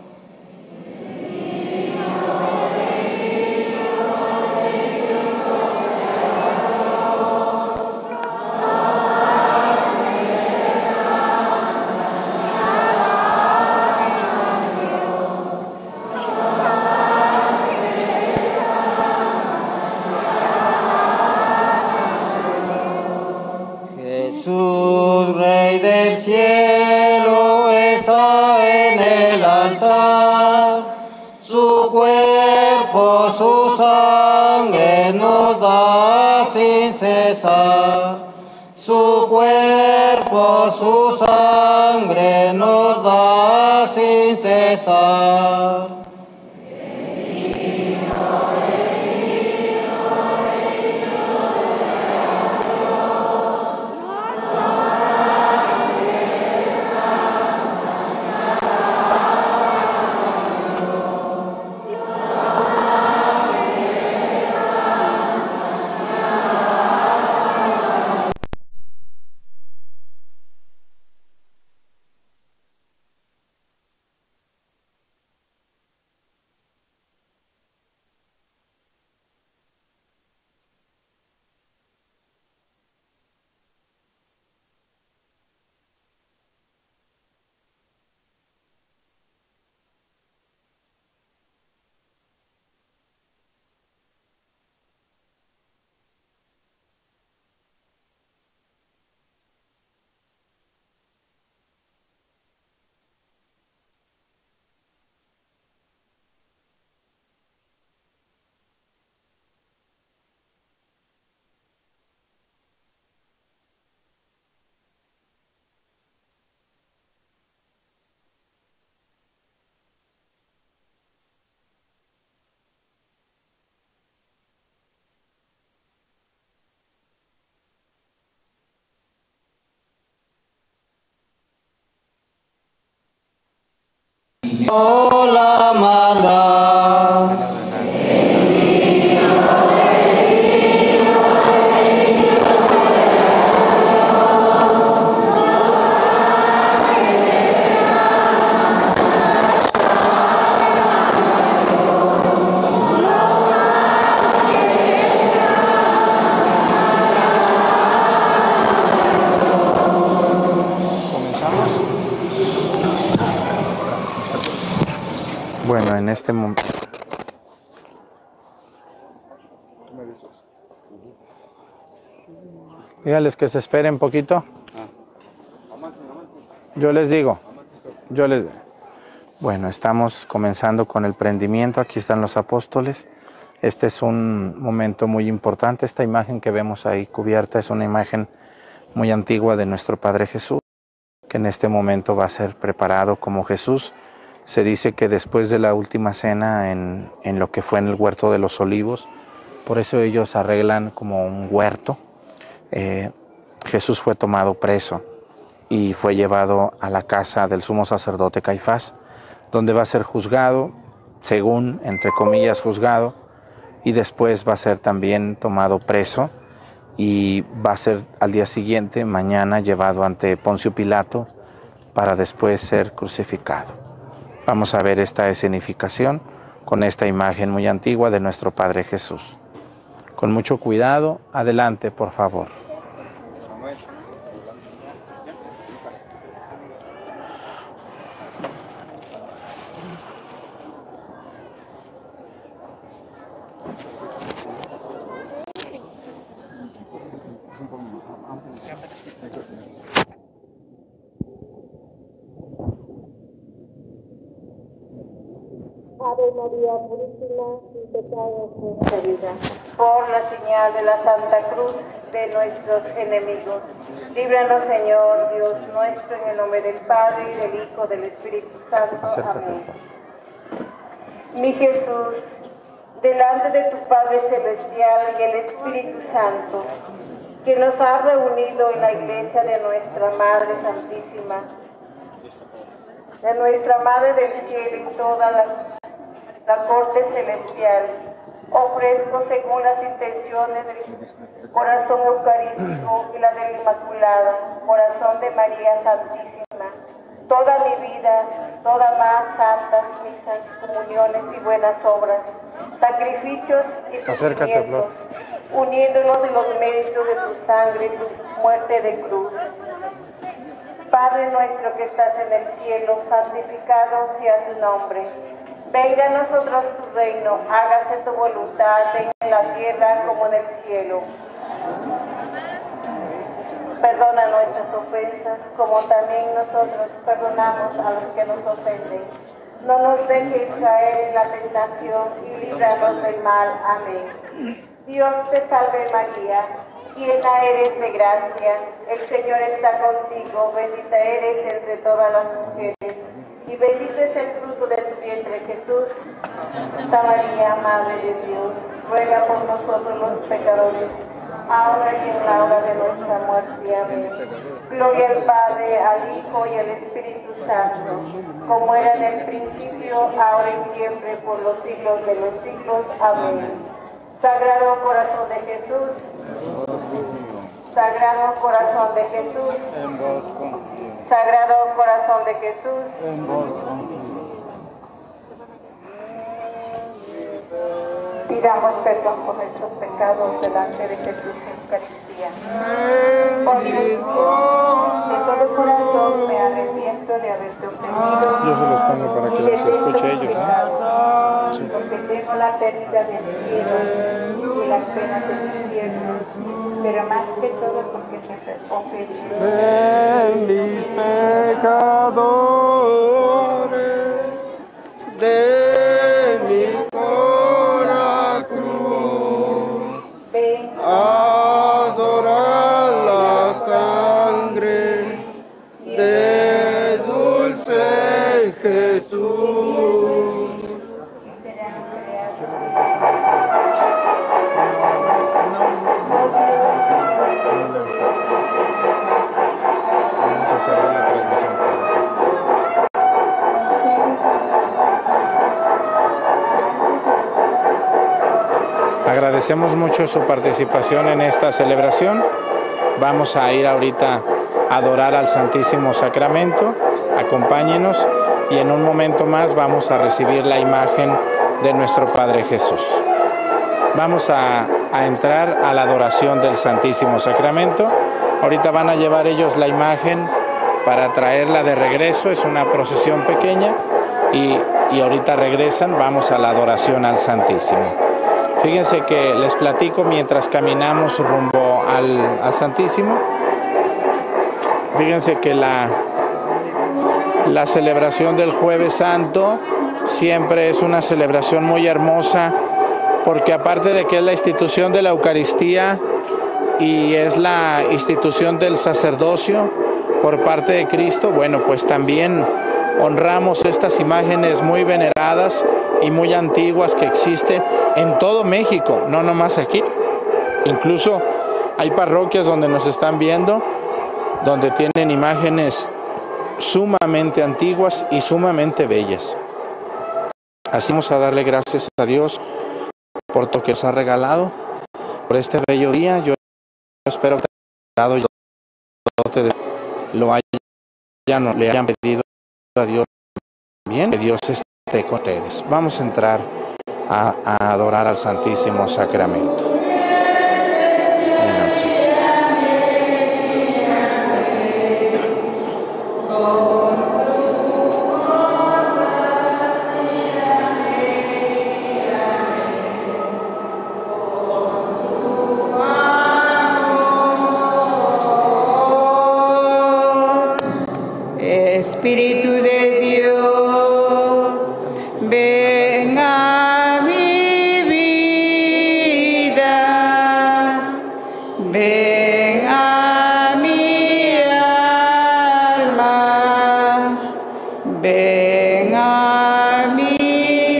Jesús, Rey del cielo, está en el altar. Su cuerpo, su sangre nos da sin cesar. Su cuerpo, su sangre nos da sin cesar. Oh, la maldad. Bueno, en este momento... Dígales que se esperen poquito. Yo les digo. Bueno, estamos comenzando con el prendimiento. Aquí están los apóstoles. Este es un momento muy importante. Esta imagen que vemos ahí cubierta es una imagen muy antigua de nuestro Padre Jesús, que en este momento va a ser preparado como Jesús. Se dice que después de la última cena en lo que fue en el huerto de los olivos, por eso ellos arreglan como un huerto, Jesús fue tomado preso y fue llevado a la casa del sumo sacerdote Caifás, donde va a ser juzgado, según, entre comillas, juzgado, y después va a ser también tomado preso y va a ser al día siguiente, mañana, llevado ante Poncio Pilato para después ser crucificado. Vamos a ver esta escenificación con esta imagen muy antigua de nuestro Padre Jesús. Con mucho cuidado, adelante, por favor. Ave María Purísima, sin pecado concebida. Por la señal de la Santa Cruz de nuestros enemigos, líbranos, Señor Dios nuestro, en el nombre del Padre, y del Hijo, del Espíritu Santo. Acércate. Amén. Mi Jesús, delante de tu Padre Celestial y el Espíritu Santo, que nos ha reunido en la iglesia de nuestra Madre Santísima, de nuestra Madre del Cielo y toda la corte celestial, ofrezco según las intenciones del corazón eucarístico y la del Inmaculada Corazón de María Santísima, toda mi vida, todas más santas misas, comuniones y buenas obras, sacrificios y sufrimientos, uniéndonos en los méritos de tu sangre y tu muerte de cruz. Padre nuestro que estás en el cielo, santificado sea tu nombre. Venga a nosotros tu reino, hágase tu voluntad en la tierra como en el cielo. Perdona nuestras ofensas, como también nosotros perdonamos a los que nos ofenden. No nos dejes caer en la tentación y líbranos del mal. Amén. Dios te salve María, llena eres de gracia, el Señor está contigo, bendita eres entre todas las mujeres, y bendito es el fruto de tu vientre, Jesús. Santa María, Madre de Dios, ruega por nosotros los pecadores, ahora y en la hora de nuestra muerte. Amén. Gloria al Padre, al Hijo y al Espíritu Santo, como era en el principio, ahora y siempre, por los siglos de los siglos. Amén. Sagrado Corazón de Jesús, Sagrado Corazón de Jesús, en vos confío, Sagrado Corazón de Jesús, en vos confío. pidamos perdón por nuestros pecados delante de Jesús en Eucaristía. Oh Dios, de todo corazón me arrepiento de haberte ofendido. Yo se los pongo para que los escuche ellos, ¿no? Porque tengo la pérdida del cielo y las penas del infierno, pero más que todo porque te ofendí. De mis pecadores, de mi cora cruz, Ven, adorar la sangre de dulce Jesús. Vamos a cerrar la transmisión. Agradecemos mucho su participación en esta celebración. Vamos a ir ahorita a adorar al Santísimo Sacramento. Acompáñenos y en un momento más vamos a recibir la imagen de nuestro Padre Jesús. Vamos a entrar a la adoración del Santísimo Sacramento. Ahorita van a llevar ellos la imagen para traerla de regreso. Es una procesión pequeña y ahorita regresan. Vamos a la adoración al Santísimo. Fíjense que les platico mientras caminamos rumbo al Santísimo. Fíjense que la celebración del Jueves Santo siempre es una celebración muy hermosa porque aparte de que es la institución de la Eucaristía y es la institución del sacerdocio por parte de Cristo, bueno, pues también honramos estas imágenes muy veneradas y muy antiguas que existen en todo México, no nomás aquí. Incluso hay parroquias donde nos están viendo, donde tienen imágenes sumamente antiguas y sumamente bellas. Así vamos a darle gracias a Dios por todo que nos ha regalado, por este bello día. Yo espero que le hayan pedido a Dios bien, que Dios esté con ustedes. Vamos a entrar a adorar al Santísimo Sacramento. Espíritu de Dios, ven a mi vida, ven a mi alma, ven a mi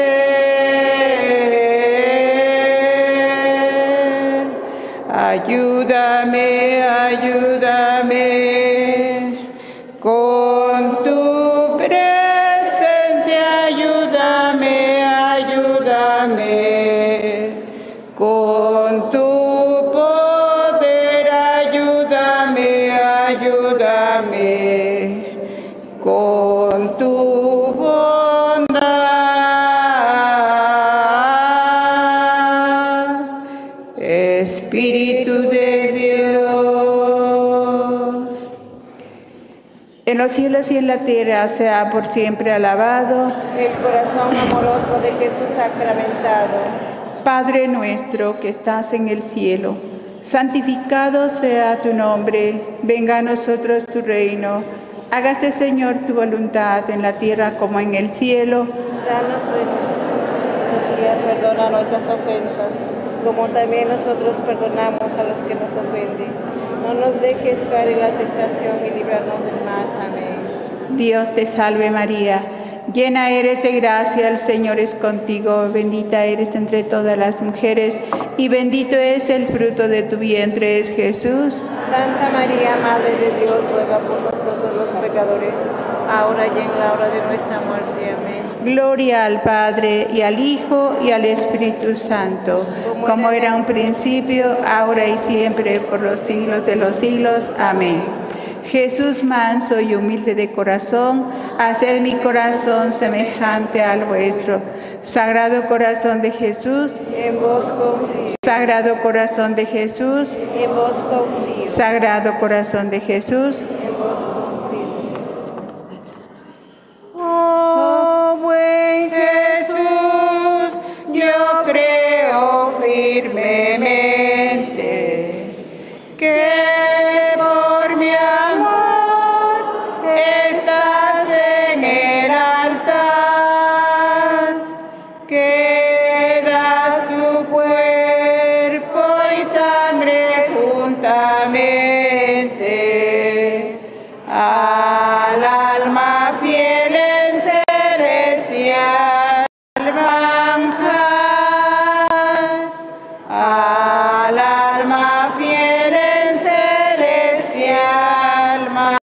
ser. Ayúdame, ayúdame. Con tu presencia ayúdame, ayúdame. Con tu poder ayúdame, ayúdame. Con tu bondad, Espíritu de Dios. En los cielos y en la tierra sea por siempre alabado el corazón amoroso de Jesús sacramentado. Padre nuestro que estás en el cielo, santificado sea tu nombre, venga a nosotros tu reino, hágase Señor tu voluntad en la tierra como en el cielo. Danos hoy nuestro día, perdona nuestras ofensas, como también nosotros perdonamos a los que nos ofenden. No nos dejes caer en la tentación y líbranos del mal. Amén. Dios te salve María, llena eres de gracia, el Señor es contigo, bendita eres entre todas las mujeres y bendito es el fruto de tu vientre, es Jesús. Santa María, Madre de Dios, ruega por nosotros los pecadores, ahora y en la hora de nuestra muerte. Amén. Gloria al Padre, y al Hijo, y al Espíritu Santo, como era un principio, ahora y siempre, por los siglos de los siglos. Amén. Jesús manso y humilde de corazón, haced mi corazón semejante al vuestro. Sagrado corazón de Jesús, en vos confío. Sagrado corazón de Jesús, en vos confío. Sagrado corazón de Jesús, en vos confío. Oh, buen Jesús, yo creo firmemente que por mi amor estás en el altar, que das tu cuerpo y sangre juntamente al alma fiel en celestial manjar, al alma fiel en celestial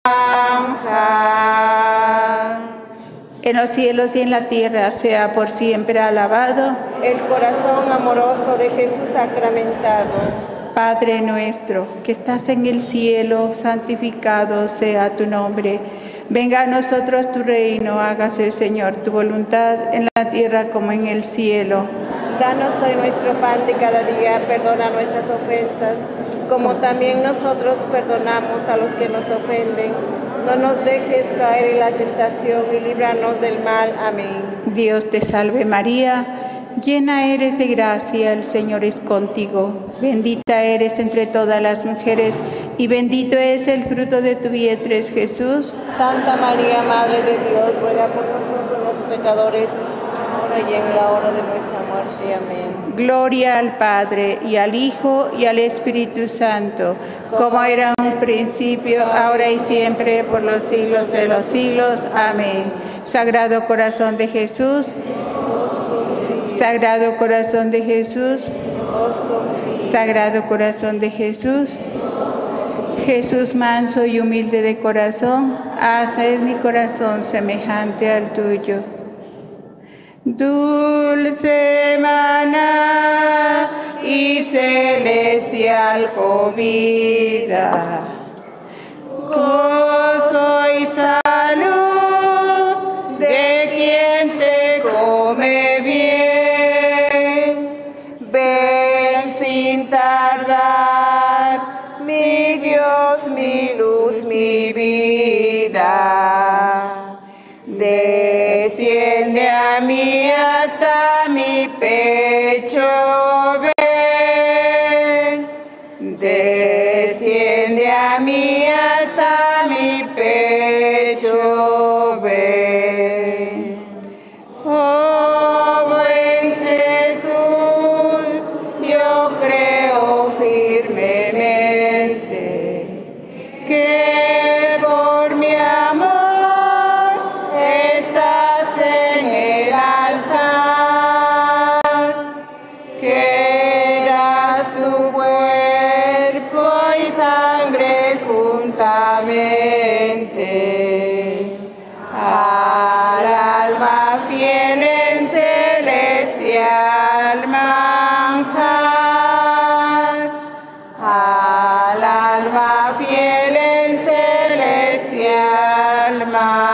manjar. En los cielos y en la tierra sea por siempre alabado el corazón amoroso de Jesús sacramentado. Padre nuestro, que estás en el cielo, santificado sea tu nombre. Venga a nosotros tu reino, hágase, Señor, tu voluntad en la tierra como en el cielo. Danos hoy nuestro pan de cada día, perdona nuestras ofensas, como también nosotros perdonamos a los que nos ofenden. No nos dejes caer en la tentación y líbranos del mal. Amén. Dios te salve María, llena eres de gracia, el Señor es contigo. Bendita eres entre todas las mujeres y bendito es el fruto de tu vientre, Jesús. Santa María, Madre de Dios, ruega por nosotros los pecadores, ahora y en la hora de nuestra muerte. Amén. Gloria al Padre, y al Hijo, y al Espíritu Santo, como era en un principio, ahora y siempre, por los siglos de los siglos. Amén. Sagrado corazón de Jesús, Sagrado corazón de Jesús, Sagrado corazón de Jesús, Jesús manso y humilde de corazón, haced mi corazón semejante al tuyo. Dulce maná y celestial comida, gozo y salud de quien te come bien. Ven sin tardar, mi Dios, mi luz, mi vida. Desciende a mí hasta mi pecho, ven. Desciende a mí hasta mi pecho, ven. Oh, buen Jesús, yo creo firmemente que por mi amor estás en el altar, que das tu cuerpo y sangre juntamente al alma fiel en celestial manjar, al alma fiel en celestial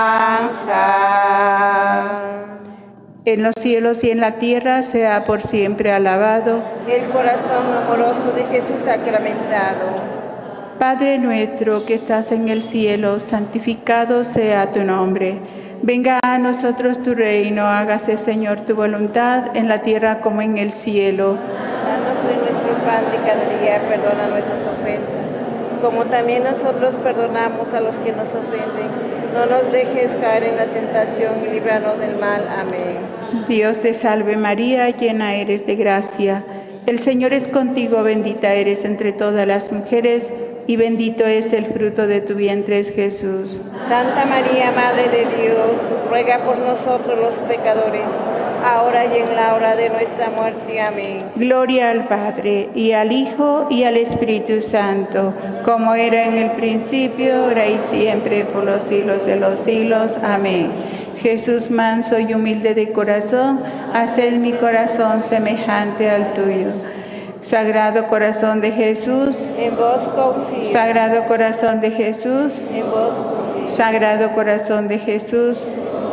manjar. En los cielos y en la tierra sea por siempre alabado El corazón amoroso de Jesús sacramentado. Padre nuestro que estás en el cielo, santificado sea tu nombre. Venga a nosotros tu reino, hágase, Señor, tu voluntad, en la tierra como en el cielo. Danos hoy nuestro pan de cada día, perdona nuestras ofensas, como también nosotros perdonamos a los que nos ofenden. No nos dejes caer en la tentación y líbranos del mal. Amén. Dios te salve María, llena eres de gracia. El Señor es contigo, bendita eres entre todas las mujeres, y bendito es el fruto de tu vientre, Jesús. Santa María, Madre de Dios, ruega por nosotros los pecadores, ahora y en la hora de nuestra muerte. Amén. Gloria al Padre, y al Hijo, y al Espíritu Santo, como era en el principio, ahora y siempre, por los siglos de los siglos. Amén. Jesús manso y humilde de corazón, haced mi corazón semejante al tuyo. Sagrado corazón de Jesús, En vos confío. Sagrado corazón de Jesús, En vos confío. Sagrado corazón de Jesús.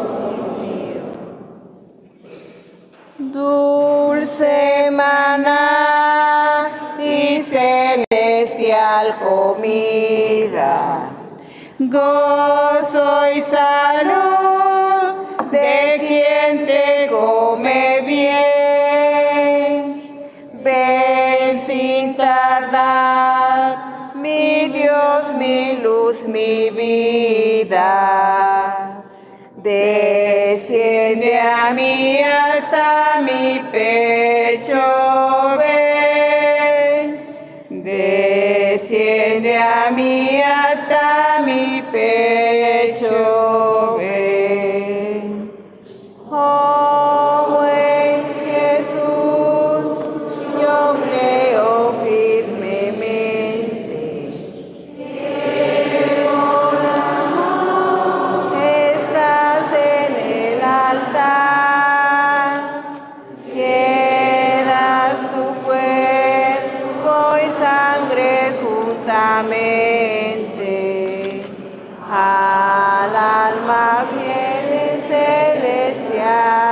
Dulce maná y celestial comida, gozo y salud de quien te come bien. Ven sin tardar, mi Dios, mi luz, mi vida. Desciende a mí hasta mi pecho, ven. Desciende a mí hasta mi pecho, ven. Oh, buen Jesús, yo creo firmemente que por amor estás en el altar, que das tu cuerpo y sangre juntamente al alma fiel y celestial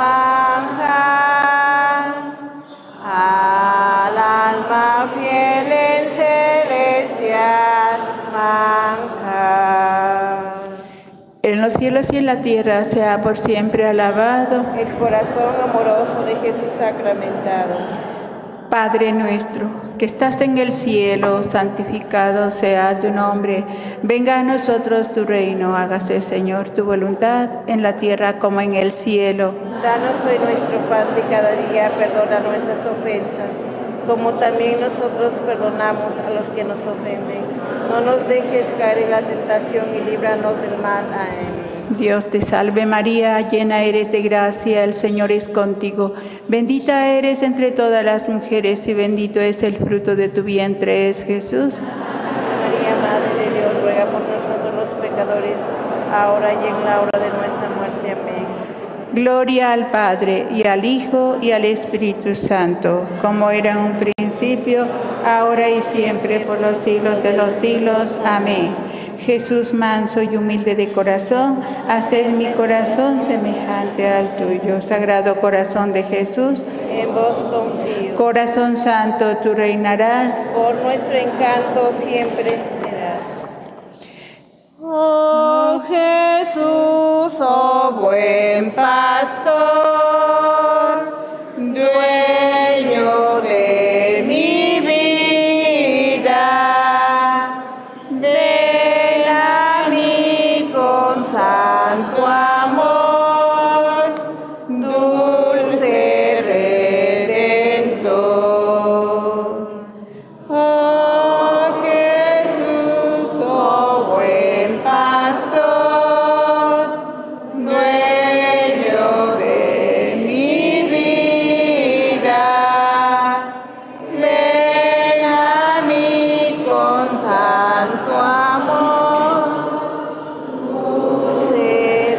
manjar, al alma fiel en celestial manjar. En los cielos y en la tierra sea por siempre alabado El corazón amoroso de Jesús sacramentado. Padre nuestro, que estás en el cielo, santificado sea tu nombre. Venga a nosotros tu reino, hágase, Señor, tu voluntad, en la tierra como en el cielo. Danos hoy nuestro pan de cada día, perdona nuestras ofensas, como también nosotros perdonamos a los que nos ofenden. No nos dejes caer en la tentación y líbranos del mal. Amén. Dios te salve María, llena eres de gracia, el Señor es contigo. Bendita eres entre todas las mujeres y bendito es el fruto de tu vientre, es Jesús. María, Madre de Dios, ruega por nosotros los pecadores, ahora y en la hora de nuestra muerte. Amén. Gloria al Padre, y al Hijo, y al Espíritu Santo, como era en un principio, ahora y siempre, por los siglos de los siglos. Amén. Jesús manso y humilde de corazón, haced mi corazón semejante al tuyo. Sagrado corazón de Jesús, En vos confío. corazón santo, tú reinarás. Por nuestro encanto siempre serás. Oh Jesús, oh buen pastor, dueño de mi vida, ven a mí con santo amor, dulce Redentor. Oh Jesús, oh buen pastor, dueño de mi vida, ven a mí con santo amor, dulce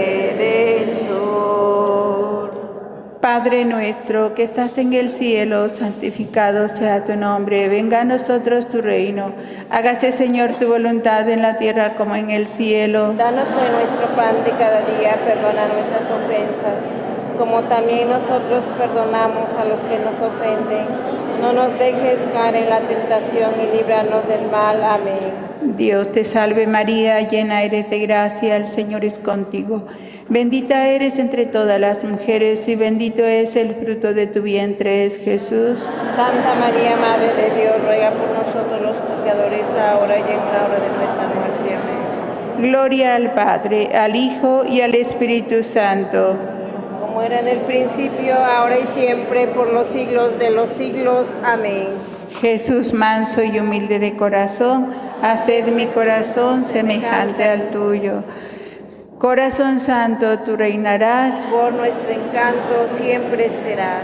Redentor. Padre nuestro que estás en el cielo, santificado sea tu nombre, venga a nosotros tu reino, hágase Señor tu voluntad en la tierra como en el cielo. Danos hoy nuestro pan de cada día, perdona nuestras ofensas, como también nosotros perdonamos a los que nos ofenden. No nos dejes caer en la tentación y líbranos del mal. Amén. Dios te salve María, llena eres de gracia, el Señor es contigo. Bendita eres entre todas las mujeres y bendito es el fruto de tu vientre, es Jesús. Santa María, Madre de Dios, ruega por nosotros los pecadores, ahora y en la hora de nuestra muerte. Amén. Gloria al Padre, al Hijo y al Espíritu Santo. Como era en el principio, ahora y siempre, por los siglos de los siglos. Amén. Jesús manso y humilde de corazón, haced mi corazón semejante al tuyo. Corazón santo, tú reinarás. Por nuestro encanto siempre serás.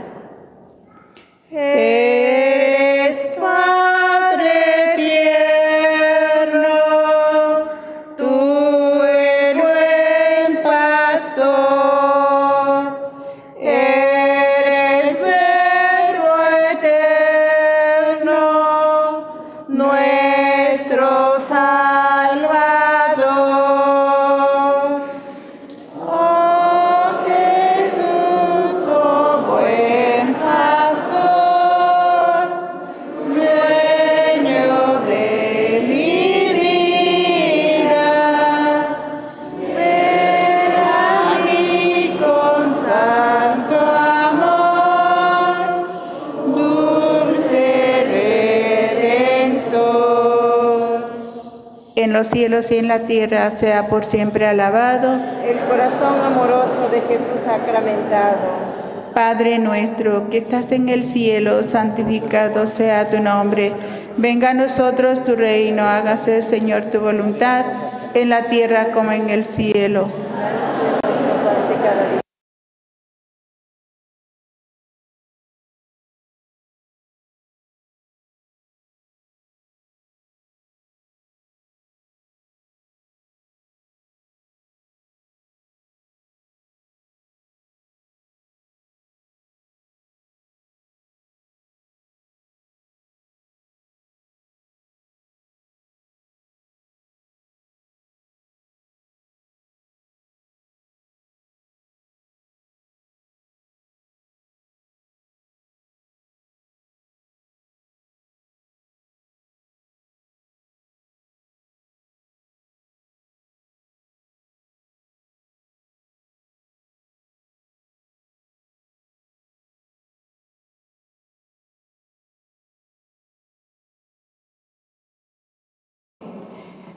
Eres Padre tierno, tú el buen pastor, eres Verbo eterno, nuestro Salvador. Oh Jesús, oh buen pastor, dueño de mi vida, ven a mí con santo amor, dulce Redentor. En los cielos y en la tierra sea por siempre alabado El corazón amoroso de Jesús sacramentado. Padre nuestro que estás en el cielo, santificado sea tu nombre. Venga a nosotros tu reino, hágase, Señor, tu voluntad, en la tierra como en el cielo. Nuestro pan de cada día.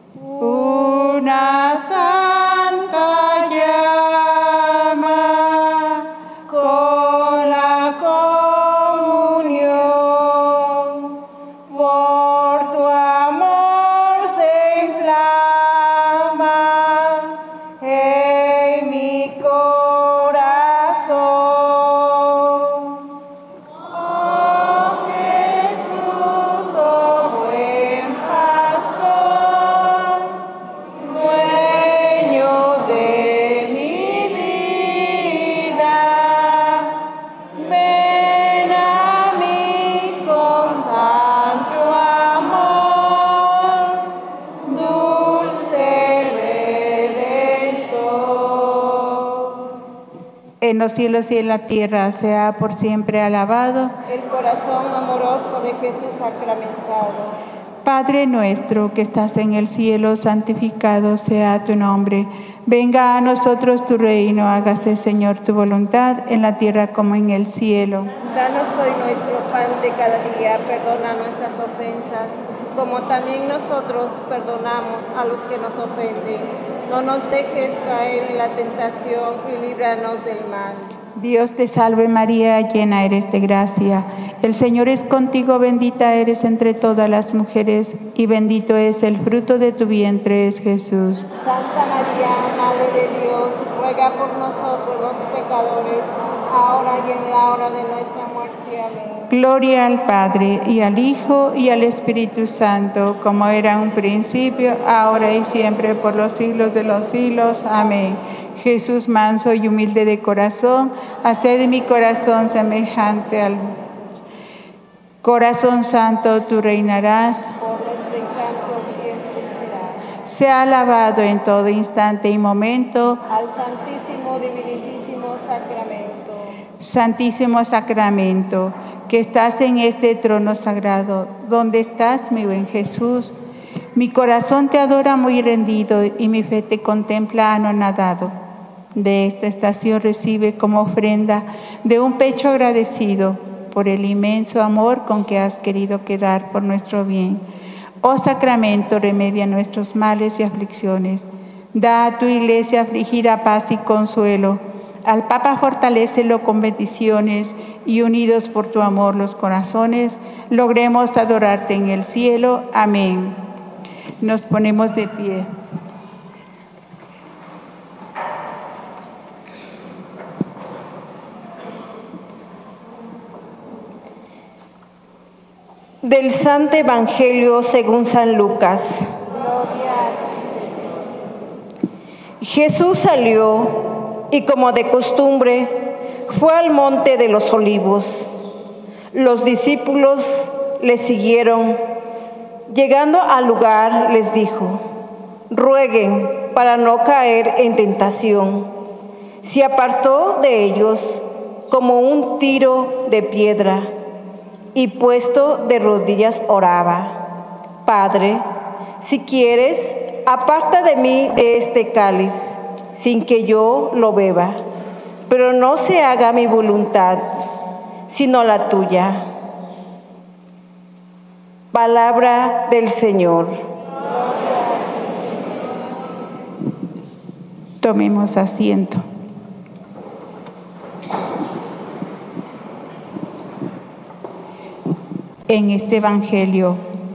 Una santa llama en los cielos y en la tierra, sea por siempre alabado el corazón amoroso de Jesús sacramentado. Padre nuestro que estás en el cielo, santificado sea tu nombre. Venga a nosotros tu reino, hágase, Señor, tu voluntad, en la tierra como en el cielo. Danos hoy nuestro pan de cada día, perdona nuestras ofensas, como también nosotros perdonamos a los que nos ofenden. No nos dejes caer en la tentación y líbranos del mal. Dios te salve María, llena eres de gracia. El Señor es contigo, bendita eres entre todas las mujeres, y bendito es el fruto de tu vientre, es Jesús. Santa María, Madre de Dios, ruega por nosotros los pecadores, ahora y en la hora de nuestra muerte. Amén. Gloria al Padre, y al Hijo, y al Espíritu Santo, como era en un principio, ahora y siempre, por los siglos de los siglos. Amén. Jesús manso y humilde de corazón, haced de mi corazón semejante al corazón santo, tú reinarás. Por nuestro encanto siempre será. Sea alabado en todo instante y momento Al Santísimo Divinísimo Sacramento. Santísimo Sacramento, que estás en este trono sagrado. ¿Dónde estás, mi buen Jesús? Mi corazón te adora muy rendido y mi fe te contempla anonadado. De esta estación recibe como ofrenda de un pecho agradecido por el inmenso amor con que has querido quedar por nuestro bien. Oh Sacramento, remedia nuestros males y aflicciones. Da a tu iglesia afligida paz y consuelo. Al Papa fortalécelo con bendiciones y unidos por tu amor los corazones, logremos adorarte en el cielo. Amén. Nos ponemos de pie. Del Santo Evangelio según San Lucas. Jesús salió y, como de costumbre, fue al monte de los Olivos. Los discípulos le siguieron. Llegando al lugar, les dijo: rueguen para no caer en tentación. Se apartó de ellos como un tiro de piedra y, puesto de rodillas, oraba: Padre, si quieres, aparta de mí de este cáliz, sin que yo lo beba, pero no se haga mi voluntad, sino la tuya. Palabra del Señor. Tomemos asiento. En este Evangelio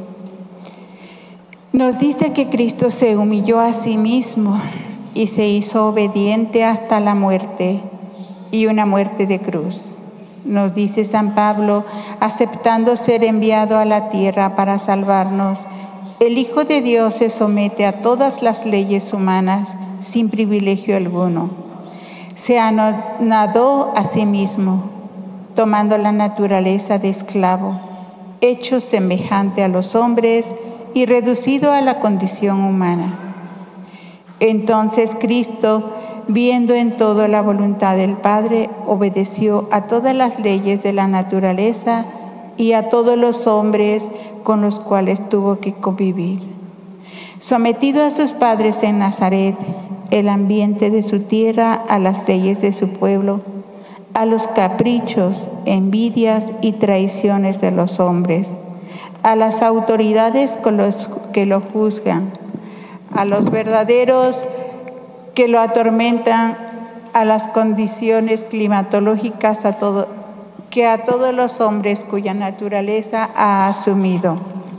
nos dice que Cristo se humilló a sí mismo y se hizo obediente hasta la muerte, y una muerte de cruz. Nos dice San Pablo, aceptando ser enviado a la tierra para salvarnos, el Hijo de Dios se somete a todas las leyes humanas sin privilegio alguno. Se anonadó a sí mismo, tomando la naturaleza de esclavo, hecho semejante a los hombres y reducido a la condición humana. Entonces Cristo, viendo en todo la voluntad del Padre, obedeció a todas las leyes de la naturaleza y a todos los hombres con los cuales tuvo que convivir. Sometido a sus padres en Nazaret, el ambiente de su tierra, a las leyes de su pueblo, a los caprichos, envidias y traiciones de los hombres, a las autoridades con los que lo juzgan, a los verdaderos que lo atormentan, a las condiciones climatológicas, a todos los hombres cuya naturaleza ha asumido.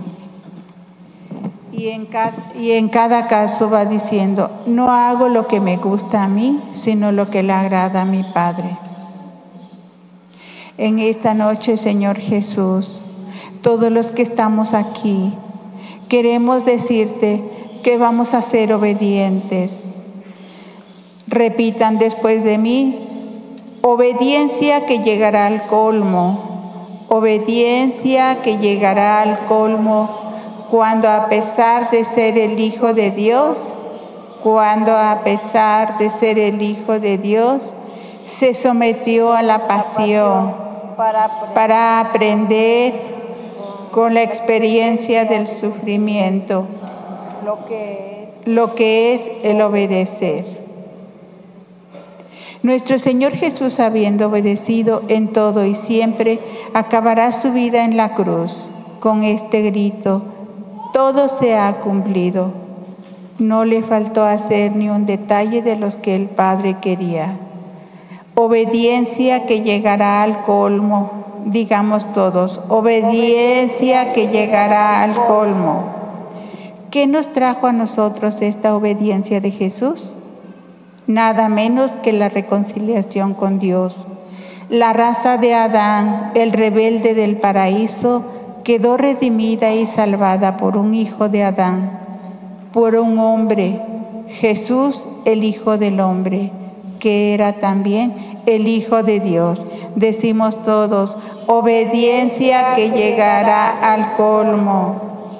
Y en cada caso va diciendo: no hago lo que me gusta a mí, sino lo que le agrada a mi Padre. En esta noche, Señor Jesús, todos los que estamos aquí, queremos decirte que vamos a ser obedientes. Repitan después de mí: obediencia que llegará al colmo, obediencia que llegará al colmo, cuando a pesar de ser el Hijo de Dios, se sometió a la pasión para aprender con la experiencia del sufrimiento lo que es el obedecer. Nuestro Señor Jesús, habiendo obedecido en todo y siempre, acabará su vida en la cruz con este grito: todo se ha cumplido. No le faltó hacer ni un detalle de los que el Padre quería. Obediencia que llegará al colmo. Digamos todos: obediencia que llegará al colmo. ¿Qué nos trajo a nosotros esta obediencia de Jesús? Nada menos que la reconciliación con Dios. La raza de Adán, el rebelde del paraíso, quedó redimida y salvada por un hijo de Adán, por un hombre, Jesús, el Hijo del Hombre, que era también el Hijo de Dios. Decimos todos: obediencia que llegará al colmo.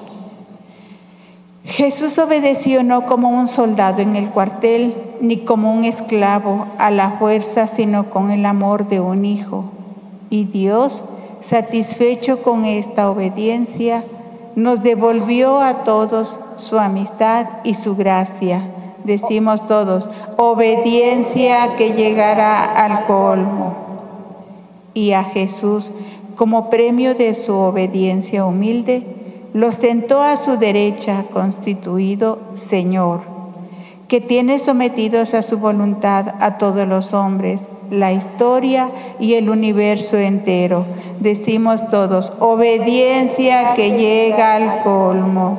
Jesús obedeció no como un soldado en el cuartel, ni como un esclavo a la fuerza, sino con el amor de un hijo. Y Dios, satisfecho con esta obediencia, nos devolvió a todos su amistad y su gracia. Decimos todos: obediencia que llegará al colmo. Y a Jesús, como premio de su obediencia humilde, lo sentó a su derecha, constituido Señor, que tiene sometidos a su voluntad a todos los hombres, la historia y el universo entero. Decimos todos: obediencia que llega al colmo.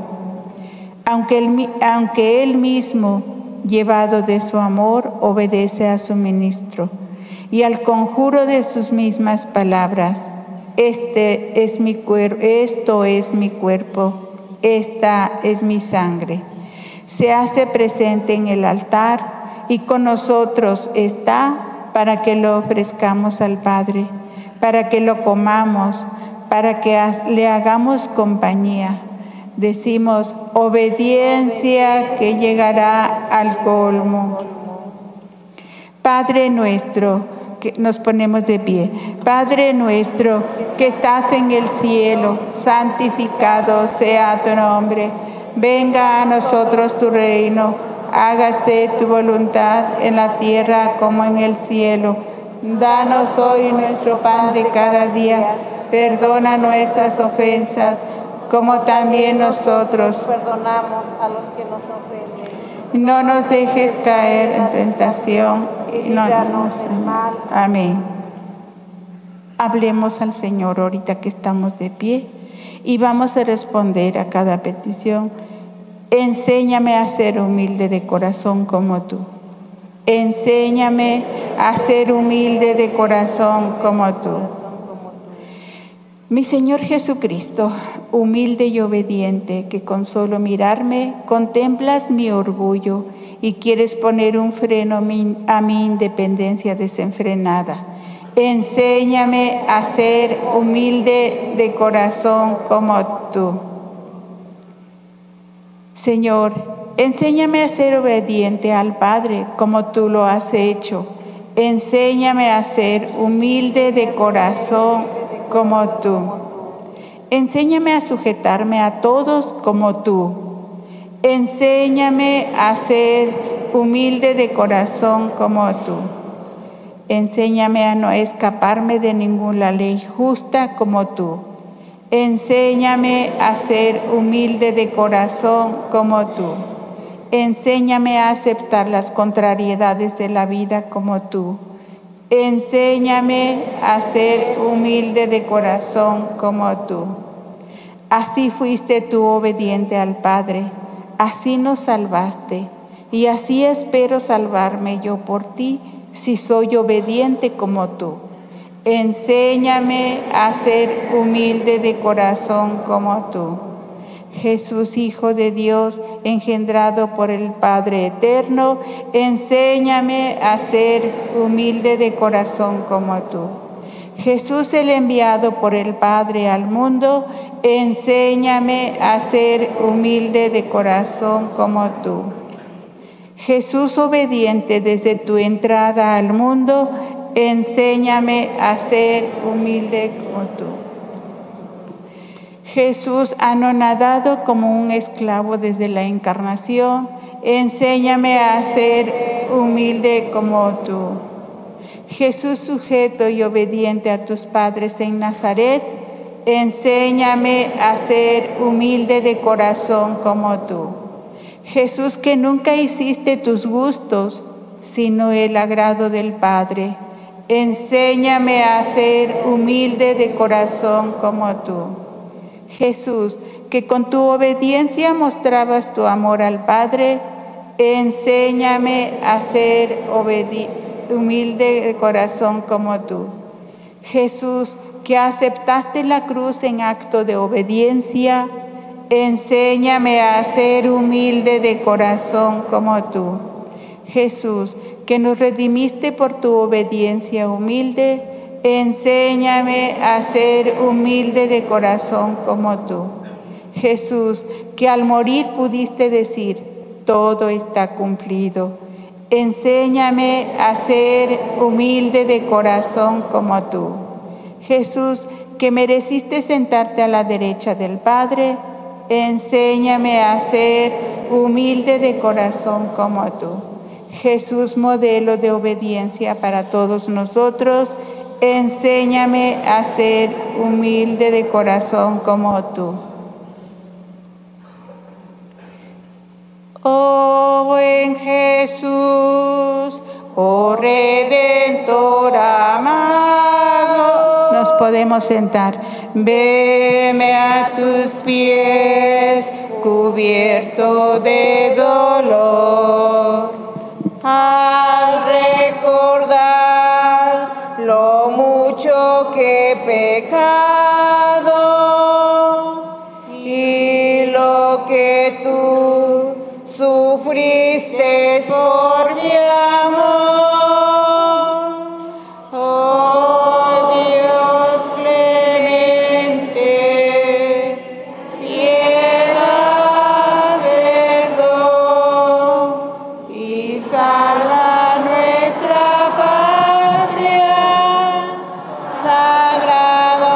Aunque él mismo, llevado de su amor, obedece a su ministro y al conjuro de sus mismas palabras: esto es mi cuerpo, esta es mi sangre. Se hace presente en el altar y con nosotros está para que lo ofrezcamos al Padre, para que lo comamos, para que le hagamos compañía. Decimos: obediencia que llegará al colmo. Padre nuestro, que nos ponemos de pie. Padre nuestro que estás en el cielo, santificado sea tu nombre. Venga a nosotros tu reino. Hágase tu voluntad en la tierra como en el cielo. Danos hoy nuestro pan de cada día. Perdona nuestras ofensas, como también nosotros perdonamos a los que nos ofenden. No nos dejes caer en tentación y no nos del mal. Amén. Hablemos al Señor ahorita que estamos de pie y vamos a responder a cada petición. Enséñame a ser humilde de corazón como tú. Enséñame a ser humilde de corazón como tú. Mi Señor Jesucristo, humilde y obediente, que con solo mirarme contemplas mi orgullo y quieres poner un freno a mi independencia desenfrenada. Enséñame a ser humilde de corazón como tú. Señor, enséñame a ser obediente al Padre como tú lo has hecho. Enséñame a ser humilde de corazón como tú. Enséñame a sujetarme a todos como tú. Enséñame a ser humilde de corazón como tú. Enséñame a no escaparme de ninguna ley justa como tú. Enséñame a ser humilde de corazón como tú. Enséñame a aceptar las contrariedades de la vida como tú. Enséñame a ser humilde de corazón como tú. Así fuiste tú obediente al Padre, así nos salvaste, y así espero salvarme yo por ti, si soy obediente como tú. Enséñame a ser humilde de corazón como tú. Jesús, Hijo de Dios, engendrado por el Padre Eterno, enséñame a ser humilde de corazón como tú. Jesús, el enviado por el Padre al mundo, enséñame a ser humilde de corazón como tú. Jesús, obediente desde tu entrada al mundo, enséñame a ser humilde como tú. Jesús, anonadado como un esclavo desde la encarnación, enséñame a ser humilde como tú. Jesús, sujeto y obediente a tus padres en Nazaret, enséñame a ser humilde de corazón como tú. Jesús, que nunca hiciste tus gustos, sino el agrado del Padre, enséñame a ser humilde de corazón como tú. Jesús, que con tu obediencia mostrabas tu amor al Padre, enséñame a ser humilde de corazón como tú. Jesús, que aceptaste la cruz en acto de obediencia, enséñame a ser humilde de corazón como tú. Jesús, que nos redimiste por tu obediencia humilde, enséñame a ser humilde de corazón como tú. Jesús, que al morir pudiste decir, todo está cumplido, enséñame a ser humilde de corazón como tú. Jesús, que mereciste sentarte a la derecha del Padre, enséñame a ser humilde de corazón como tú. Jesús, modelo de obediencia para todos nosotros, enséñame a ser humilde de corazón como tú. Oh buen Jesús, oh Redentor amado, nos podemos sentar. Veme a tus pies, cubierto de dolor, al recordar lo mucho que he pecado y lo que tú sufriste por mi amor. Oh Dios clemente, piedad, perdón y salva nuestra patria, Sagrado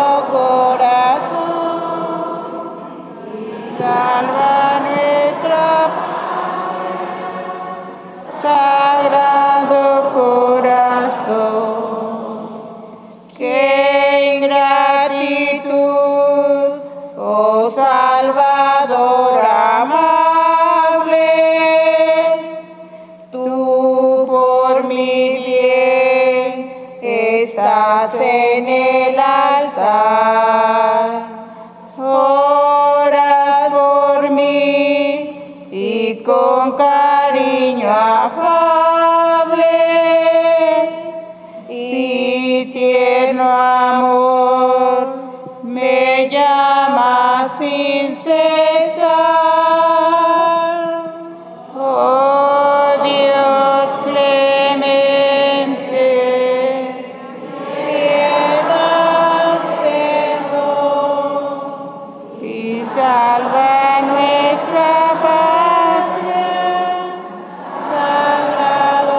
Corazón, y salva nuestra Sagrado Corazón. ¡Qué ingratitud, oh Salvador amable! Tú por mi bien estás en el altar. Oras por mí y con cariño afable y tierno amor me llama sin cesar. Oh Dios clemente, piedad, perdón y salva nuestra patria, Sagrado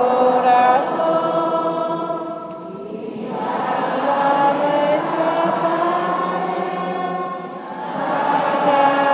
Corazón, y salva nuestra patria, Sagrado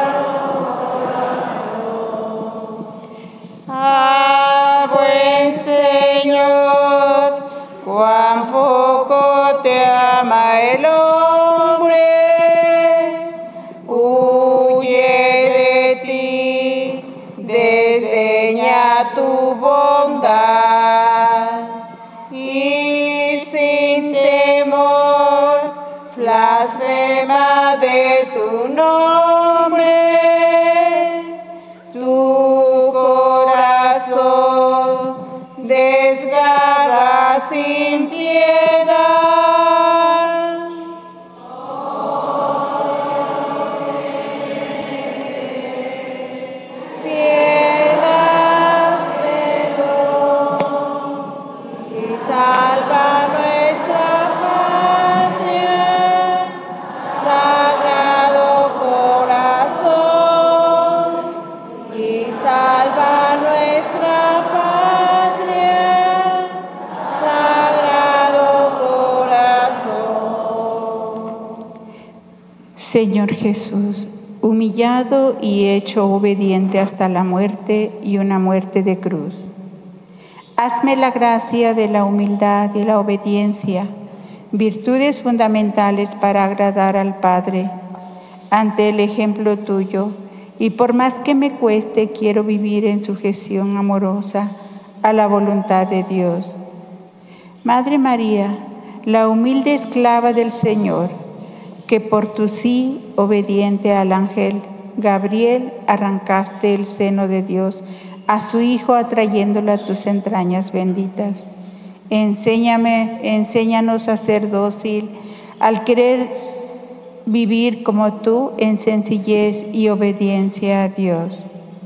Señor Jesús, humillado y hecho obediente hasta la muerte y una muerte de cruz, hazme la gracia de la humildad y la obediencia, virtudes fundamentales para agradar al Padre. Ante el ejemplo tuyo, y por más que me cueste, quiero vivir en sujeción amorosa a la voluntad de Dios. Madre María, la humilde esclava del Señor, que por tu sí, obediente al ángel Gabriel, arrancaste el seno de Dios a su Hijo, atrayéndolo a tus entrañas benditas. Enséñanos a ser dócil al querer vivir como tú en sencillez y obediencia a Dios.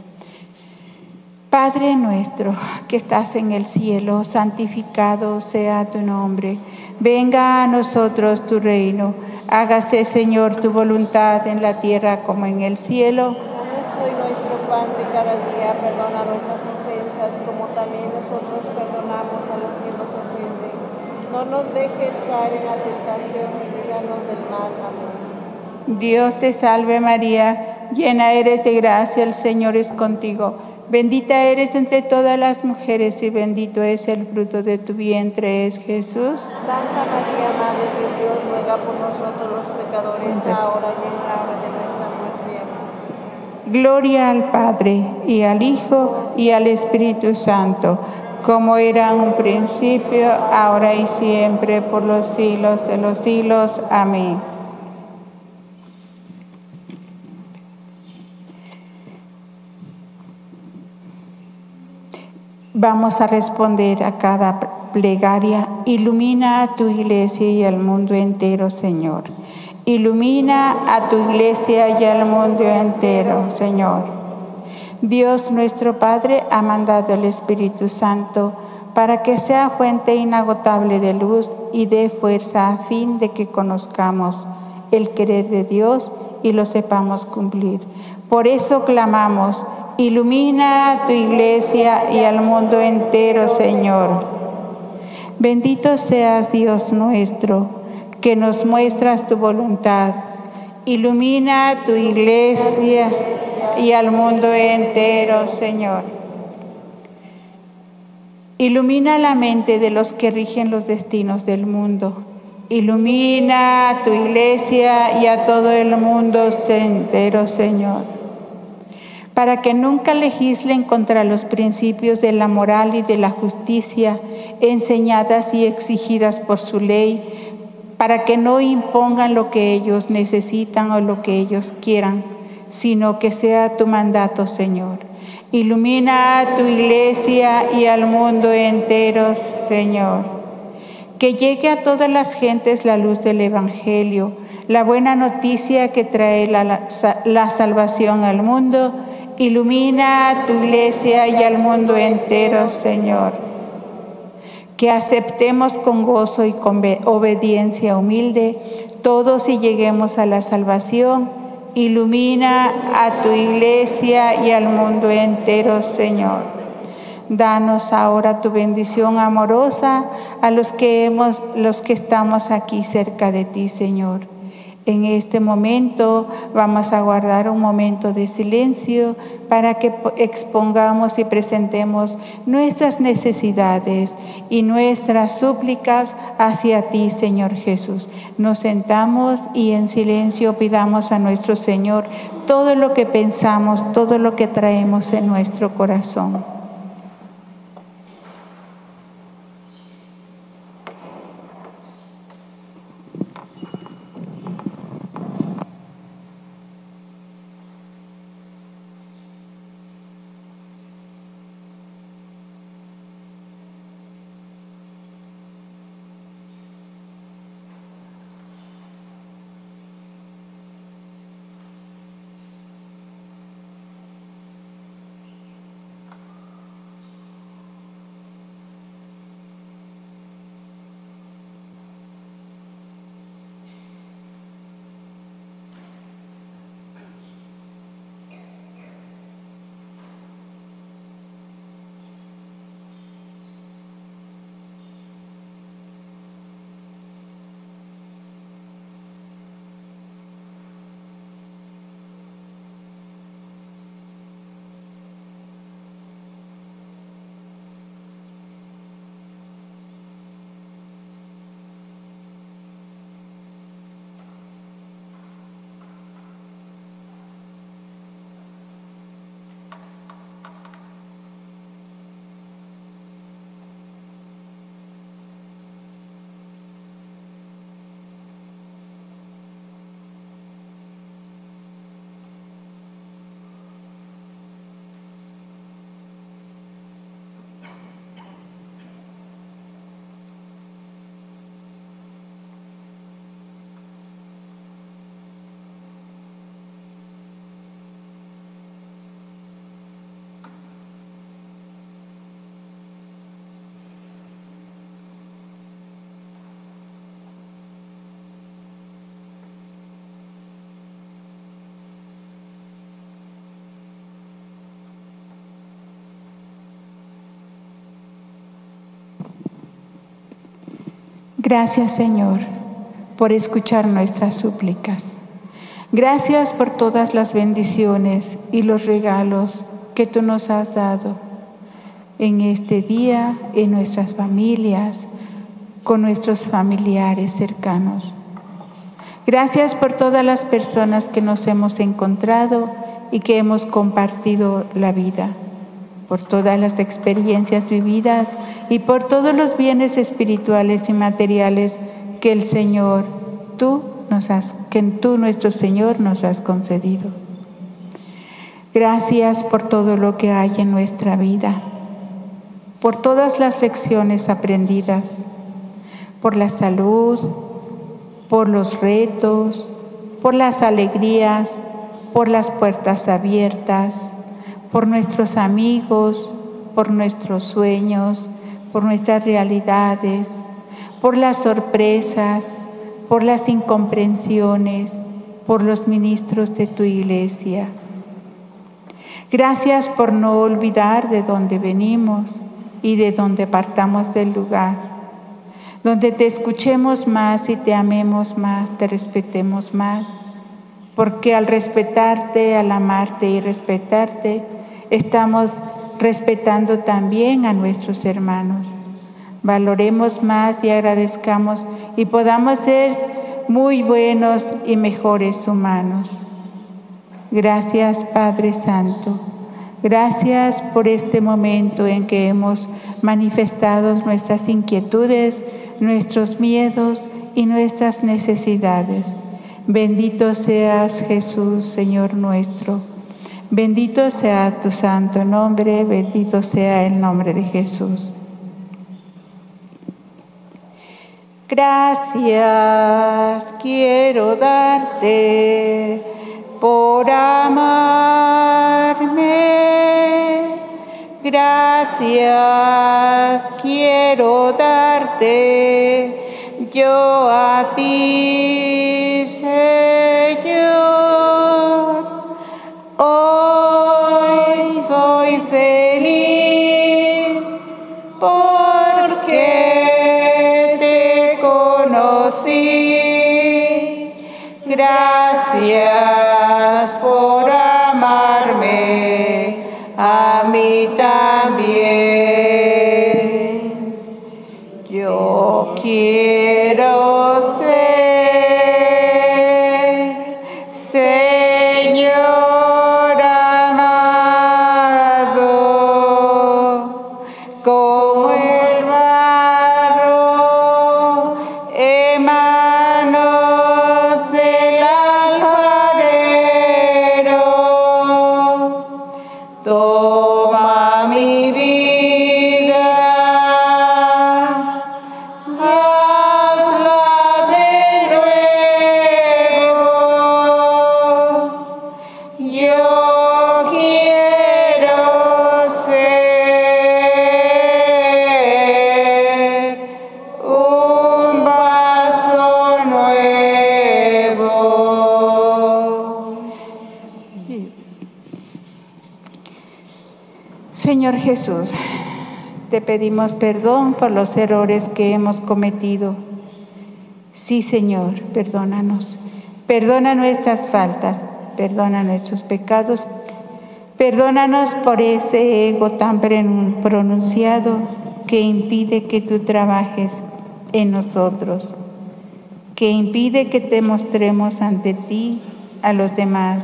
Padre nuestro que estás en el cielo, santificado sea tu nombre. Venga a nosotros tu reino. Hágase, Señor, tu voluntad en la tierra como en el cielo. Danos hoy nuestro pan de cada día. Perdona nuestras ofensas, como también nosotros perdonamos a los que nos ofenden. No nos dejes caer en la tentación y líbranos del mal. Amén. Dios te salve María, llena eres de gracia, el Señor es contigo. Bendita eres entre todas las mujeres y bendito es el fruto de tu vientre, es Jesús. Santa María, Madre de Dios, ruega por nosotros los pecadores, ahora y en la hora de nuestra muerte. Amén. Gloria al Padre, y al Hijo, y al Espíritu Santo, como era en un principio, ahora y siempre, por los siglos de los siglos. Amén. Vamos a responder a cada plegaria. Ilumina a tu iglesia y al mundo entero, Señor. Ilumina a tu iglesia y al mundo entero, Señor. Dios nuestro Padre ha mandado el Espíritu Santo para que sea fuente inagotable de luz y de fuerza a fin de que conozcamos el querer de Dios y lo sepamos cumplir. Por eso clamamos: ilumina a tu iglesia y al mundo entero, Señor. Bendito seas, Dios nuestro, que nos muestras tu voluntad. Ilumina a tu iglesia y al mundo entero, Señor. Ilumina la mente de los que rigen los destinos del mundo. Ilumina a tu iglesia y a todo el mundo entero, Señor, para que nunca legislen contra los principios de la moral y de la justicia enseñadas y exigidas por su ley, para que no impongan lo que ellos necesitan o lo que ellos quieran, sino que sea tu mandato, Señor. Ilumina a tu iglesia y al mundo entero, Señor. Que llegue a todas las gentes la luz del Evangelio, la buena noticia que trae la salvación al mundo. Ilumina a tu iglesia y al mundo entero, Señor. Que aceptemos con gozo y con obediencia humilde todos y lleguemos a la salvación. Ilumina a tu iglesia y al mundo entero, Señor. Danos ahora tu bendición amorosa a los que estamos aquí cerca de ti, Señor. En este momento vamos a guardar un momento de silencio para que expongamos y presentemos nuestras necesidades y nuestras súplicas hacia ti, Señor Jesús. Nos sentamos y en silencio pidamos a nuestro Señor todo lo que pensamos, todo lo que traemos en nuestro corazón. Gracias, Señor, por escuchar nuestras súplicas. Gracias por todas las bendiciones y los regalos que tú nos has dado en este día, en nuestras familias, con nuestros familiares cercanos. Gracias por todas las personas que nos hemos encontrado y que hemos compartido la vida, por todas las experiencias vividas y por todos los bienes espirituales y materiales que el Señor, tú, nuestro Señor, nos has concedido. Gracias por todo lo que hay en nuestra vida, por todas las lecciones aprendidas, por la salud, por los retos, por las alegrías, por las puertas abiertas, por nuestros amigos, por nuestros sueños, por nuestras realidades, por las sorpresas, por las incomprensiones, por los ministros de tu iglesia. Gracias por no olvidar de dónde venimos y de dónde partamos del lugar, donde te escuchemos más y te amemos más, te respetemos más, porque al respetarte, al amarte y respetarte, estamos respetando también a nuestros hermanos. Valoremos más y agradezcamos y podamos ser muy buenos y mejores humanos. Gracias, Padre Santo. Gracias por este momento en que hemos manifestado nuestras inquietudes, nuestros miedos y nuestras necesidades. Bendito seas, Jesús, Señor nuestro. Bendito sea tu santo nombre, bendito sea el nombre de Jesús. Gracias quiero darte por amarme. Gracias quiero darte yo a ti, Señor. Hoy soy feliz porque te conocí. Gracias por amarme a mí también. Yo quiero ser, Señor amado, como el barro en manos del alfarero. Toma mi vida, hazla de nuevo. Yo quiero ser un vaso nuevo. Señor Jesús, te pedimos perdón por los errores que hemos cometido. Sí, Señor, perdónanos. Perdona nuestras faltas, perdona nuestros pecados. Perdónanos por ese ego tan pronunciado que impide que tú trabajes en nosotros, que impide que te mostremos ante ti a los demás.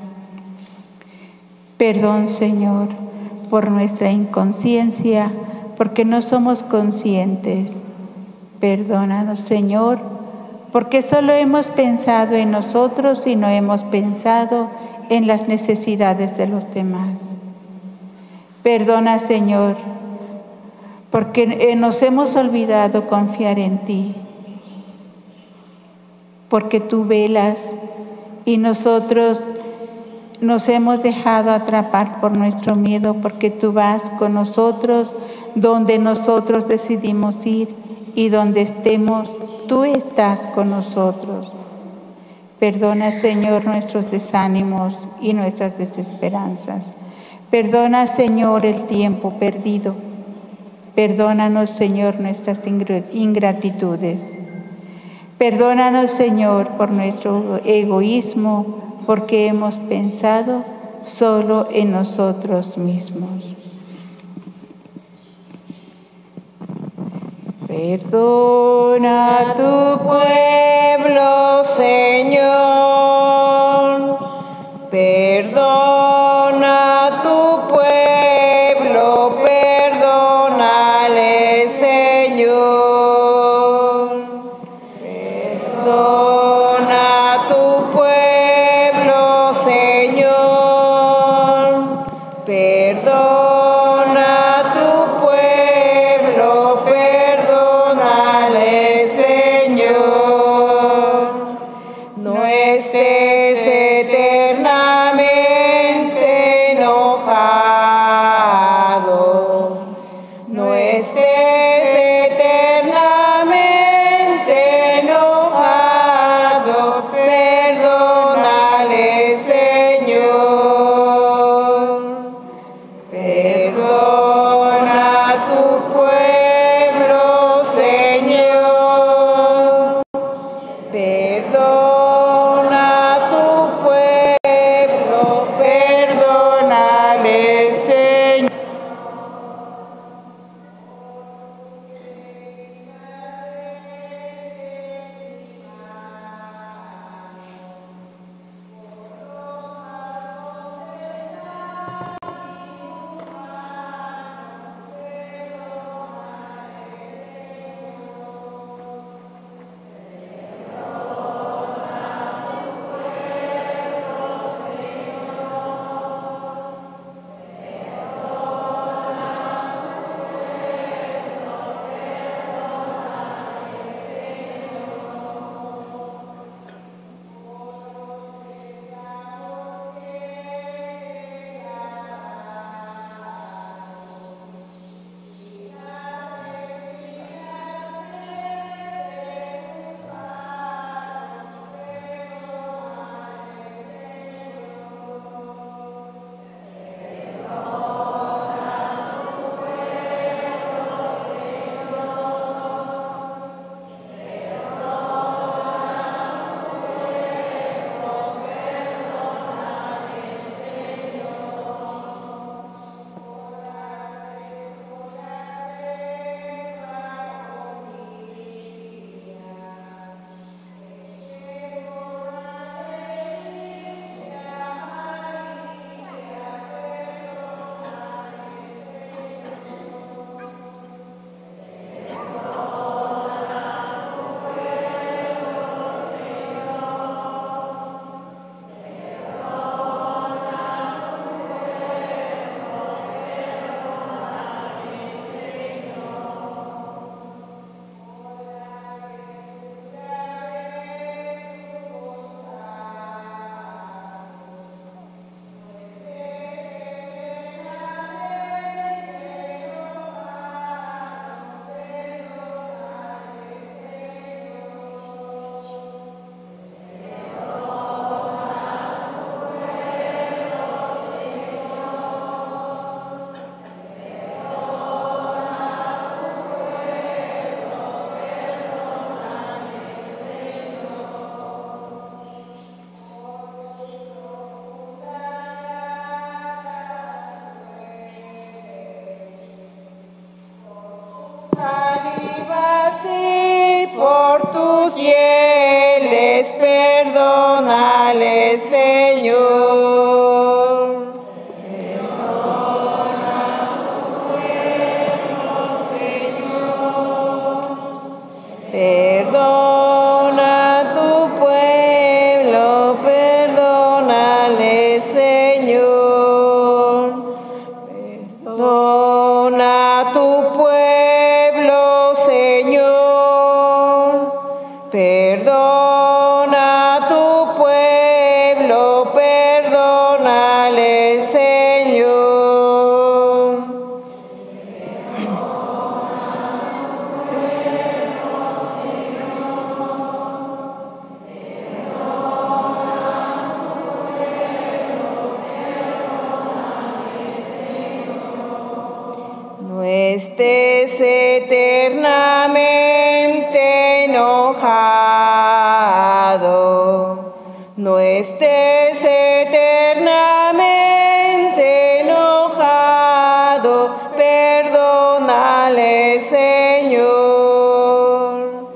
Perdón, Señor, por nuestra inconsciencia, porque no somos conscientes. Perdónanos, Señor, porque solo hemos pensado en nosotros y no hemos pensado en las necesidades de los demás. Perdona, Señor, porque nos hemos olvidado confiar en ti, porque tú velas y nosotros nos hemos dejado atrapar por nuestro miedo, porque tú vas con nosotros donde nosotros decidimos ir y donde estemos, tú estás con nosotros. Perdona, Señor, nuestros desánimos y nuestras desesperanzas. Perdona, Señor, el tiempo perdido. Perdónanos, Señor, nuestras ingratitudes. Perdónanos, Señor, por nuestro egoísmo, porque hemos pensado solo en nosotros mismos. Perdona a tu pueblo, Señor. Perdona a tu pueblo, perdónale, Señor. Perdona a tu pueblo, Señor. Perdona a tu pueblo, perdónale, Señor. No estés eternamente enojado. No estés eternamente enojado. Perdónale, Señor. Perdona a tu pueblo, Señor. Perdona a tu pueblo, perdónale, Señor. Por tus fieles, perdónale, Señor. Perdona tu pueblo, Señor. Perdona tu pueblo, perdónale, Señor. Perdona tu pueblo, Señor. Perdona tu pueblo, perdónale, Señor. No estés estés eternamente enojado, no estés eternamente enojado, perdónale, Señor.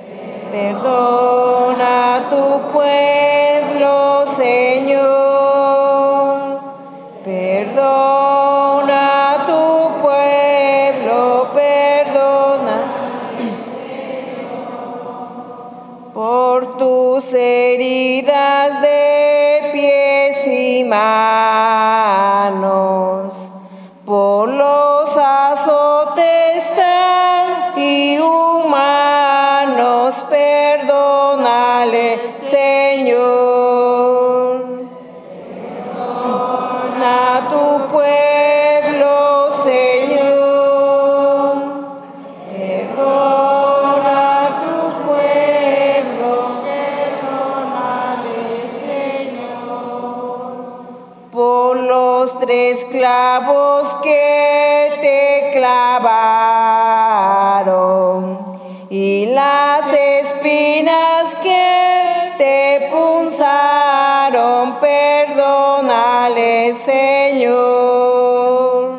Perdona a tu pueblo, Señor. Perdona a tu pueblo, perdona. Por tus heridas de pies y manos, por los azotes tan inhumanos, perdónale, Señor. Perdona a tu pueblo, Señor. Perdona a tu pueblo, perdónale, Señor. Por los 3 clavos que te clavaron y las espinas que te punzaron, perdónale, Señor.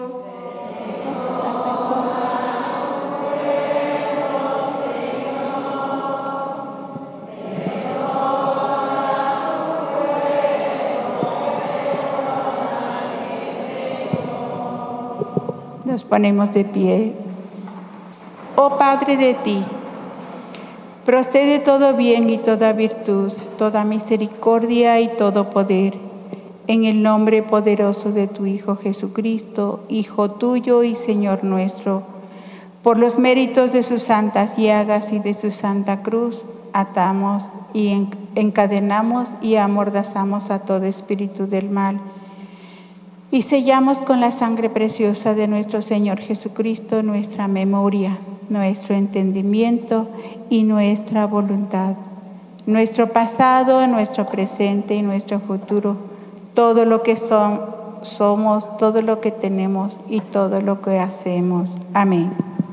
Nos ponemos de pie. Oh Padre, de ti procede todo bien y toda virtud, toda misericordia y todo poder. En el nombre poderoso de tu Hijo Jesucristo, Hijo tuyo y Señor nuestro, por los méritos de sus santas llagas y de su santa cruz, atamos y encadenamos y amordazamos a todo espíritu del mal y sellamos con la sangre preciosa de nuestro Señor Jesucristo nuestra memoria, nuestro entendimiento y nuestra voluntad, nuestro pasado, nuestro presente y nuestro futuro, todo lo que somos, todo lo que tenemos y todo lo que hacemos. Amén.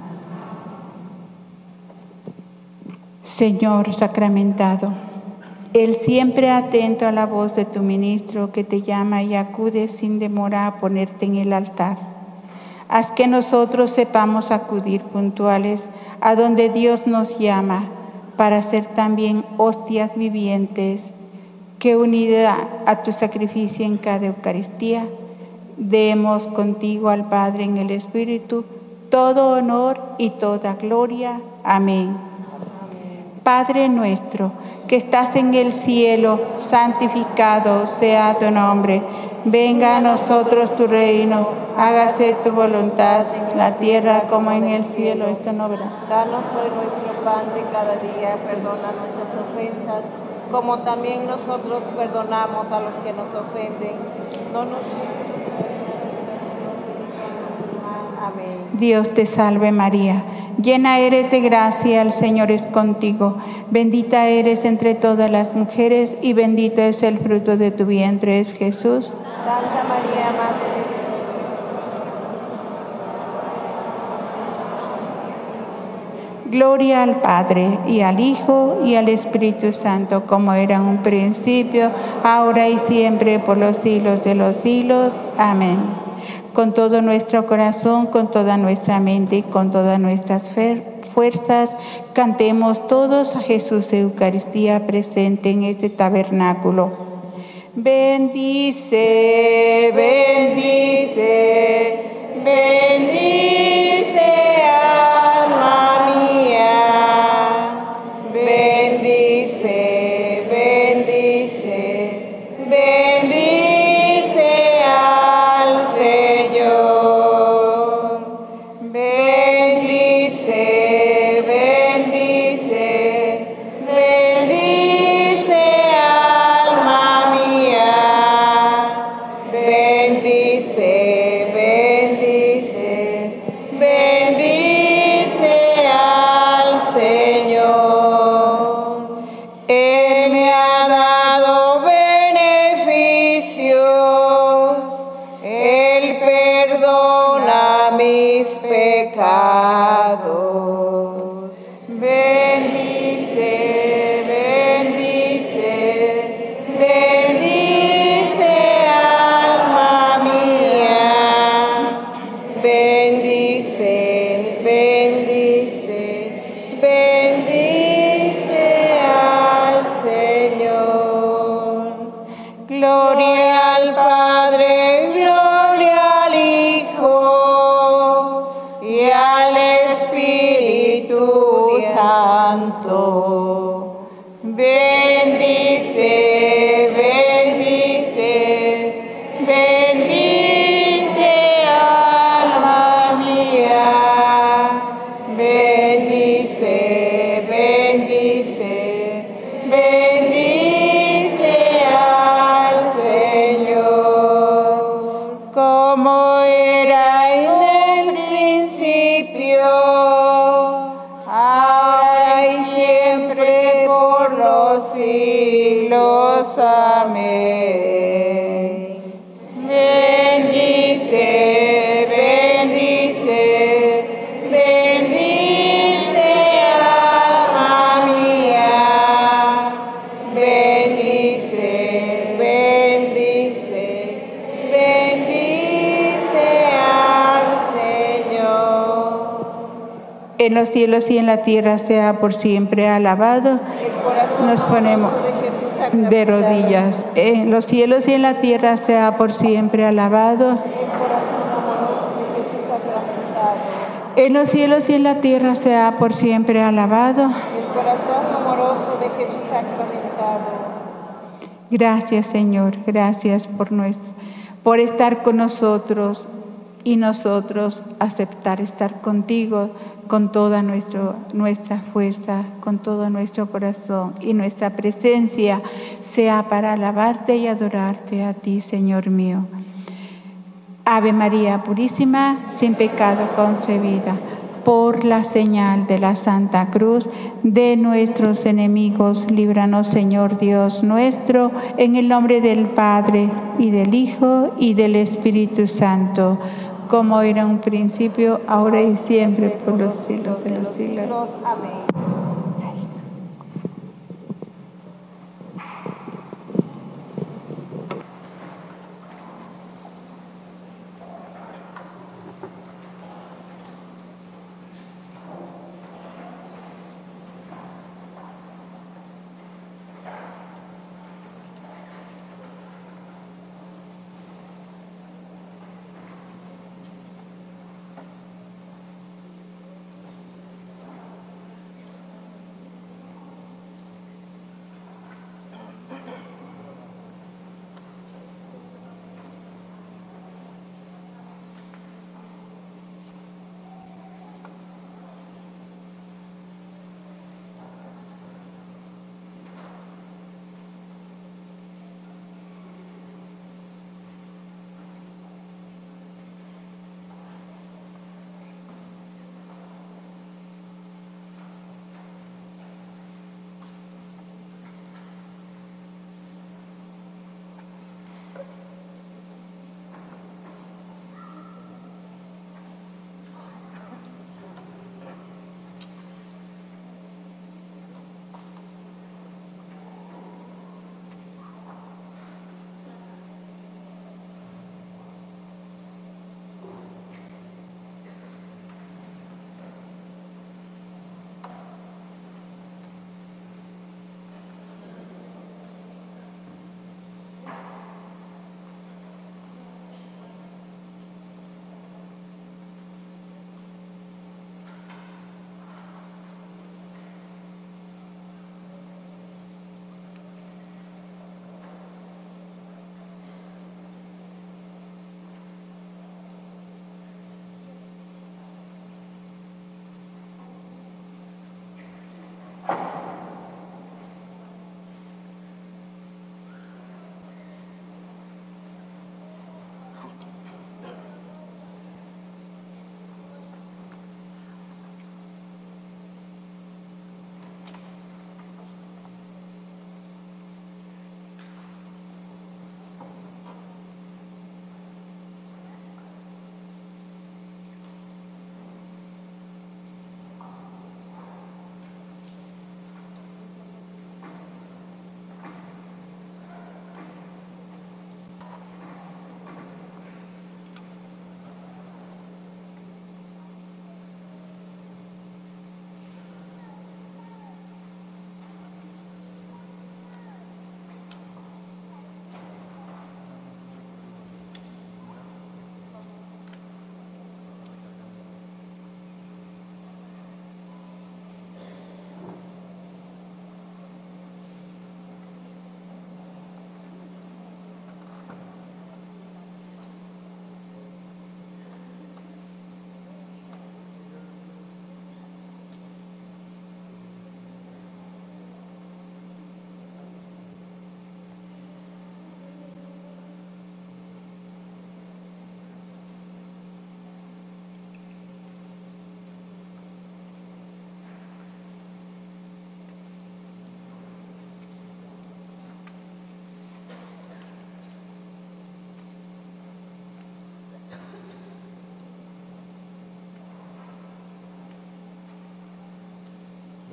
Señor sacramentado, Él siempre atento a la voz de tu ministro que te llama y acude sin demora a ponerte en el altar. Haz que nosotros sepamos acudir puntuales a donde Dios nos llama para ser también hostias vivientes que unida a tu sacrificio en cada Eucaristía, demos contigo al Padre en el Espíritu todo honor y toda gloria. Amén. Padre nuestro, que estás en el cielo, santificado sea tu nombre. Venga a nosotros tu reino, hágase tu voluntad en la tierra como en el cielo. Danos hoy nuestro pan de cada día, perdona nuestras ofensas, como también nosotros perdonamos a los que nos ofenden. No nos Amén. Dios te salve María, llena eres de gracia, el Señor es contigo. Bendita eres entre todas las mujeres y bendito es el fruto de tu vientre, es Jesús. Santa María, Madre de Dios. Gloria al Padre, y al Hijo, y al Espíritu Santo, como era en un principio, ahora y siempre, por los siglos de los siglos. Amén. Con todo nuestro corazón, con toda nuestra mente y con todas nuestras fuerzas, cantemos todos a Jesús de Eucaristía presente en este tabernáculo. Bendice, bendice, bendice, alma mía. Bendice, bendice, bendice al Señor. Bendice, bendice, bendice, alma mía. Bendice, bendice, bendice al Señor. Él me ha dado beneficios, Él perdona borra mis pecados. Bendice, bendice, bendice alma mía. Bendice, bendice, bendice al Señor. Gloria al Padre, gloria al Hijo y al Espíritu Santo. Bendice, bendice, bendice alma mía. Bendice, bendice, bendice al Señor. Como era en el principio, ahora y siempre por los siglos. Amén. Bendice, bendice, bendice alma mía. Bendice, bendice, bendice al Señor. En los cielos y en la tierra sea por siempre alabado. Nos ponemos de rodillas. En los cielos y en la tierra sea por siempre alabado. En los cielos y en la tierra sea por siempre alabado. El corazón amoroso de Jesús sacramentado. Gracias, Señor, gracias por estar con nosotros y nosotros aceptar estar contigo con toda nuestra fuerza, con todo nuestro corazón, y nuestra presencia sea para alabarte y adorarte a ti, Señor mío. Ave María Purísima, sin pecado concebida, por la señal de la Santa Cruz de nuestros enemigos, líbranos, Señor Dios nuestro, en el nombre del Padre, y del Hijo, y del Espíritu Santo, como era un principio, ahora y siempre, por los siglos de los siglos. Amén.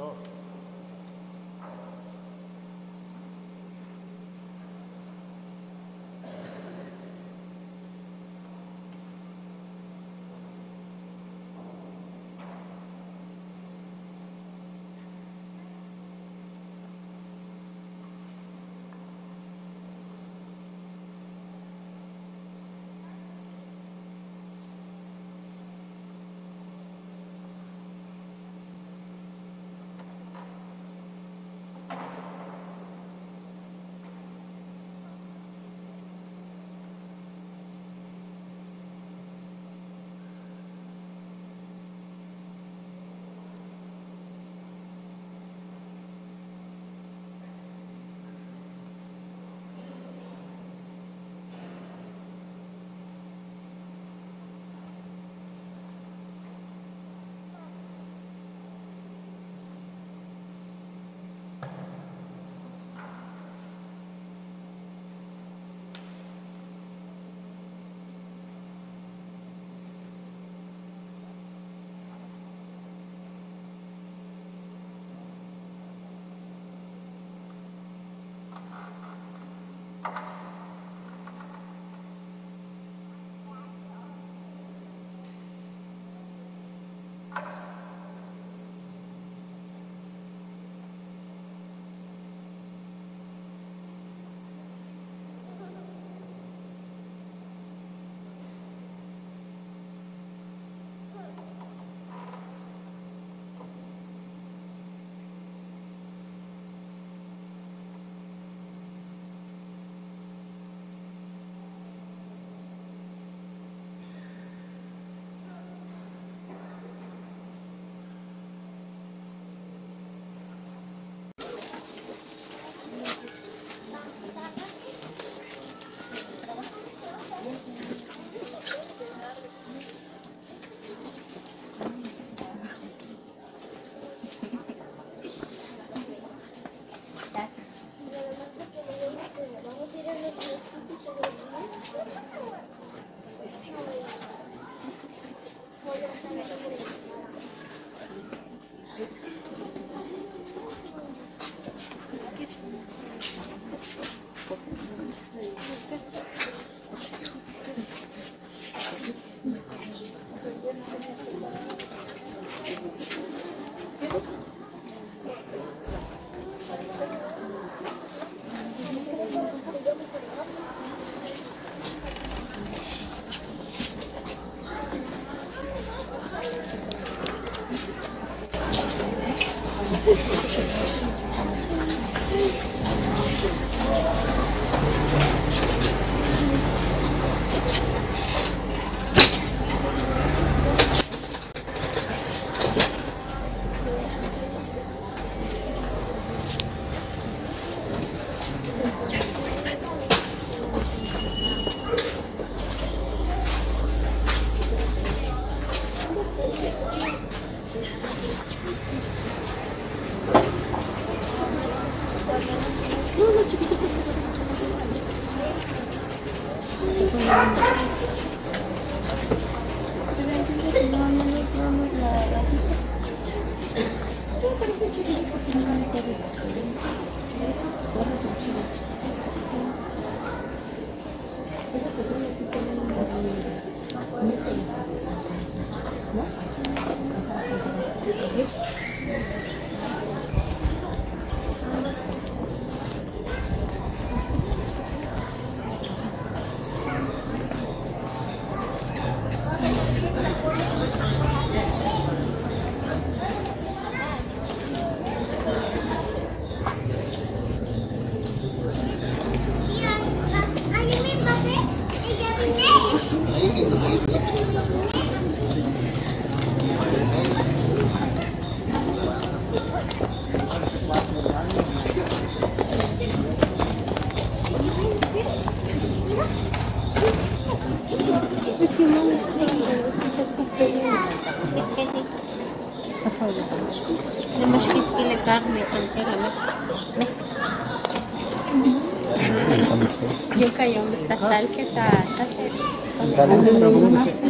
Yung kayong tasal ka sa tasal.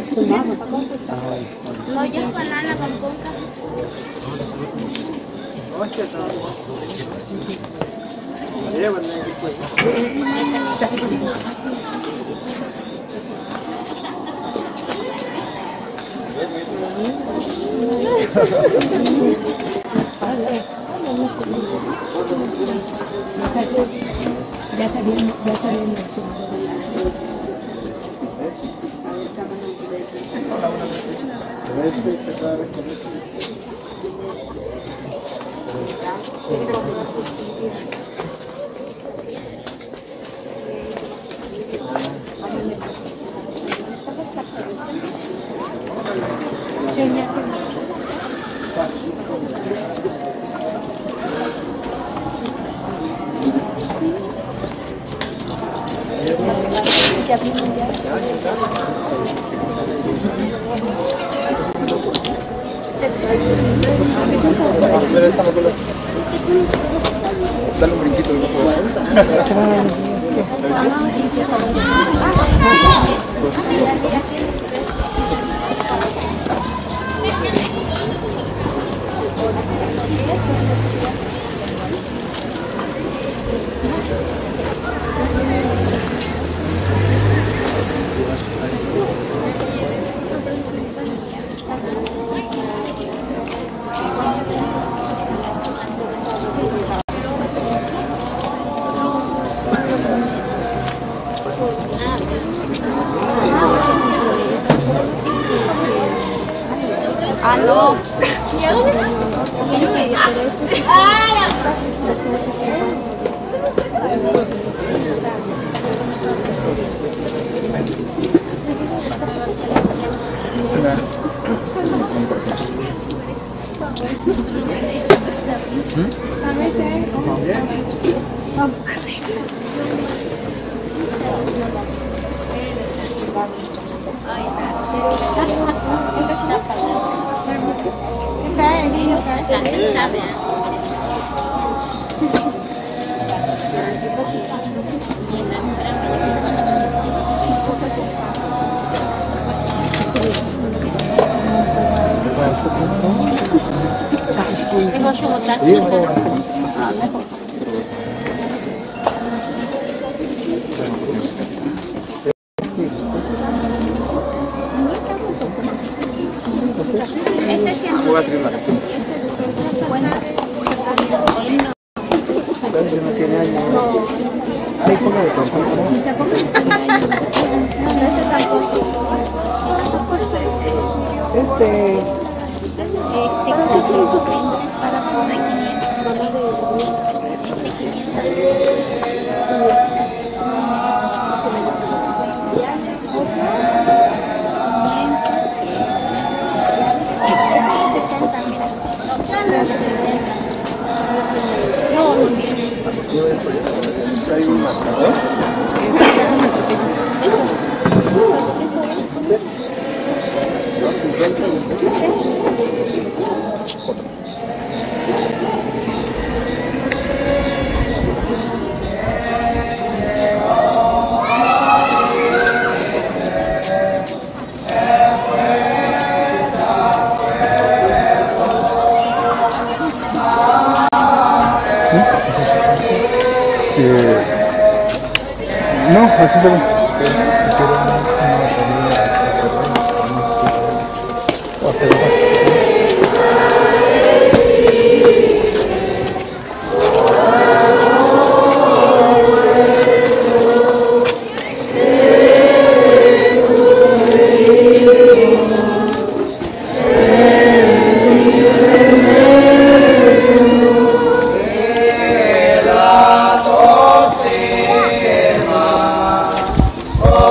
No, yung banana kampung ka. Dale un brinquito. No, así se ve. Oh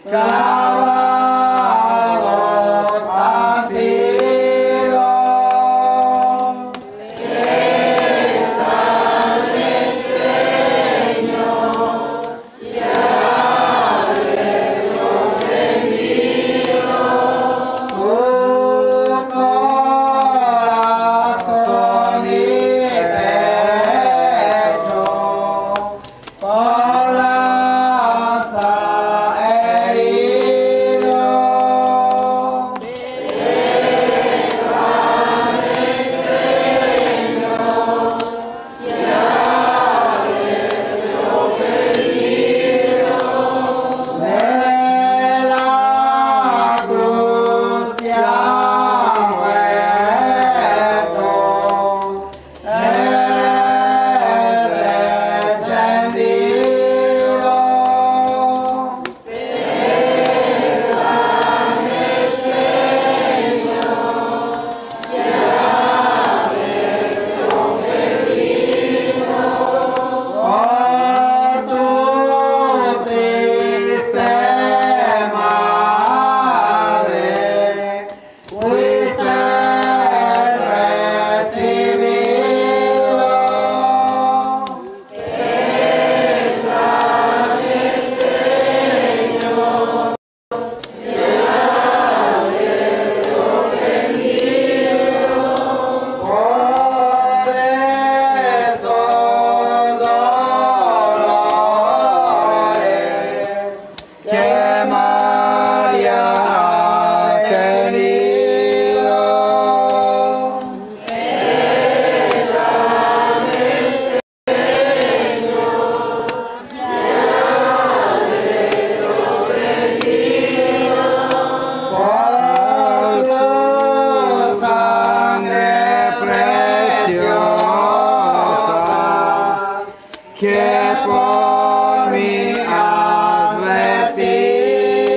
clavados han sido. Bésame, Señor, y haberlo venido. Tu corazón y pecho con lanza herido. Bésame, Señor, y haberlo venido. De la cruz ya muerto, eres descendido. Bésame, Señor, y haberlo venido. Por tu triste madre fuiste recibido. Bésame, Señor, y haberlo venido. Por esos dolores que María ha tenido. Bésame, Señor, y haberlo venido. Por tu sangre preciosa que por mí has vertido.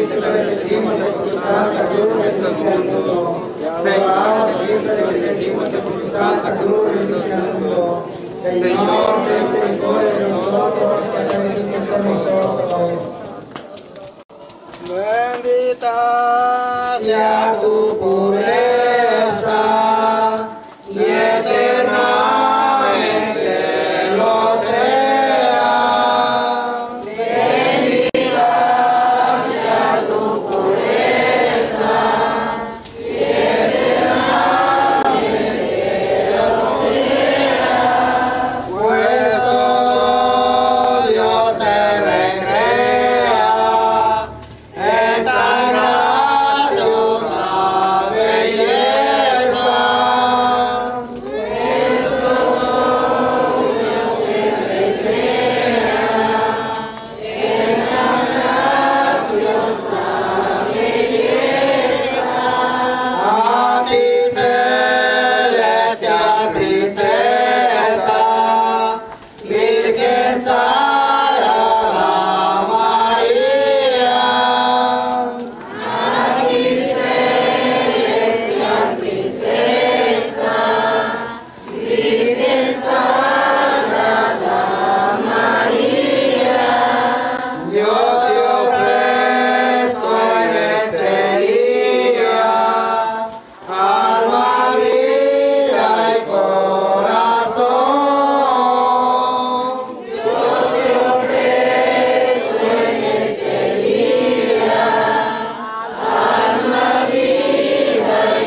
te bendecimos de tu santa cruz resucitando. Señor, te bendecimos de tu santa cruz resucitando. Señor, ten misericordia de nosotros, ten misericordia de nosotros. Bendita sea tu pureza y eternamente lo sea. Bendita sea tu pureza y eternamente lo sea. Pues todo Dios se recrea en tan graciosa belleza. A ti, celestial princesa, Virgen Sagrada María. A ti, celestial princesa, Virgen Sagrada María. Yo te ofrezco en este día alma, vida y corazón. Yo te ofrezco en este día alma, vida y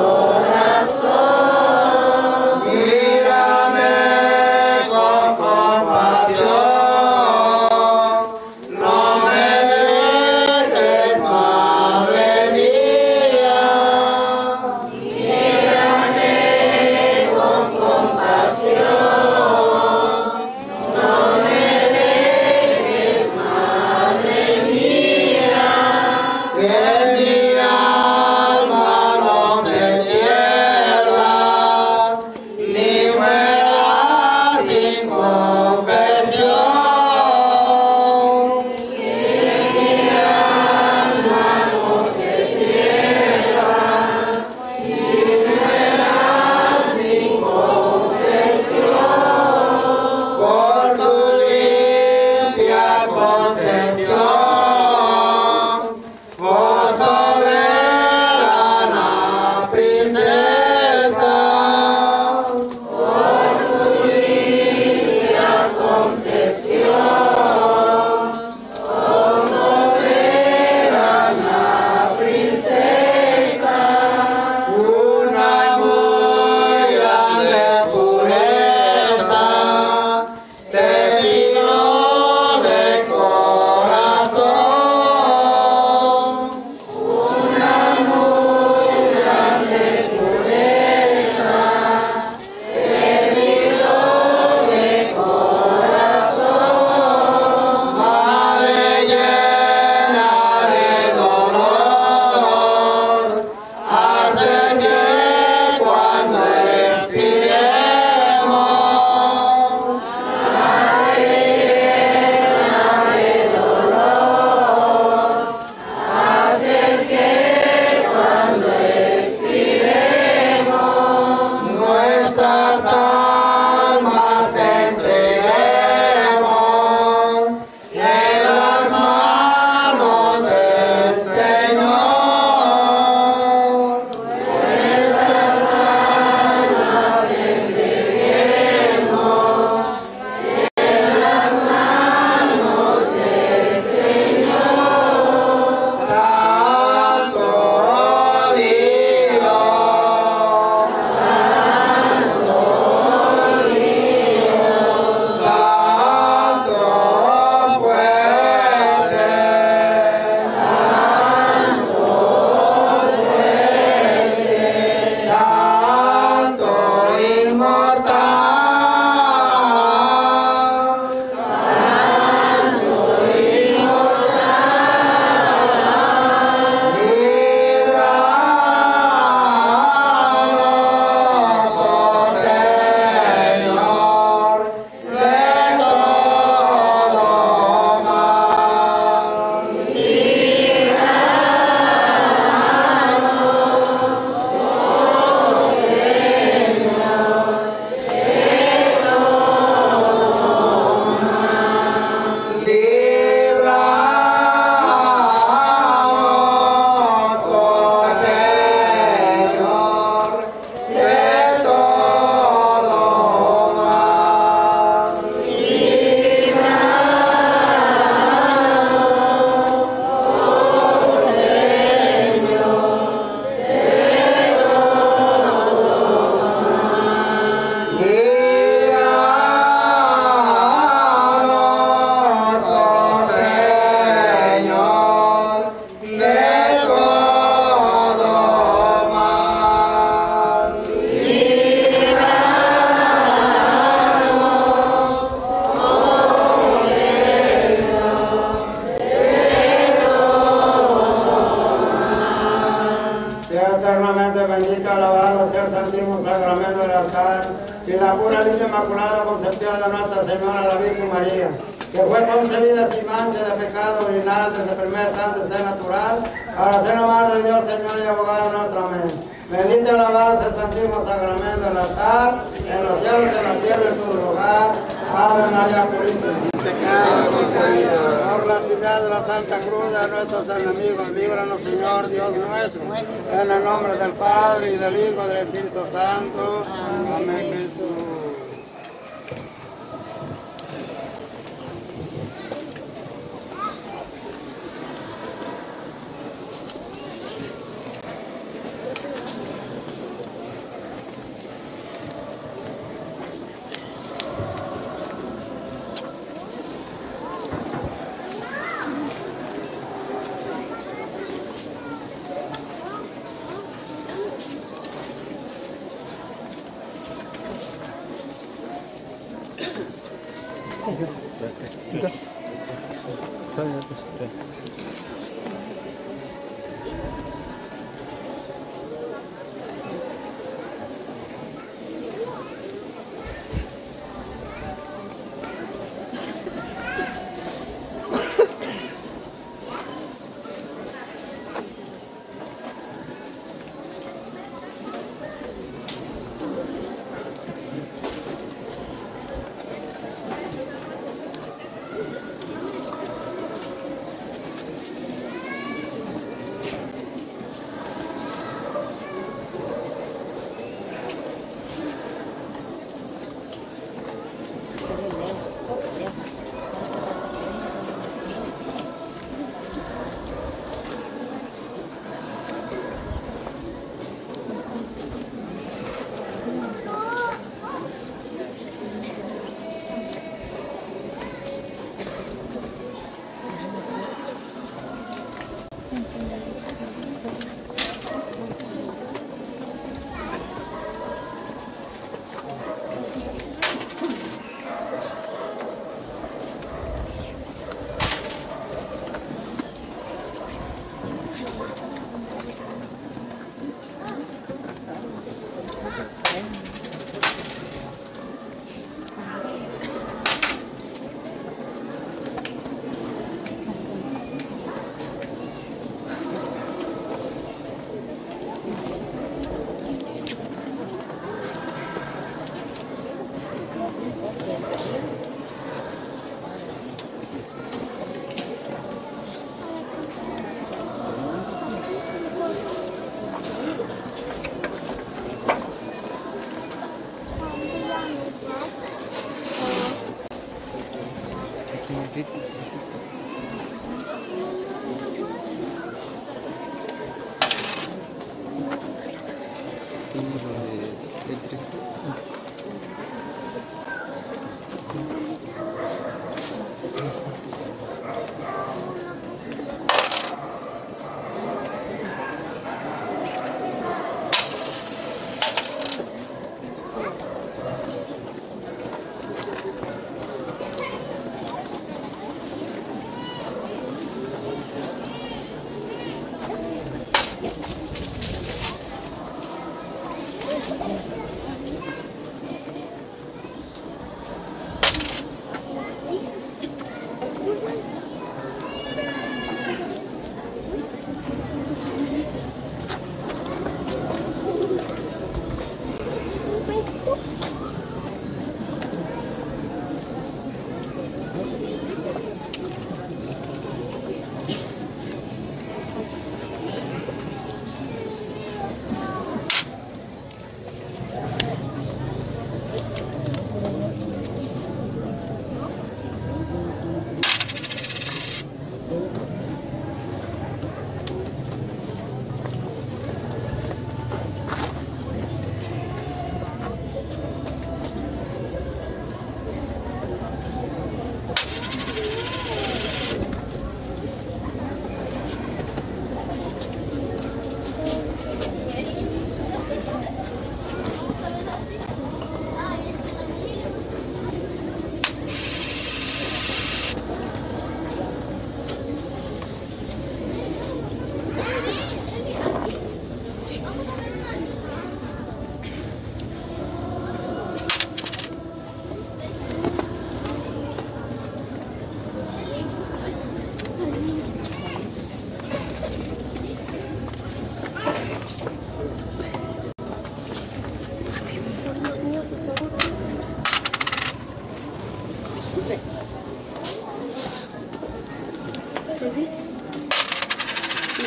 corazón. Mírame con compasión, no me dejes, madre mía. Mírame con compasión, no me dejes, madre mía. Que mi alma no se pierda, ni muera sin confesión. Que mi alma no se pierda, ni muera sin confesión. Por tu limpia concepción, gozo Y la pura línea inmaculada concepción de Nuestra Señora, la Virgen María, que fue concebida sin mancha de pecado original desde el primer instante de ser natural, para ser la madre de Dios, Señor y abogado nuestro. Amén. Bendito y alabado sea el santísimo sacramento del altar, en los cielos, en la tierra, en tu lugar. Ave María Purísima. Por la señal de la Santa Cruz de nuestros enemigos, líbranos, Señor Dios nuestro. En el nombre del Padre, y del Hijo, y del Espíritu Santo. Amén, Jesús.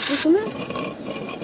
¿Es una?